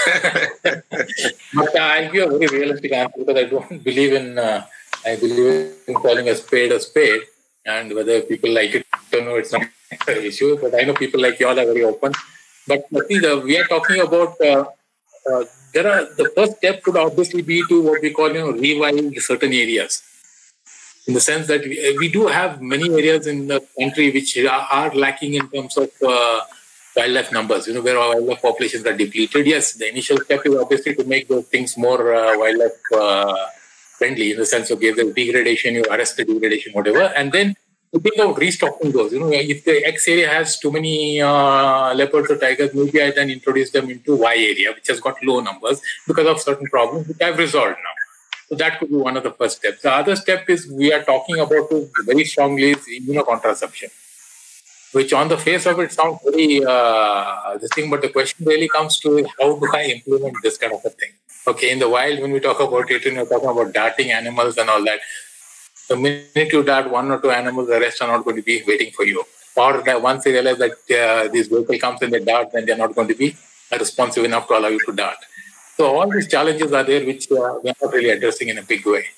But uh, I'll give a very realistic answer because I don't believe in. Uh, I believe in calling a spade a spade, and whether people like it or no, it's not issue, but I know people like you all are very open. But see, the, we are talking about, uh, uh, there are, the first step could obviously be to what we call, you know, revive certain areas. In the sense that we, we do have many areas in the country which are, are lacking in terms of uh, wildlife numbers, you know, where our wildlife populations are depleted. Yes, the initial step is obviously to make those things more uh, wildlife uh, friendly, in the sense of if there's degradation, you arrest the degradation, whatever. And then to think of restocking those. You know, if the X area has too many uh, leopards or tigers, maybe I then introduce them into Y area, which has got low numbers because of certain problems which I've resolved now. So that could be one of the first steps. The other step is we are talking about very strongly is immunocontraception, which on the face of it sounds very uh, this thing, but the question really comes to how do I implement this kind of a thing? Okay, in the wild, when we talk about it, and we're talking about darting animals and all that, the minute you dart one or two animals, the rest are not going to be waiting for you. Or that once they realize that uh, this vehicle comes and they dart, then they're not going to be responsive enough to allow you to dart. So all these challenges are there, which uh, we're not really addressing in a big way.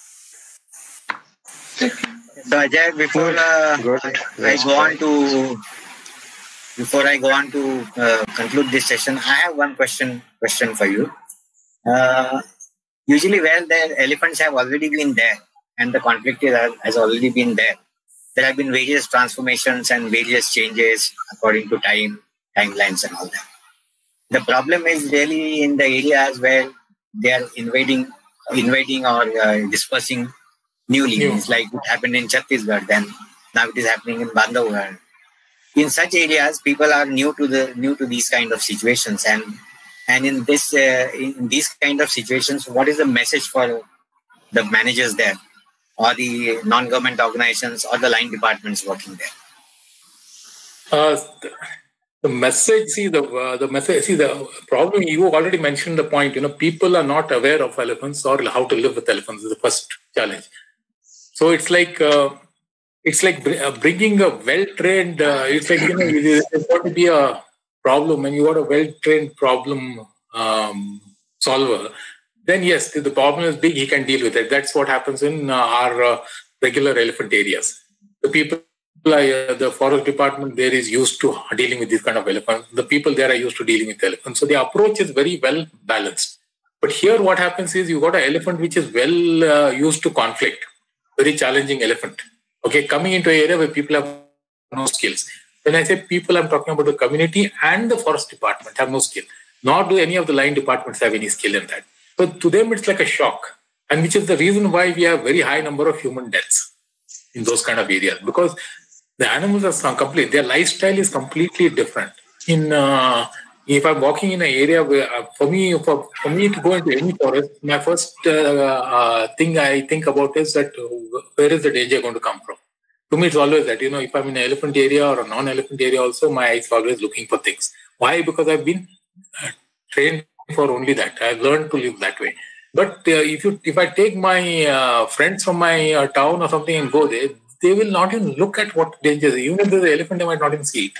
So Ajay, before uh, I go on to before I go on to uh, conclude this session, I have one question question for you. Uh, usually, where the elephants have already been there and the conflict is, has already been there, there have been various transformations and various changes according to time timelines and all that. The problem is really in the areas where they are invading, invading or uh, dispersing newly. New. It's like it happened in Chhattisgarh, then now it is happening in Bandhavgarh. In such areas, people are new to the new to these kind of situations, and and in this uh, in these kind of situations, what is the message for the managers there, or the non-government organizations, or the line departments working there? Uh, The message, see the uh, the message, see the problem. You already mentioned the point. You know, people are not aware of elephants or how to live with elephants. Is the first challenge. So it's like uh, it's like br- uh, bringing a well-trained. Uh, it's like you know, there's got to be a problem, and you got a well-trained problem um, solver. Then yes, if the problem is big, he can deal with it. That's what happens in uh, our uh, regular elephant areas. The people. Uh, the forest department there is used to dealing with this kind of elephants. The people there are used to dealing with elephants. So the approach is very well balanced. But here what happens is you got an elephant which is well uh, used to conflict. Very challenging elephant. Okay, coming into an area where people have no skills. When I say people, I'm talking about the community and the forest department have no skill. Nor do any of the line departments have any skill in that. So to them it's like a shock. And which is the reason why we have very high number of human deaths in those kind of areas. Because the animals are complete. Their lifestyle is completely different. In uh, if I'm walking in an area where, uh, for me, for, for me to go into any forest, my first uh, uh, thing I think about is that uh, where is the danger going to come from? To me, it's always that, you know, if I'm in an elephant area or a non-elephant area, also my eyes are always looking for things. Why? Because I've been uh, trained for only that. I've learned to live that way. But uh, if you if I take my uh, friends from my uh, town or something and go there, they will not even look at what danger is. Even if there's an elephant, they might not even see it.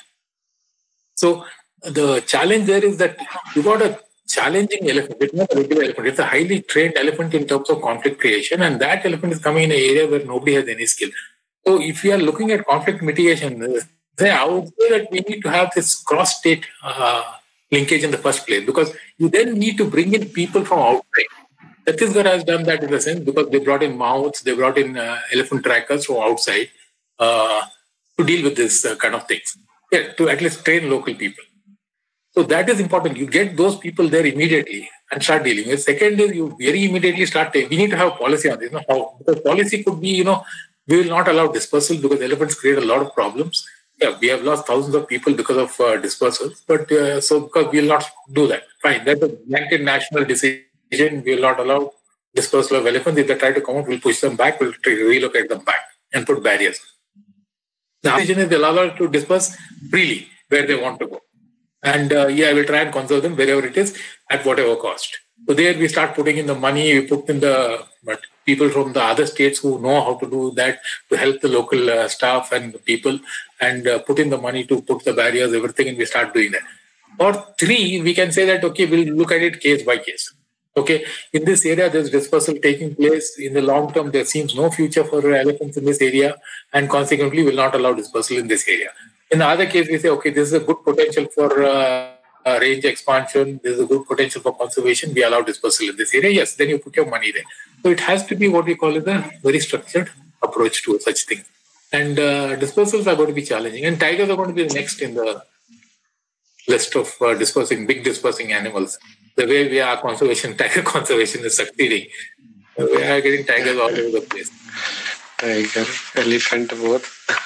So the challenge there is that you got a challenging elephant. It's not a regular elephant. It's a highly trained elephant in terms of conflict creation. And that elephant is coming in an area where nobody has any skill. So if we are looking at conflict mitigation, then I would say that we need to have this cross-state uh, linkage in the first place. Because you then need to bring in people from outside. Chhattisgarh has done that in the sense because they brought in mouths, they brought in uh, elephant trackers from outside uh, to deal with this uh, kind of things. Yeah, to at least train local people. So that is important. You get those people there immediately and start dealing with. Second is you very immediately start. We need to have policy on this. You know, how, because policy could be, you know, we will not allow dispersal because elephants create a lot of problems. Yeah, we have lost thousands of people because of uh, dispersals. But uh, so because we will not do that. Fine, that's a blanket national decision. We will not allow dispersal of elephants. If they try to come out, we'll push them back, we'll relocate them back and put barriers. The decision is they'll allow to disperse freely where they want to go. And uh, yeah, we'll try and conserve them wherever it is at whatever cost. So there we start putting in the money, we put in the but people from the other states who know how to do that to help the local uh, staff and the people and uh, put in the money to put the barriers, everything, and we start doing that. Or three, we can say that, okay, we'll look at it case by case. Okay, in this area, there's dispersal taking place. In the long term, there seems no future for elephants in this area, and consequently, will not allow dispersal in this area. In the other case, we say, okay, this is a good potential for uh, uh, range expansion. This is a good potential for conservation. We allow dispersal in this area. Yes, then you put your money there. So it has to be what we call it a very structured approach to such thing. And uh, dispersals are going to be challenging. And tigers are going to be the next in the list of uh, dispersing, big dispersing animals. The way we are conservation, tiger conservation is succeeding. We are getting tigers all over the place. Tiger, elephant, both.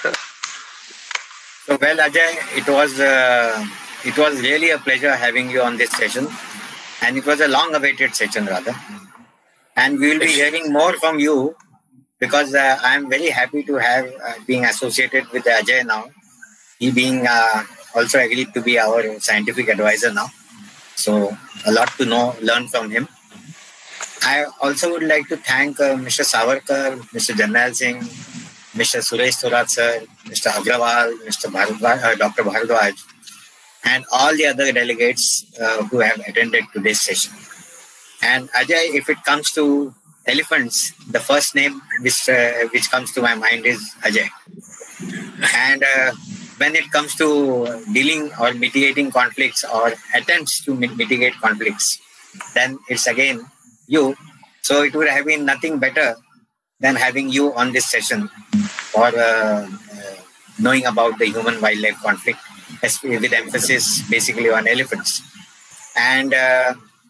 So, well, Ajay, it was uh, it was really a pleasure having you on this session, and it was a long-awaited session, rather. And we will be hearing more from you because uh, I am very happy to have uh, being associated with Ajay now. He being uh, also agreed to be our scientific advisor now, so a lot to know, learn from him. I also would like to thank uh, Mister Savarkar, Mister Jarnail Singh, Mister Suresh Thorat sir, Mister Agrawal, Mister Bharadwaj, uh, Doctor Bharadwaj, and all the other delegates uh, who have attended to this session. And Ajay, if it comes to elephants, the first name which uh, which comes to my mind is Ajay. And uh, when it comes to dealing or mitigating conflicts or attempts to mitigate conflicts, then it's again you. So it would have been nothing better than having you on this session for uh, uh, knowing about the human-wildlife conflict, with emphasis basically on elephants. And uh,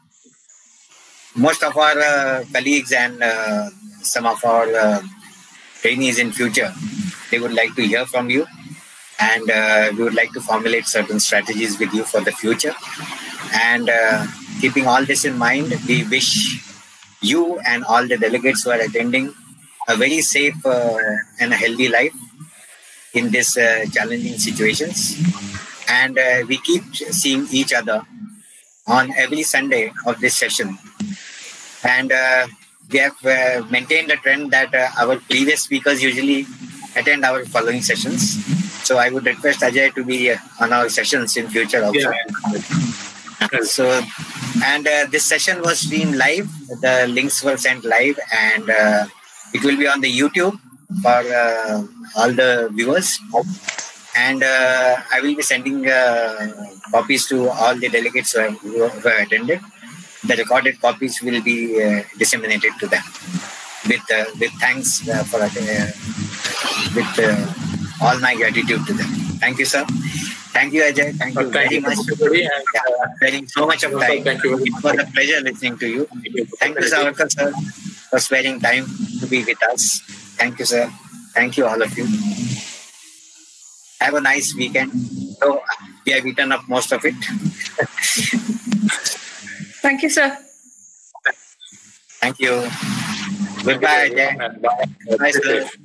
most of our uh, colleagues and uh, some of our uh, trainees in future, they would like to hear from you, and uh, we would like to formulate certain strategies with you for the future. And uh, keeping all this in mind, we wish you and all the delegates who are attending a very safe uh, and a healthy life in these uh, challenging situations. And uh, we keep seeing each other on every Sunday of this session. And uh, we have uh, maintained a trend that uh, our previous speakers usually attend our following sessions. So I would request Ajay to be uh, on our sessions in future also. Yeah. So, and uh, this session was streamed live. The links were sent live, and uh, it will be on the YouTube for uh, all the viewers. And uh, I will be sending uh, copies to all the delegates who have, who have attended. The recorded copies will be uh, disseminated to them with uh, with thanks uh, for uh, with uh, all my gratitude to them. Thank you, sir. Thank you, Ajay. Thank you thank very you much for sparing so much of time. Thank you. It was a pleasure listening to you. Thank you, Savarkar, sir, for sparing time to be with us. Thank you, sir. Thank you, all of you. Have a nice weekend. So we have eaten up most of it. Thank you, sir. Thank you. Goodbye, Ajay. Bye, sir.